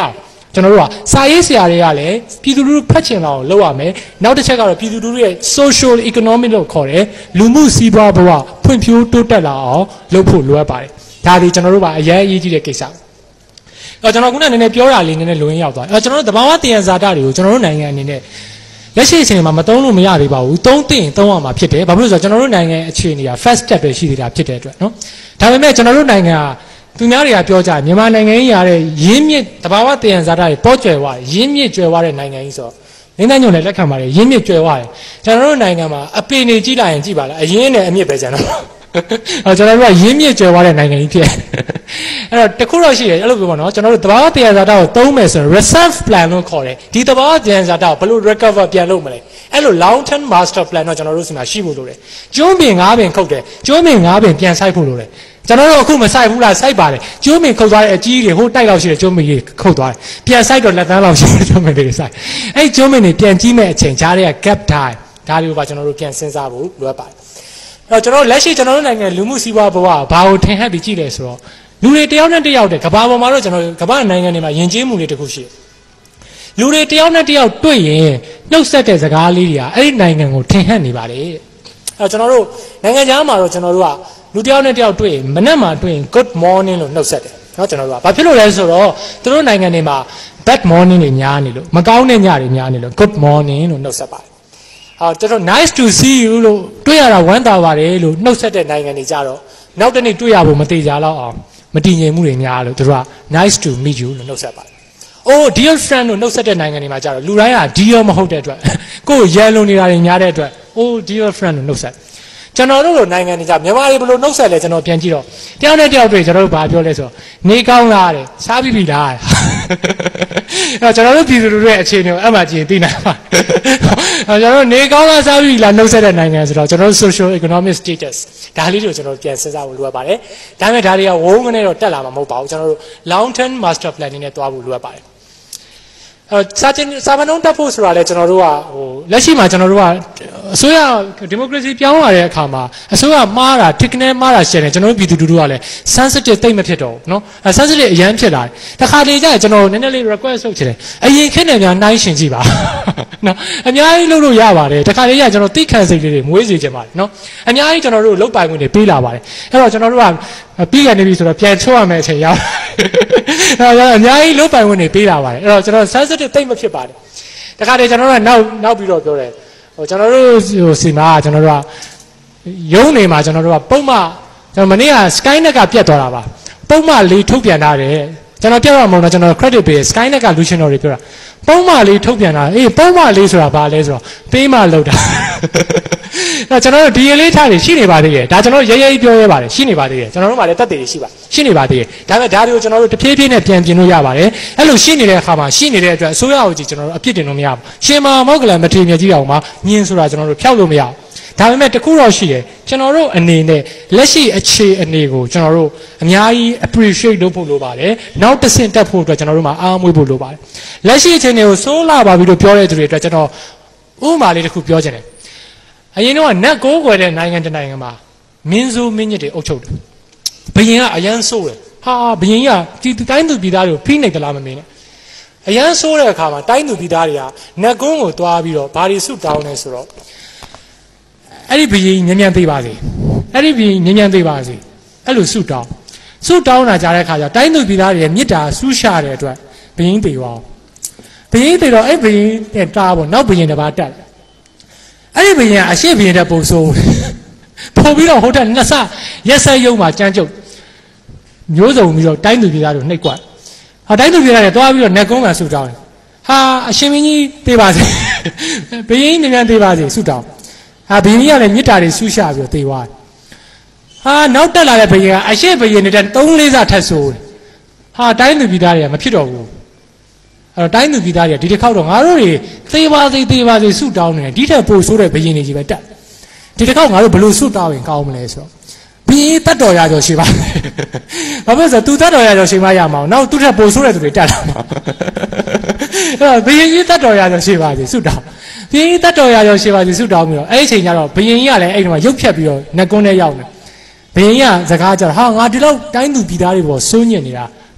ကျွန်တော်တို့ကစာရေးဆရာတွေကလည်းပြည်သူလူထုဖတ်ချင်အောင်လုပ်ရမယ်နောက်တစ်ချက်ကတော့ပြည်သူလူထုရဲ့ social economic လို့ခေါ်တယ်လူမှုစီးပွားဘဝဖွံ့ဖြိုးတိုးတက်လာအောင်လုပ်ဖို့လိုအပ်ပါတယ်ဒါဒီကျွန်တော်တို့ကအရေးအကြီးတဲ့ကိစ္စအဲ့ကျွန်တော်ခုနကနည်းနည်းပြောတာလေးနည်းနည်းလွန်ရောက်သွားအဲ့ကျွန်တော်တို့တဘာဝတည်ရန်ဇာတာတွေကိုကျွန်တော်တို့နိုင်ငံအနေနဲ့လက်ရှိအချိန်မှာမသုံးလို့မရသေးပါဘူးသုံးသိရင်သုံးရမှာဖြစ်တယ်ဘာဖြစ်လို့လဲဆိုတော့ကျွန်တော်တို့နိုင်ငံအခြေအနေက first step ပဲရှိသေးတာဖြစ်တဲ့အတွက်နော်ဒါပေမဲ့ကျွန်တော်တို့နိုင်ငံကသူများတွေကပြောကြတယ်မြန်မာနိုင်ငံကြီးရတဲ့ရင်းမြစ်တဘာဝတည်ရန်ဇာတာတွေပေါ်ကျွယ်သွားတယ်ရင်းမြစ်ကျွယ်သွားတဲ့နိုင်ငံကြီးဆိုတော့နင်းတဲ့ညုံနဲ့လက်ခံပါတယ်ရင်းမြစ်ကျွယ်သွားတယ်ကျွန်တော်တို့နိုင်ငံမှာအပင်တွေကြီးလာရင်ကြည့်ပါလားအရင်းနဲ့အမြစ်ပဲကျန်တော့အဲကျွန်တော်တို့ကရင်းမြစ်ကျွယ်သွားတဲ့နိုင်ငံကြီးဖြစ်အဲ့တော့တခုတော့ရှိတယ်အဲ့လိုပြောပါတော့ကျွန်တော်တို့တဘာဝတည်ရန်ဇာတာကိုသုံးမယ်ဆိုရင် reserve plan လို့ခေါ်တယ်ဒီတဘာဝတည်ရန်ဇာတာကိုဘယ်လို recover ပြန်လုပ်မလဲအဲ့လို long term master plan တော့ကျွန်တော်တို့စီမှာရှိဖို့လိုတယ်ကျွန်းပင်ငါးပင်ခုတ်တယ်ကျွန်းပင်ငါးပင်ပြန်ဆိုင်ဖို့လိုတယ်ကျွန်တော်တို့အခုမဆိုင်ဘူးလားစိုက်ပါတယ်ကျွန်းပင်ခုတ်သွားတဲ့အကြီးတွေဟိုတိုက်လောက်ရှိတဲ့ကျွန်းပင်ကြီးခုတ်သွားတယ်ပြန်ဆိုင်တော့လက်သန်းလောက်ရှိတဲ့ကျွန်းပင်တွေစိုက်အဲ့ကျွန်းပင်တွေပြန်ကြီးမဲ့အချိန်ကြားတဲ့ gap time ဒါတွေကိုပါကျွန်တော်တို့ပြန်စဉ်းစားဖို့လိုအပ်ပါတယ်အဲ့တော့ကျွန်တော်လက်ရှိကျွန်တော်တို့နိုင်ငံလူမှုစီးပွားဘဝဘာကိုထင်ဟပ်ပြီးကြည့်လဲဆိုတော့လူတွေတယောက်နဲ့တယောက်တည်းကဘာပေါ်မှာတော့ကျွန်တော်ကမ္ဘာနိုင်ငံတွေမှာယဉ်ကျေးမှုတွေတခုရှိတယ်လူတွေတယောက်နဲ့တယောက်တွေ့ရင်နှုတ်ဆက်တဲ့စကားလေးတွေကအဲ့ဒီနိုင်ငံကိုထင်ဟပ်နေပါလေအဲ့တော့ကျွန်တော်တို့နိုင်ငံခြားမှာတော့ကျွန်တော်တို့ကလူတယောက်နဲ့တယောက်တွေ့ရင်မနေ့မှတွေ့ရင် good morning လို့နှုတ်ဆက်တယ်เนาะကျွန်တော်တို့ကဘာဖြစ်လို့လဲဆိုတော့သူတို့နိုင်ငံတွေမှာ bad morning တွေများနေလို့မကောင်းတဲ့ညတွေများနေလို့ good morning လို့နှုတ်ဆက်ပါတယ်ဟောကျွန်တော် nice to see you လို့တွေ့ရတာဝမ်းသာပါတယ်လို့နှုတ်ဆက်တဲ့နိုင်ငံတွေကြတော့နောက်တစ်နေ့တွေ့ရဖို့မသေးကြတော့အောင်မတည်ငြိမ်မှုတွေများလို့သူတို့က nice to meet you လို့နှုတ်ဆက်ပါတယ်Oh dear friend လို့နှုတ်ဆက်တဲ့နိုင်ငံတွေမှာကြတော့လူတိုင်းက dear မဟုတ်တဲ့အတွက်ကိုယ်ရန်လုံနေတာတွေများတဲ့အတွက် Oh dear friend လို့နှုတ်ဆက်ကျွန်တော်တို့လိုနိုင်ငံတွေကြမြန်မာတွေဘယ်လိုနှုတ်ဆက်လဲကျွန်တော်ပြန်ကြည့်တော့တယောက်နဲ့တယောက်တွေ့ကျွန်တော်တို့ဘာပြောလဲဆိုတော့နေကောင်းလားတဲ့စားပြီးပြီလားအဲ့ကျွန်တော်တို့ပြည်သူတွေရဲ့အခြေအနေကိုအမှကြည့်သိနိုင်ပါကျွန်တော်တို့နေကောင်းလားစားပြီးပြီလားနှုတ်ဆက်တဲ့နိုင်ငံဆိုတော့ကျွန်တော်တို့ social economic status ဒါလေးတွေကိုကျွန်တော်တို့ပြန်စဉ်းစားဖို့လိုအပ်ပါတယ်ဒါပေမဲ့ဒါတွေကဝုန်းကနေတော့တက်လာမှာမဟုတ်ပါဘူးကျွန်တော်တို့ long term master plan နဲ့တွားဖို့လိုအပ်ပါတယ်အဲစာချင်းစာမနှုံးတက်ဖို့ဆိုတာလေကျွန်တော်တို့ကဟိုလက်ရှိမှာကျွန်တော်တို့ကအစိုးရဒီမိုကရေစီပြောင်းလာတဲ့အခါမှာအစိုးရမှားတာ technical မှားတာရှယ်တယ်ကျွန်တော်တို့ပြည်သူလူထုကလည်း sensitive တိတ်မဖြစ်တော့ဘူးเนาะအဲ sensitive အရန်ဖြစ်လာတယ်တခါတလေကျရင်ကျွန်တော်နည်းနည်းလေး request လုပ်ချင်တယ်အရင်ခက်နေများနှိုင်းရှင်ကြည့်ပါเนาะအများကြီးလုပ်လို့ရပါတယ်တခါတလေကျကျွန်တော်သိခံစိတ်လေးတွေမွေးစေချင်ပါတယ်เนาะအများကြီးကျွန်တော်တို့လုတ်ပိုင်ခွင့်တွေပေးလာပါတယ်အဲ့တော့ကျွန်တော်တို့ကပြီးကနေပြီဆိုတော့ပြန်ချိုးရမယ်အချိန်ရောက်အဲ့တော့အများကြီးလုတ်ပိုင်ခွင့်တွေပေးလာပါတယ်အဲ့တော့ကျွန်တော် sensitive တိတ်မဖြစ်ပါတယ်တခါတလေကျွန်တော်တို့ကနောက်နောက်ပြီးတော့ပြောတယ်ဟိုကျွန်တော်တို့ဟိုစီမှာကျွန်တော်တို့ကရုံးနေမှာကျွန်တော်တို့ကပုံမှကျွန်တော်မနေ့က Skynet ကပြတ်သွားတာပါပုံမှလေးထုတ်ပြန်ထားတယ်ကျွန်တော်ပြောရမှာမဟုတ်တော့ကျွန်တော် credit ပေး Skynet ကလူရှင်တော်တွေပြောတာပုံမှလေးထုတ်ပြန်တာအေးပုံမှလေးဆိုတာဘာလဲဆိုတော့ပေးမှလောက်တာအဲ့ကျွန်တော်တို့ဒီရေးလေးထားနေရှိနေပါသေးတယ်ဒါကျွန်တော်ရဲရဲပြောရဲပါတယ်ရှိနေပါသေးတယ်ကျွန်တော်တို့မှလည်းတက်သေးရှိပါရှိနေပါသေးတယ်ဒါပေမဲ့ဒါတွေကိုကျွန်တော်တို့တဖြည်းဖြည်းနဲ့ပြန်ပြင်လို့ရပါတယ်အဲ့လိုရှိနေတဲ့အခါမှာရှိနေတဲ့အတွက်အစိုးရကိုကြည့်ကျွန်တော်တို့အပြစ်တင်လို့မရဘူးရှင်မာမောက်ကလန်မထေမြကြီးအောင်မှာညင်းဆိုတာကျွန်တော်တို့ဖျောက်လို့မရဘူးဒါပေမဲ့တခုတော့ရှိတယ်ကျွန်တော်တို့အနေနဲ့လက်ရှိအခြေအနေကိုကျွန်တော်တို့အများကြီး appreciate လုပ်ဖို့လိုပါတယ်နောက်တစ်ဆင့်တက်ဖို့အတွက်ကျွန်တော်တို့မှာအားမွေးဖို့လိုပါတယ်လက်ရှိအခြေအနေကိုစိုးလာပါပြီလို့ပြောတဲ့သူတွေအတွက်ကျွန်တော်ဥပမာလေးတစ်ခုပြောချင်တယ်အရင်တော့နတ်ကိုးကွယ်တဲ့နိုင်ငံတစ်နိုင်ငံမှာမင်းဆိုးမင်းညစ်တွေအုပ်ချုပ်တယ်ဘယင်ကအရန်ဆိုးတယ်ဟာဘယင်ကြီးကတိုင်းသူပြည်သားတွေကိုဖိနှိပ်ကြလားမမင်းနဲ့အရန်ဆိုးတဲ့အခါမှာတိုင်းသူပြည်သားတွေကနတ်ကုန်းကိုသွားပြီးတော့ဘာတွေဆုတောင်းလဲဆိုတော့အဲ့ဒီဘယင်ညံ့ညံ့သေးပါစေအဲ့ဒီဘယင်ညံ့ညံ့သေးပါစေအဲ့လိုဆုတောင်းဆုတောင်းတာကြားတဲ့အခါကျတိုင်းသူပြည်သားတွေရဲ့မေတ္တာဆူးရှာတဲ့အတွက်ဘယင်သေးပါဘယင်သေးတော့အဲ့ဘယင်တဲ့တားပေါ့နောက်ဘယင်တစ်ပါးတက်အဲ့ဒီဘယင်ကအရှိဘယင်တဲ့ပုံဆိုးပို့ပြီးတော့ဟိုတက်နှစ်ဆရက်ဆက်ရုံမှာကြမ်းကြုတ်မျိုးစုံပြီးတော့တိုင်းသူပြည်သားတွေနှိပ်ကွက်ဟာတိုင်းသူပြည်သားတွေတွားပြီးတော့နေကုန်းကဆူတောင်းတယ်ဟာအရှင်မင်းကြီးသေးပါစေဘယင်ညံ့ညံ့သေးပါစေဆူတောင်းဟာဘယင်ကြီးကလည်းမေတ္တာတွေဆူးရှာပြီးတော့သေသွားဟာနောက်တက်လာတဲ့ဘယင်ကအရှိဘယင်နေတဲ့သုံးလေးစားထက်ဆိုးတယ်ဟာတိုင်းသူပြည်သားတွေကမဖြစ်တော့ဘူးအဲ့တော့တိုင်းသူပြည်သားတွေကဒီတစ်ခေါက်တော့ငါတို့တွေသေပါစေသေပါစေဆူတောင်းနေတယ်ဒီထက်ပိုဆိုးတဲ့ဘယင်တွေကြီးပဲတက်ဒီတစ်ခေါက်ငါတို့ဘလို့ဆူတောင်းရင်ကောင်းမလဲဆိုတော့ဘယင်တတ်တော်ရကြောရှိပါဘာဖြစ်လို့သူတတ်တော်ရကြောရှိမှရမအောင်နောက်သူထက်ပိုဆိုးတဲ့သူတွေတက်လာမှာအဲ့တော့ဘယင်ကြီးတတ်တော်ရကြောရှိပါစေဆူတောင်းဘယင်ကြီးတတ်တော်ရကြောရှိပါစေဆူတောင်းပြီးတော့အဲ့ဒီအချိန်ကျတော့ဘယင်ကြီးကလည်းအဲ့ဒီမှာရုပ်ဖြတ်ပြီးတော့နှက်ကွန်းထဲရောက်နေဘယင်ကြီးကစကားကြတော့ဟာငါဒီလောက်တိုင်းသူပြည်သားတွေပေါ်စိုးညစ်နေတာ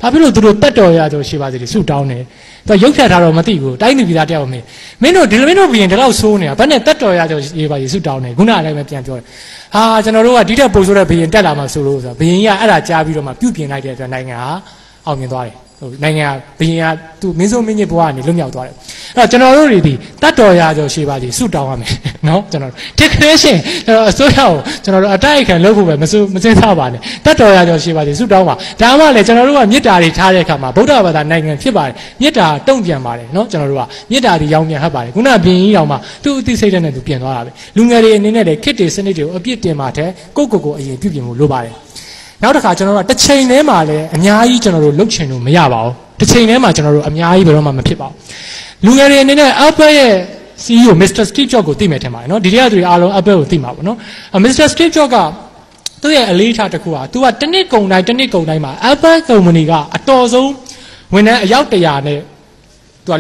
ဘာဖြစ်လို့သူတို့တတ်တော်ရတော့ရှိပါသေးတယ်ဆူတောင်းတယ်သူရုပ်ဖြတ်ထားတော့မသိဘူးတိုင်းသူပြည်သားတယောက်မင်းမင်းတို့ဒီလိုမင်းတို့ဘီရင်ဒီလောက်ဆိုးနေတာဘာနဲ့တတ်တော်ရတော့ရေးပါရေးဆူတောင်းတယ်ခုနကလည်းပဲပြန်ပြောတယ်ဟာကျွန်တော်တို့ကဒီထက်ပိုဆိုးတဲ့ဘီရင်တက်လာမှဆိုလို့ဆိုဘီရင်ကြီးကအဲ့ဒါကြားပြီးတော့မှပြုတ်ပြင်လိုက်တဲ့အတွက်နိုင်ငံဟာအောင်မြင်သွားတယ်နိုင်ငံဘီရင်ကသူမင်းစိုးမင်းကြီးဘဝကနေလွတ်မြောက်သွားတယ်အဲ့တော့ကျွန်တော်တို့တွေဒီတတ်တော်ရတော့ရှိပါသေးဆူတောင်းရမယ်နော်ကျွန်တော်တစ်ခါရှင်ကျွန်တော်အစိုးရကိုကျွန်တော်တို့အတိုက်ခံလုပ်ဖို့ပဲမစိုးမစင်စားပါနဲ့တတ်တော်ရတော့ရှိပါသေးဆူတောင်းပါဒါမှလည်းကျွန်တော်တို့ကမေတ္တာတွေထားတဲ့အခါမှာဗုဒ္ဓဘာသာနိုင်ငံဖြစ်ပါတယ်မေတ္တာတုံ့ပြန်ပါတယ်နော်ကျွန်တော်တို့ကမေတ္တာတွေရောင်းပြန်ဟပ်ပါတယ်ခုနဘီရင်ကြီးတောင်မှသူ့အသိစိတ်နဲ့သူပြင်သွားတာပဲလူငယ်တွေအနေနဲ့လည်းခစ်တွေစနစ်တွေကိုအပြစ်တင်ပါတဲ့ကိုကိုကိုအရင်ပြုပြင်ဖို့လိုပါတယ်နောက်တစ်ခါကျွန်တော်တို့ကတစ်ချိန်တည်းမှာလည်းအများကြီးကျွန်တော်တို့လှုပ်ချင်လို့မရပါဘူးတစ်ချိန်တည်းမှာကျွန်တော်တို့အများကြီးဘယ်တော့မှမဖြစ်ပါဘူးလူငယ်တွေအနေနဲ့ Apple ရဲ့ စီ အီ အို Mister Steve Jobs ကိုသိမယ်ထင်ပါတယ်နော်ဒီတည်းကသူတွေအားလုံး Apple ကိုသိမှာပေါ့နော် Mister Steve Jobs ကသူ့ရဲ့အလေးထားတစ်ခုကသူကတစ်နှစ်ကုန်တိုင်းတစ်နှစ်ကုန်တိုင်းမှာ Apple Company ကအတော်ဆုံးဝန်ထမ်းအယောက်တရာနဲ့သူက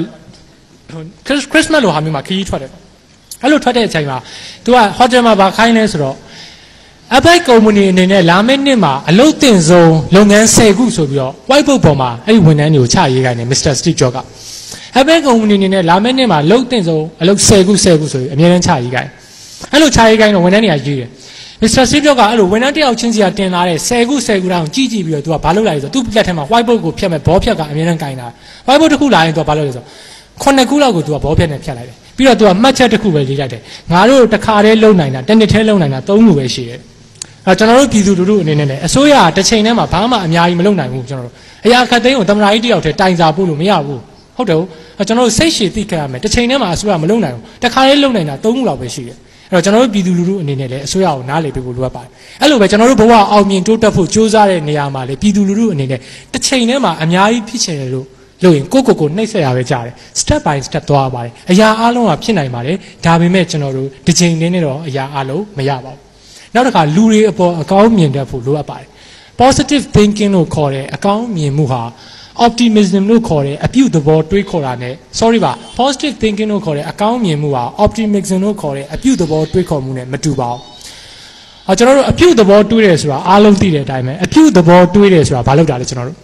Christmas လိုဟာမျိုးမှာခရီးထွက်တယ်အဲ့လိုထွက်တဲ့အချိန်မှာသူက hotel မှာဗာခိုင်းလဲဆိုတော့Apple Company အနေနဲ့လာမယ့်နှစ်မှာအလုပ်တင်ဆုံးလုပ်ငန်း၁၀ခုဆိုပြီးတော့ whiteboard ပေါ်မှာအဲ့ဒီဝန်ထမ်းတွေကိုချရေးခိုင်းတယ် Mister Steve Jobs က Apple Company အနေနဲ့လာမယ့်နှစ်မှာလုပ်တင်ဆုံးအလုပ်၁၀ခု၁၀ခုဆိုပြီးအများကြီးချရေးခိုင်းအဲ့လိုချရေးခိုင်းတော့ဝန်ထမ်းတွေကရေးတယ် Mister Steve Jobs ကအဲ့လိုဝန်ထမ်းတယောက်ချင်းစီကတင်လာတဲ့၁၀ခု၁၀ခုတောင်ကြည့်ကြည့်ပြီးတော့သူကဘာလုပ်လိုက်လဲဆိုတော့သူ့လက်ထဲမှာ whiteboard ကိုဖြတ်မဲ့ဘောဖြတ်ကအများကြီးကိုင်းတာ whiteboard တစ်ခုလာရင်သူကဘာလုပ်လဲဆိုတော့ခုနှစ်ခုလောက်ကိုသူကဘောဖြတ်နဲ့ဖြတ်လိုက်တယ်ပြီးတော့သူကမှတ်ချက်တစ်ခုပဲရေးလိုက်တယ်ငါတို့တစ်ခါတည်းလုံနိုင်တာတစ်နှစ်တည်းလုံနိုင်တာသုံးခုပဲရှိတယ်အဲကျွန်တော်တို့ပြည်သူလူထုအနေနဲ့လည်းအစိုးရတစ်ချိန်တည်းမှာဘာမှအများကြီးမလုပ်နိုင်ဘူးကျွန်တော်တို့အရာခတ်သိမ်းကိုသမ္မတကြီးတယောက်တည်းတိုင်စာပို့လို့မရဘူးဟုတ်တယ်အဲကျွန်တော်တို့စိတ်ရှည်သိခဲ့ရမယ်တစ်ချိန်တည်းမှာအစိုးရမလုပ်နိုင်ဘူးတစ်ခါတည်းလုပ်နိုင်တာသုံးခုလောက်ပဲရှိတယ်အဲ့တော့ကျွန်တော်တို့ပြည်သူလူထုအနေနဲ့လည်းအစိုးရကိုနားလည်ပေးဖို့လိုအပ်ပါတယ်အဲ့လိုပဲကျွန်တော်တို့ဘဝအောင်မြင်တိုးတက်ဖို့ကြိုးစားတဲ့နေရာမှာလည်းပြည်သူလူထုအနေနဲ့တစ်ချိန်တည်းမှာအများကြီးဖြစ်ချင်တယ်လို့လို့ရင်ကိုကိုကိုနှိပ်ဆက်ရပဲကြားတယ် step by step သွားပါတယ်အရာအလုံးကဖြစ်နိုင်ပါတယ်ဒါပေမဲ့ကျွန်တော်တို့တစ်ချိန်တည်းနဲ့တော့အရာအလုံးမရပါဘူးနောက်တစ်ခါလူတွေအပေါ်အကောင်းမြင်တတ်ဖို့လိုအပ်ပါတယ် positive thinking လို့ခေါ်တဲ့အကောင်းမြင်မှုဟာ optimism လို့ခေါ်တဲ့အပြုသဘောတွေးခေါ်တာ ਨੇ sorry ပါ positive thinking လို့ခေါ်တဲ့အကောင်းမြင်မှုဟာ optimism လို့ခေါ်တဲ့အပြုသဘောတွေးခေါ်မှု ਨੇ မတူပါဘူးအဲကျွန်တော်တို့အပြုသဘောတွေးတယ်ဆိုတာအားလုံးသိတဲ့အတိုင်းပဲအပြုသဘောတွေးတယ်ဆိုတာဘာလို့တာလဲကျွန်တော်တို့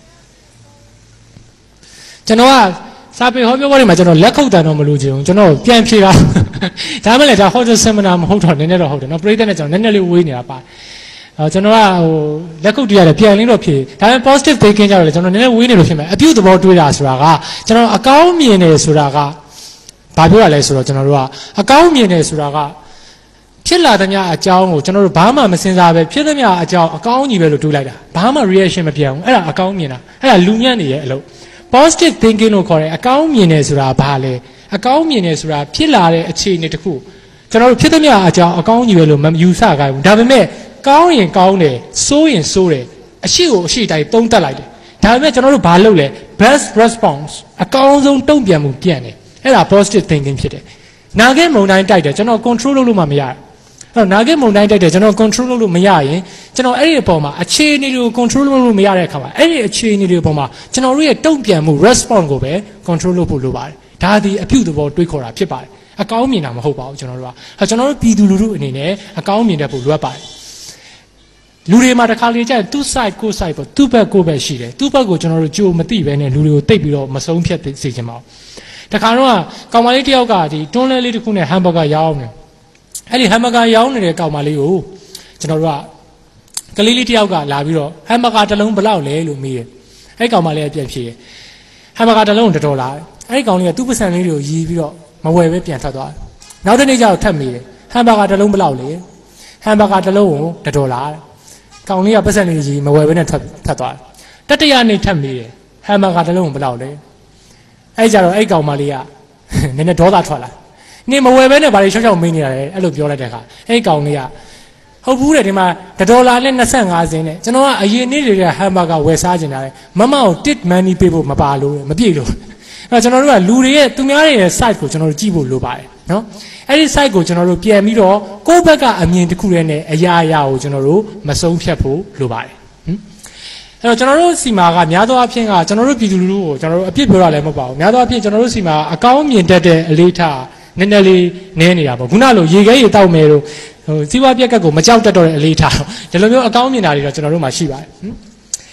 ကျွန်တော်ကစာပေဟောပြောပွဲတွေမှာကျွန်တော်လက်ခုပ်တန်တော့မလို့ချင်ဘူးကျွန်တော်ပြန်ဖြေတာဒါမှလည်းဒါဟောတဲ့ seminar မဟုတ်တော့နည်းနည်းတော့ဟုတ်တယ်နော်ပရိသတ်နဲ့ကျွန်တော်နည်းနည်းလေးဝေးနေတာပါအဲကျွန်တော်ကဟိုလက်ခုပ်တရားလည်းပြန်လင်းတော့ဖြေဒါပေမဲ့ positive thinking ကြတော့လေကျွန်တော်နည်းနည်းဝေးနေလို့ဖြစ်မယ်အပြုသဘောတွေးတာဆိုတာကကျွန်တော်အကောင်းမြင်တယ်ဆိုတာကဘာပြောရလဲဆိုတော့ကျွန်တော်တို့ကအကောင်းမြင်တယ်ဆိုတာကဖြစ်လာသမျှအကြောင်းကိုကျွန်တော်တို့ဘာမှမစင်စားပဲဖြစ်သမျှအကြောင်းအကောင်းကြီးပဲလို့တွေးလိုက်တာဘာမှ reaction မပြောင်းဘူးအဲ့ဒါအကောင်းမြင်တာအဲ့ဒါလူညံ့နေရဲ့အလုပ်positive thinking လို့ခေါ်တဲ့အကောင်းမြင်တယ်ဆိုတာဘာလဲအကောင်းမြင်တယ်ဆိုတာဖြစ်လာတဲ့အခြေအနေတစ်ခုကျွန်တော်တို့ဖြစ်သမျှအကြောင်းအကောင်းကြီးပဲလို့မယူဆကြဘူးဒါပေမဲ့ကောင်းရင်ကောင်းတယ်ဆိုးရင်ဆိုးတယ်အရှိကိုအရှိတိုင်းသုံးသပ်လိုက်တယ်ဒါပေမဲ့ကျွန်တော်တို့ဘာလုပ်လဲ best response အကောင်းဆုံးတုံ့ပြန်မှုပြန်တယ်အဲ့ဒါ positive thinking ဖြစ်တယ်နာဂဲမုန်တိုင်းတိုက်တယ်ကျွန်တော် control လုပ်လို့မှမရဘူးအဲ့တော့နာဂဲမုန်တိုင်းတိုက်တယ်ကျွန်တော် control လုပ်လို့မရရင်ကျွန်တော်အဲ့ဒီအပေါ်မှာအခြေအနေတွေကို control လုပ်လို့မရတဲ့အခါမှာအဲ့ဒီအခြေအနေတွေအပေါ်မှာကျွန်တော်တို့ရဲ့တုံ့ပြန်မှု response ကိုပဲ control လုပ်ဖို့လိုပါတယ်ဒါဒီအပြုသဘောတွေးခေါ်တာဖြစ်ပါတယ်အကောင်းမြင်တာမဟုတ်ပါဘူးကျွန်တော်တို့ကအဲကျွန်တော်တို့ပြည်သူလူထုအနေနဲ့အကောင်းမြင်တတ်ဖို့လိုအပ်ပါတယ်လူတွေမှာတစ်ခါလေကြာသူ့ side ကို side ပေါ့သူ့ဘက်ကိုဘက်ရှိတယ်သူ့ဘက်ကိုကျွန်တော်တို့ကြိုမသိပဲနဲ့လူတွေကိုတိတ်ပြီးတော့မဆုံးဖြတ်စေချင်ပါဘူးတခါတော့ကောင်မလေးတယောက်ကဒီတွန်းလဲလေးတစ်ခုနဲ့ဟမ်ဘာဂါရောင်းတယ်အဲ့ဒီဟမ်ဘာဂါရောင်းနေတဲ့ကောင်မလေးကိုကျွန်တော်တို့ကကလေးလေးတယောက်ကလာပြီးတော့ဟမ်ဘာဂါတစ်လုံးဘယ်လောက်လဲလို့မေးတယ်အဲ့ကောင်မလေးကပြန်ဖြေတယ်ဟမ်ဘာဂါတစ်လုံးတစ်ဒေါ်လာအဲ့ဒီကောင်လေးကသူ့ပစံလေးတွေကိုရီးပြီးတော့မဝယ်ပဲပြန်ထွက်သွားတယ်နောက်တစ်နေ့ကျတော့ထပ်မေးတယ်ဟမ်ဘာဂါတစ်လုံးဘယ်လောက်လဲဟမ်ဘာဂါတစ်လုံးကိုတစ်ဒေါ်လာကောင်လေးကပစံလေးရီးမဝယ်ပဲနဲ့ထွက်ထွက်သွားတယ်တတိယနေ့ထပ်မေးတယ်ဟမ်ဘာဂါတစ်လုံးဘယ်လောက်လဲအဲ့ကြတော့အဲ့ကောင်မလေးကနည်းနည်းဒေါသထွက်လာနေမဝယ်ပဲနဲ့ဗာလေချောက်ချောက်မင်းနေတာလေအဲ့လိုပြောလိုက်တဲ့အခါအဲ့ကောင်လေးကဟုတ်ဘူးတဲ့ဒီမှာဒေါ်လာနဲ့နှစ်ဆယ့်ငါးစင်းနဲ့ကျွန်တော်ကအရင်နေ့တွေကဟမ်ဘာဂါဝယ်စားကျင်တာလေမမကို tip money ပေးဖို့မပါလို့မပြည့်လို့အဲ့တော့ကျွန်တော်တို့ကလူတွေရဲ့သူများတွေရဲ့ site ကိုကျွန်တော်တို့ကြည့်ဖို့လိုပါတယ်နော်အဲ့ဒီ site ကိုကျွန်တော်တို့ပြန်ပြီးတော့ကိုယ့်ဘက်ကအမြင်တစ်ခုတည်းနဲ့အရာအရာကိုကျွန်တော်တို့မဆုံးဖြတ်ဖို့လိုပါတယ်ဟင်အဲ့တော့ကျွန်တော်တို့စီမာကများသောအားဖြင့်ကကျွန်တော်တို့ပြည်သူလူထုကိုကျွန်တော်တို့အပြစ်ပြောရလည်းမဟုတ်ပါဘူးများသောအားဖြင့်ကျွန်တော်တို့စီမာအကောင်းမြင်တတ်တဲ့အလေးထားနည်းနည်းလေးနည်းနေတာပေါ့ခုနလိုရေခဲရေတောက်မယ်လို့ဟိုစီးပွားပြက်ကတ်ကိုမကြောက်တတ်တော့တဲ့အလေးထားတော့ဒီလိုမျိုးအကောင်းမြင်တာတွေတော့ကျွန်တော်တို့မှာရှိပါတယ်ဟင်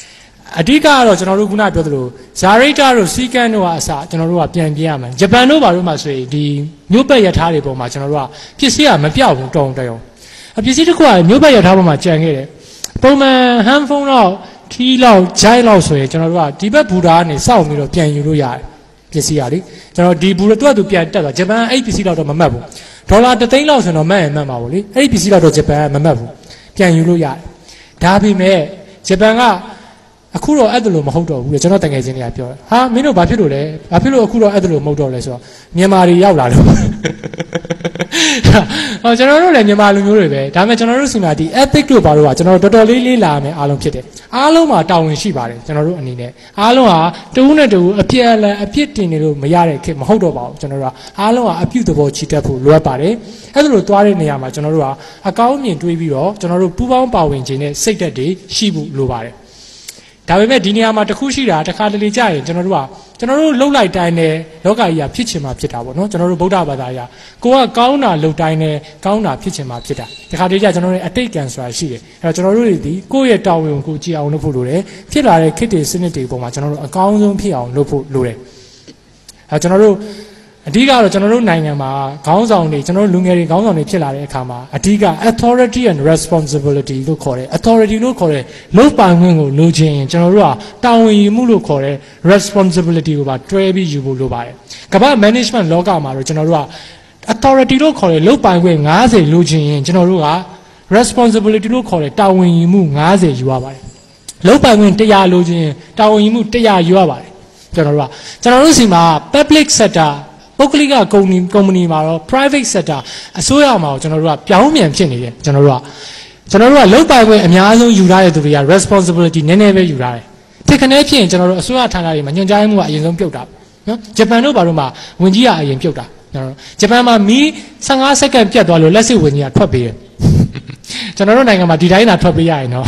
အဓိကတော့ကျွန်တော်တို့ခုနပြောသလိုဇာရိတာတို့စီကန်တို့ကအစကျွန်တော်တို့ကပြန်ပြရမယ်ဂျပန်တို့ဘာလို့မှဆိုရင်ဒီမြို့ပတ်ရထားတွေပေါ်မှာကျွန်တော်တို့ကပစ္စည်းကမပြောက်ဘူးတောင်းတရောအပစ္စည်းတစ်ခုကမြို့ပတ်ရထားပေါ်မှာကြံခဲ့တယ်ပုံမှန်ဟန်ဖုန်းတော့ခီးလောက်ဂျိုင်းလောက်ဆိုရင်ကျွန်တော်တို့ကဒီဘက်ဘူတာကနေစောင့်ပြီးတော့ပြန်ယူလို့ရတယ်ပစ္စည်းရလေကျွန်တော်ဒီဘူတာသူကသူပြန်တက်သွားဂျပန်အဲ့ပစ္စည်းတော့မမှတ်ဘူးဒေါ်လာတစ်သိန်းလောက်ဆိုတော့မှတ်ရင်မှတ်မှာပေါ့လေအဲ့ဒီပစ္စည်းတော့ဂျပန်ကမမှတ်ဘူးပြန်ယူလို့ရတယ်ဒါပေမဲ့ဂျပန်ကအခုတော့အဲ့ဒါလို့မဟုတ်တော့ဘူးလေကျွန်တော်တကယ်ချင်းတွေကပြောဟာမင်းတို့ဘာဖြစ်လို့လဲဘာဖြစ်လို့အခုတော့အဲ့ဒါလို့မဟုတ်တော့လဲဆိုတော့မြန်မာတွေရောက်လာလို့ဟောကျွန်တော်တို့လည်းမြန်မာလူမျိုးတွေပဲဒါပေမဲ့ကျွန်တော်တို့စီမှာဒီ ethic တို့ဘာလို့ကကျွန်တော်တို့တော်တော်လေးလေးလာမယ်အားလုံးဖြစ်တယ်အားလုံးမှာတာဝန်ရှိပါတယ်ကျွန်တော်တို့အနေနဲ့အားလုံးဟာတဦးနဲ့တဦးအပြည့်အလံအပြစ်တင်နေလို့မရတဲ့ခေတ်မဟုတ်တော့ပါဘူးကျွန်တော်တို့ကအားလုံးဟာအပြုသဘောချီတက်ဖို့လိုအပ်ပါတယ်အဲ့ဒါလို့သွားတဲ့နေရာမှာကျွန်တော်တို့ကအကောင်းမြင်တွေးပြီးတော့ကျွန်တော်တို့ပူးပေါင်းပါဝင်ခြင်းနဲ့စိတ်ဓာတ်တွေရှိဖို့လိုပါတယ်ဒါပေမဲ့ဒီနေရာမှာတခုရှိတာတစ်ခါတလေကြာရင်ကျွန်တော်တို့ကကျွန်တော်တို့လှုပ်လိုက်တိုင်းနဲ့လောကကြီးကဖြစ်ချင်မှဖြစ်တာပေါ့နော်ကျွန်တော်တို့ဗုဒ္ဓဘာသာအရကိုကကောင်းတာလှုပ်တိုင်းနဲ့ကောင်းတာဖြစ်ချင်မှဖြစ်တာတစ်ခါတလေကြာကျွန်တော်တို့အတိတ်ကံဆိုတာရှိတယ်အဲ့တော့ကျွန်တော်တို့တွေဒီကိုယ့်ရဲ့တာဝန်ကိုကြည့်အောင်လုပ်ဖို့လိုတယ်ဖြစ်လာတဲ့ခေတ်တွေစနစ်တွေပေါ်မှာကျွန်တော်တို့အကောင်းဆုံးဖြစ်အောင်လုပ်ဖို့လိုတယ်အဲကျွန်တော်တို့အဓိကတော့ကျွန်တော်တို့နိုင်ငံမှာခေါင်းဆောင်တွေကျွန်တော်တို့လူငယ်တွေခေါင်းဆောင်တွေဖြစ်လာတဲ့အခါမှာအဓိက authority and responsibility လို့ခေါ်တယ် authority လို့ခေါ်တယ်လုပ်ပိုင်ခွင့်ကိုလိုချင်ရင်ကျွန်တော်တို့ကတာဝန်ယူမှုလို့ခေါ်တယ် responsibility ကိုပါတွဲပြီးယူဖို့လိုပါတယ်ကမ္ဘာ management လောကမှာတော့ကျွန်တော်တို့က authority လို့ခေါ်တယ်လုပ်ပိုင်ခွင့်၅၀လိုချင်ရင်ကျွန်တော်တို့က responsibility လို့ခေါ်တယ်တာဝန်ယူမှု၅၀ယူရပါတယ်လုပ်ပိုင်ခွင့်၁၀၀လိုချင်ရင်တာဝန်ယူမှု၁၀၀ယူရပါတယ်ကျွန်တော်တို့ကကျွန်တော်တို့စီမှာ public sectorပုဂ္ဂလိကကုမ္ပဏီကုမ္ပဏီမှာတော့ private sector အစိုးရမှာတော့ကျွန်တော်တို့ကပြောင်းပြန်ဖြစ်နေတယ်ကျွန်တော်တို့ကကျွန်တော်တို့ကလုပ်ပိုင်ခွင့်အများဆုံးယူထားတဲ့သူတွေက responsibility နည်းနည်းပဲယူထားတယ်တစ်ခါနဲ့ဖြစ်ရင်ကျွန်တော်တို့အစိုးရဌာနတွေမှာညွှန်ကြားမှုကအရင်ဆုံးပြုတ်တာနော်ဂျပန်တို့ဘာလို့မှဝင်ကြီးကအရင်ပြုတ်တာကျွန်တော်ဂျပန်မှာမီး၁၅စက္ကန့်ပြတ်သွားလို့လက်စစ်ဝင်ကြီးကထွက်ပေးတယ်ကျွန်တော်တို့နိုင်ငံမှာဒီတိုင်းသာထွက်ပေးရရင်နော်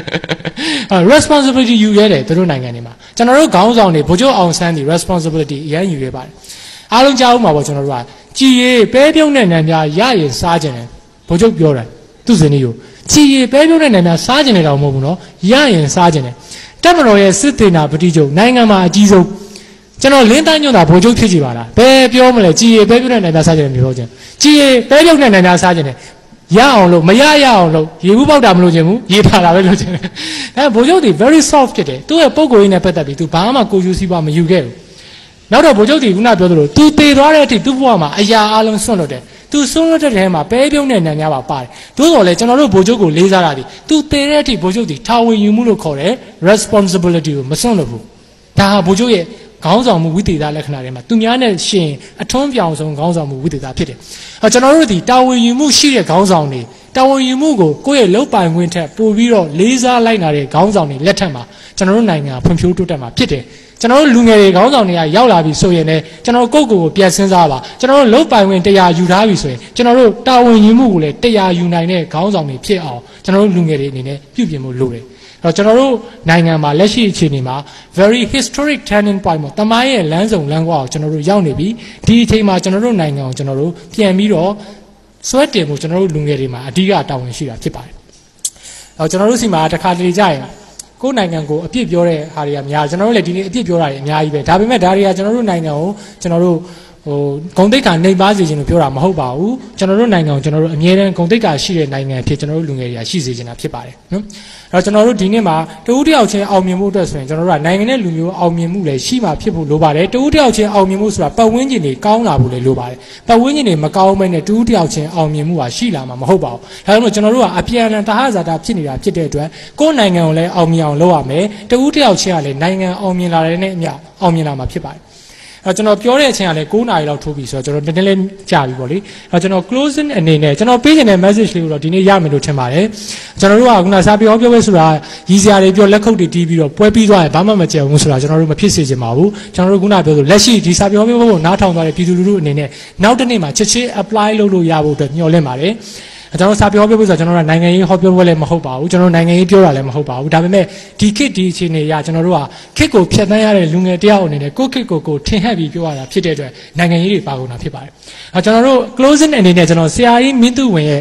responsibility ယူရတယ်သူတို့နိုင်ငံတွေမှာကျွန်တော်တို့ခေါင်းဆောင်တွေဗိုလ်ချုပ်အောင်ဆန်းဒီ responsibility အရင်ယူရပါတယ်အားလုံးကြားဦးမှာပေါ့ကျွန်တော်တို့ကကြည်ရပဲပြုံးတဲ့နံများရရင်စားကြတယ်ဘိုလ်ချုပ်ပြောတယ်သူ့စင်ကြီးကိုကြည်ရပဲပြုံးတဲ့နံများစားကြတယ်တော့မဟုတ်ဘူးနော်ရရင်စားကြတယ်တက်မတော်ရဲ့စစ်သေးနာပတိချုပ်နိုင်ငံမှာအကြီးဆုံးကျွန်တော်လင်းတိုင်းညွန့်တာဘိုလ်ချုပ်ဖြစ်ကြပါလားဘယ်ပြောမလဲကြည်ရပဲပြုံးတဲ့နံများစားကြတယ်မျိုးပြောခြင်းကြည်ရပဲပြုံးတဲ့နံများစားကြတယ်ရအောင်လို့မရရအောင်လို့ရေဘူးပေါက်တာမလို့ခြင်းဘူးရေထားတာပဲလို့ခြင်းအဲဘိုလ်ချုပ်ဒီ very soft ဖြစ်တယ်သူ့ရဲ့ပုံကိုယ်ရင်းနဲ့ပတ်သက်ပြီးသူဘာမှကိုယူစီးပွားမယူခဲ့ဘူးနောက်တော့ဗိုလ်ချုပ်တီခုနပြောသလို तू တေသွားတဲ့အထိသူ့ဘဝမှာအရာအလုံးဆွန့်လွတ်တယ် तू ဆွန့်လွတ်တဲ့ထဲမှာပဲပြုံးတဲ့နံများပါပါတယ်သို့တော်လည်းကျွန်တော်တို့ဗိုလ်ချုပ်ကိုလေးစားတာဒီ तू တေတဲ့အထိဗိုလ်ချုပ်တီထာဝန်ယူမှုလို့ခေါ်တယ် responsibility ကိုမဆွန့်လွတ်ဘူးဒါဟာဗိုလ်ချုပ်ရဲ့ခေါင်းဆောင်မှုဝိသေသလက္ခဏာတွေမှာသူများနဲ့ရှင်အထွန်းပြောင်ဆုံးခေါင်းဆောင်မှုဝိသေသဖြစ်တယ်အဲကျွန်တော်တို့ဒီတာဝန်ယူမှုရှိတဲ့ခေါင်းဆောင်တွေတာဝန်ယူမှုကိုကိုယ့်ရဲ့လုပ်ပိုင်ခွင့်ထက်ပိုပြီးတော့လေးစားလိုက်နာတဲ့ခေါင်းဆောင်တွေလက်ထက်မှာကျွန်တော်တို့နိုင်ငံဖွံ့ဖြိုးတိုးတက်မှာဖြစ်တယ်ကျွန်တော်တို့လူငယ်တွေခေါင်းဆောင်တွေကရောက်လာပြီဆိုရင်လည်းကျွန်တော်တို့ကိုယ့်ကိုယ်ကိုပြန်စဉ်းစားပါကျွန်တော်တို့လုပ်ပိုင်ခွင့်တရားယူထားပြီဆိုရင်ကျွန်တော်တို့တာဝန်ယူမှုကိုလည်းတရားယူနိုင်တဲ့ခေါင်းဆောင်တွေဖြစ်အောင်ကျွန်တော်တို့လူငယ်တွေအနေနဲ့ပြုပြင်ဖို့လိုတယ်အဲ့တော့ကျွန်တော်တို့နိုင်ငံမှာလက်ရှိအခြေအနေမှာ very historic turning point မှာတမိုင်းရဲ့လမ်းဆောင်လမ်းကွာကိုကျွန်တော်တို့ရောက်နေပြီဒီအချိန်မှာကျွန်တော်တို့နိုင်ငံကိုကျွန်တော်တို့ပြန်ပြီးတော့စွဲတင်မှုကျွန်တော်တို့လူငယ်တွေမှာအဓိကတာဝန်ရှိတာဖြစ်ပါတယ်အဲ့တော့ကျွန်တော်တို့စီမှာတစ်ခါတလေကြာရင်ကိုယ်နိုင်ငံကိုအပြစ်ပြောတဲ့ဟာတွေကများကျွန်တော်တို့လည်းဒီနေ့အပြစ်ပြောတာတွေအများကြီးပဲဒါပေမဲ့ဒါတွေကကျွန်တော်တို့နိုင်ငံကိုကျွန်တော်တို့ဟိုဂုံတိတ်ခါနှိပ်ပါစေခြင်းလို့ပြောတာမဟုတ်ပါဘူးကျွန်တော်တို့နိုင်ငံကိုကျွန်တော်တို့အမြဲတမ်းဂုံတိတ်ခါရှိတဲ့နိုင်ငံဖြစ်ကျွန်တော်တို့လူငယ်တွေကရှိစေချင်တာဖြစ်ပါတယ်နော်အဲ့တော့ကျွန်တော်တို့ဒီနေ့မှာတဦးတယောက်ချင်းအောင်မြင်မှုအတွက်ဆိုရင်ကျွန်တော်တို့ကနိုင်ငံနဲ့လူမျိုးအောင်မြင်မှုလည်းရှိမှဖြစ်ဖို့လိုပါတယ်တဦးတယောက်ချင်းအောင်မြင်မှုဆိုတာပတ်ဝန်းကျင်တွေကောင်းလာဖို့လည်းလိုပါတယ်ပတ်ဝန်းကျင်တွေမကောင်းမဲနဲ့တဦးတယောက်ချင်းအောင်မြင်မှုဟာရှိလာမှာမဟုတ်ပါဘူးဒါကြောင့်မို့ကျွန်တော်တို့ကအပြန်အလှန်တဟဇာတာဖြစ်နေတာဖြစ်တဲ့အတွက်ကိုယ်နိုင်ငံကိုလည်းအောင်မြင်အောင်လုပ်ရမယ်တဦးတယောက်ချင်းကလည်းနိုင်ငံအောင်မြင်လာတဲ့နဲ့အမျှအောင်မြင်လာမှာဖြစ်ပါတယ်အဲကျွန်တော်ပြောတဲ့အချိန်ကလည်း၉နာရီလောက်ထိုးပြီဆိုတော့ကျွန်တော်နည်းနည်းလေးကြာပြီပေါ့လေအဲကျွန်တော် closing အနေနဲ့ကျွန်တော်ပေးချင်တဲ့ message လေးကိုတော့ဒီနေ့ရမယ်လို့ထင်ပါတယ်ကျွန်တော်တို့ကခုနစာပေဟောပြောပဲဆိုတာရည်စရာတွေပြောလက်ခုပ်တွေတီးပြီးတော့ပွဲပြီးသွားရင်ဘာမှမကြံဘူးဆိုတာကျွန်တော်တို့မဖြစ်စေချင်ပါဘူးကျွန်တော်တို့ခုနပြောဆိုလက်ရှိဒီစာပေဟောပြောဖို့နားထောင်သွားတဲ့ပြည်သူလူထုအနေနဲ့နောက်တစ်နေ့မှာချက်ချင်း apply လုပ်လို့ရဖို့အတွက်မျှော်လင့်ပါတယ်ကျွန်တော်စာပြောပြောဆိုကျွန်တော်တို့နိုင်ငံရေးဟောပြောပွဲလည်းမဟုတ်ပါဘူးကျွန်တော်နိုင်ငံရေးပြောတာလည်းမဟုတ်ပါဘူးဒါပေမဲ့ဒီခေတ်ဒီအခြေအနေအရကျွန်တော်တို့ကခေတ်ကိုဖျက်ဆီးရတဲ့လူငယ်တယောက်အနေနဲ့ကိုယ့်ခေတ်ကိုကိုထင်ဟပ်ပြီးပြောရတာဖြစ်တဲ့အတွက်နိုင်ငံရေးတွေပါကုန်တာဖြစ်ပါတယ်အဲကျွန်တော်တို့ closing အနေနဲ့ကျွန်တော်ဆရာကြီးမင်းသူဝင်ရဲ့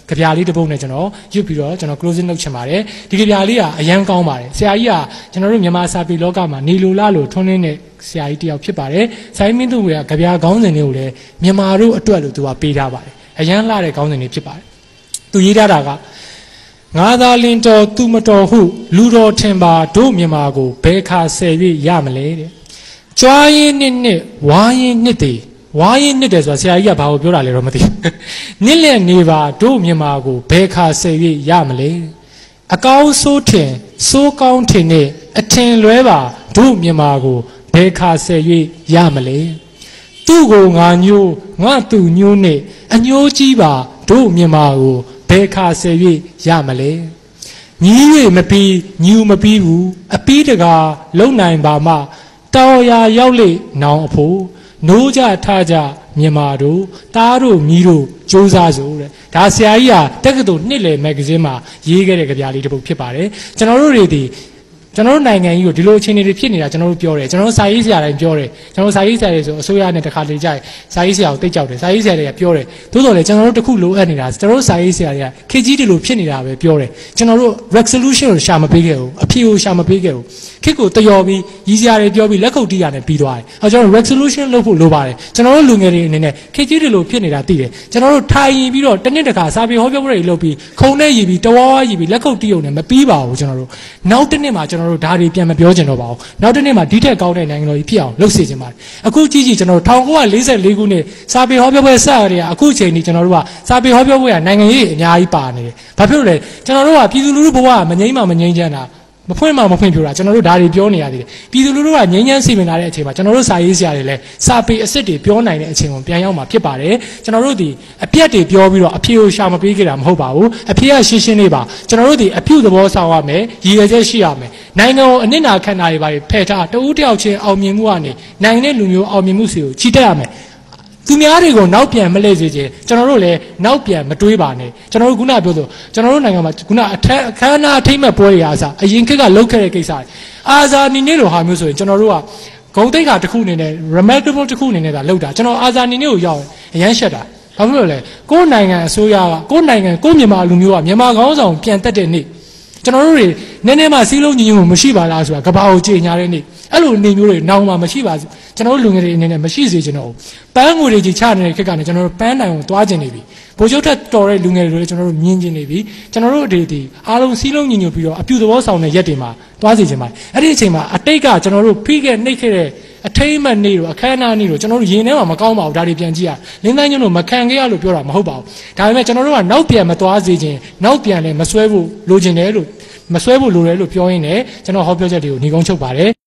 ကဗျာလေးတစ်ပုဒ်နဲ့ကျွန်တော်ရွတ်ပြီးတော့ကျွန်တော် closing လုပ်ချင်ပါတယ်ဒီကဗျာလေးကအရန်ကောင်းပါတယ်ဆရာကြီးကကျွန်တော်တို့မြန်မာစာပေလောကမှာနေလိုလားလို့ထွန်းလင်းတဲ့ဆရာကြီးတယောက်ဖြစ်ပါတယ်ဆိုင်းမင်းသူကကဗျာခေါင်းစဉ်တွေကိုလည်းမြန်မာတို့အတွက်လို့သူကပေးထားပါတယ်အရန်လှတဲ့ခေါင်းစဉ်တွေဖြစ်ပါတယ်သူရေးထားတာကငါသာလင်တော်သူမတော်ဟုလူတော်ထင်ပါတို့မြန်မာကိုဘယ်ခါဆယ်၍ရမလဲတဲ့ကြွားရင်နှစ်နှစ်ဝါရင်နှစ်တည်းဝါရင်နှစ်တယ်ဆိုတာဆရာကြီးကဘာကိုပြောတာလဲတော့မသိဘူးနှစ်လက်နေပါတို့မြန်မာကိုဘယ်ခါဆယ်၍ရမလဲအကောင်းဆိုးထင်ဆိုးကောင်းထင်နဲ့အထင်လွဲပါတို့မြန်မာကိုဘယ်ခါဆယ်၍ရမလဲသူ့ကိုငါညိုးငါသူ့ညိုးနဲ့အညိုးကြီးပါတို့မြန်မာကိုဘယ်ခါဆယ်၍ရမလဲညီး၍မပြီးညူမပြီးဘူးအပီးတကာလုံနိုင်ပါမှတော်ရာရောက်လေနောင်အဖို့နိုးကြထားကြမြန်မာတို့တားတို့မြီးတို့စူးစားစို့တဲ့ဒါဆရာကြီးကတက္ကသိုလ်နှစ်လည်မဂ္ဂဇင်းမှာရေးခဲ့တဲ့ကြပြလေးတစ်ပုဒ်ဖြစ်ပါတယ်ကျွန်တော်တို့တွေဒီကျွန်တော်တို့နိုင်ငံကြီးကိုဒီလိုအခြေအနေတွေဖြစ်နေတာကျွန်တော်တို့ပြောတယ်ကျွန်တော်တို့စာရေးဆရာတိုင်းပြောတယ်ကျွန်တော်စာရေးဆရာတွေဆိုအစိုးရနဲ့တခါလေကြိုက်စာရေးဆရာကိုတိတ်ကြောက်တယ်စာရေးဆရာတွေကပြောတယ်သို့တော်လည်းကျွန်တော်တို့တခုလိုအပ်နေတာကျွန်တော်တို့စာရေးဆရာတွေကခေကြီးတွေလိုဖြစ်နေတာပဲပြောတယ်ကျွန်တော်တို့ resolution ကိုရှာမပေးခဲ့ဘူးအဖြေကိုရှာမပေးခဲ့ဘူးခေကိုတယော်ပြီးရည်စရာတွေပြောပြီးလက်ခုပ်တီးရနဲ့ပြီးသွားတယ်အဲကျွန်တော် resolution လုပ်ဖို့လိုပါတယ်ကျွန်တော်တို့လူငယ်တွေအနေနဲ့ခေကြီးတွေလိုဖြစ်နေတာသိတယ်ကျွန်တော်တို့ထိုင်ရင်ပြီးတော့တစ်နှစ်တခါစာပေဟောပြောပွဲတွေလုပ်ပြီးခုံနဲ့ရည်ပြီးတဝါဝါရည်ပြီးလက်ခုပ်တီးုံနဲ့မပြီးပါဘူးကျွန်တော်တို့နောက်တစ်နှစ်မှာကျွန်တော်တို့ဒါတွေပြန်မပြောချင်တော့ပါဘူးနောက်တစ်နေ့မှာဒီထက်ကောင်းတဲ့နိုင်ငံတော်ကြီးဖြစ်အောင်လုပ်စေချင်ပါတယ်အခုကြည့်ကြည့်ကျွန်တော်တို့၁၉၄၄ခုနှစ်စာပေဟောပြောပွဲစရတဲ့အခုချိန်นี้ကျွန်တော်တို့ကစာပေဟောပြောပွဲကနိုင်ငံရေးအများကြီးပါနေတယ်ဘာဖြစ်လို့လဲကျွန်တော်တို့ကပြည်သူလူထုဘဝကမငြိမ်းမှမငြိမ်းချမ်းတာမဖွင့်မှမဖွင့်ပြတာကျွန်တော်တို့ဒါတွေပြောနေရသေးတယ်ပြည်သူလူထုကငြိမ်းချမ်းစီမံလာတဲ့အချိန်မှာကျွန်တော်တို့စာရေးဆရာတွေလည်းစာပေအစ်စ်တွေပြောနိုင်တဲ့အချိန်ကိုပြန်ရောက်မှာဖြစ်ပါတယ်ကျွန်တော်တို့ဒီအပြက်တွေပြောပြီးတော့အဖြေကိုရှာမပေးကြတာမဟုတ်ပါဘူးအဖြေကရှင်းရှင်းလေးပါကျွန်တော်တို့ဒီအပြုသဘောဆောင်ရမယ်ရည်ရွယ်ချက်ရှိရမယ်နိုင်ငံကိုအနစ်နာခံတာတွေပါဖယ်ထားတဦးတယောက်ချင်းအောင်မြင်မှုကနေနိုင်ငံနဲ့လူမျိုးအောင်မြင်မှုစီကိုချီတက်ရမယ်သူများတွေကိုနောက်ပြန်မလဲစေချင်ကျွန်တော်တို့လည်းနောက်ပြန်မတွေးပါနဲ့ကျွန်တော်တို့ခုနပြောဆိုကျွန်တော်တို့နိုင်ငံမှာခုနအထက်အခမ်းအနားအထိမ့်မဲ့ပွဲတွေအားစားအရင်ခေတ်ကလုပ်ခဲ့တဲ့ကိစ္စတွေအာဇာနည်နေ့လိုဟာမျိုးဆိုရင်ကျွန်တော်တို့ကဂုံတိတ်ခါတစ်ခုအနေနဲ့ remarkable တစ်ခုအနေနဲ့ဒါလောက်တာကျွန်တော်အာဇာနည်နေ့ကိုရောက်အရန်ရှက်တာဘာဖြစ်လို့လဲကိုယ်နိုင်ငံအစိုးရကကိုယ်နိုင်ငံကိုယ်မြန်မာလူမျိုးကမြန်မာခေါင်းဆောင်ပြန်တက်တဲ့နေ့ကျွန်တော်တို့တွေနည်းနည်းမှစီးလုံးညီညွတ်မှုမရှိပါလားဆိုတာကဘာကိုကြေညာတဲ့နေ့အဲ့လိုနေမျိုးတွေနောင်မှာမရှိပါဘူးကျွန်တော်တို့လူငယ်တွေအနေနဲ့မရှိစေချင်တော့ဘူးပန်းငွေတွေကြီးချနေတဲ့ခက်ကနေကျွန်တော်တို့ပန်းတိုင်ကိုသွားကျင်နေပြီဘိုးချုပ်ထက်တော်တဲ့လူငယ်တွေလည်းကျွန်တော်တို့မြင်ကျင်နေပြီကျွန်တော်တို့တွေဒီအားလုံးစီးလုံးညီညွတ်ပြီးတော့အပြုသဘောဆောင်တဲ့ရက်တွေမှာသွားစေချင်ပါတယ်အဲ့ဒီအချိန်မှာအတိတ်ကကျွန်တော်တို့ဖိခဲ့နှိပ်ခဲ့တဲ့အထိမ့်မနေတို့အခမ်းအနားနေတို့ကျွန်တော်တို့ရင်ထဲမှာမကောင်းပါဘူးဒါတွေပြန်ကြည့်ရလင်းတိုင်းညွန့်တို့မခံခဲ့ရလို့ပြောတာမဟုတ်ပါဘူးဒါပေမဲ့ကျွန်တော်တို့ကနောက်ပြန်မသွားစေချင်နောက်ပြန်လည်းမဆွဲဖို့လိုချင်တယ်လို့မဆွဲဖို့လိုတယ်လို့ပြောရင်းနဲ့ကျွန်တော်ဟောပြောချက်တွေကိုညီကုန်းချုပ်ပါတယ်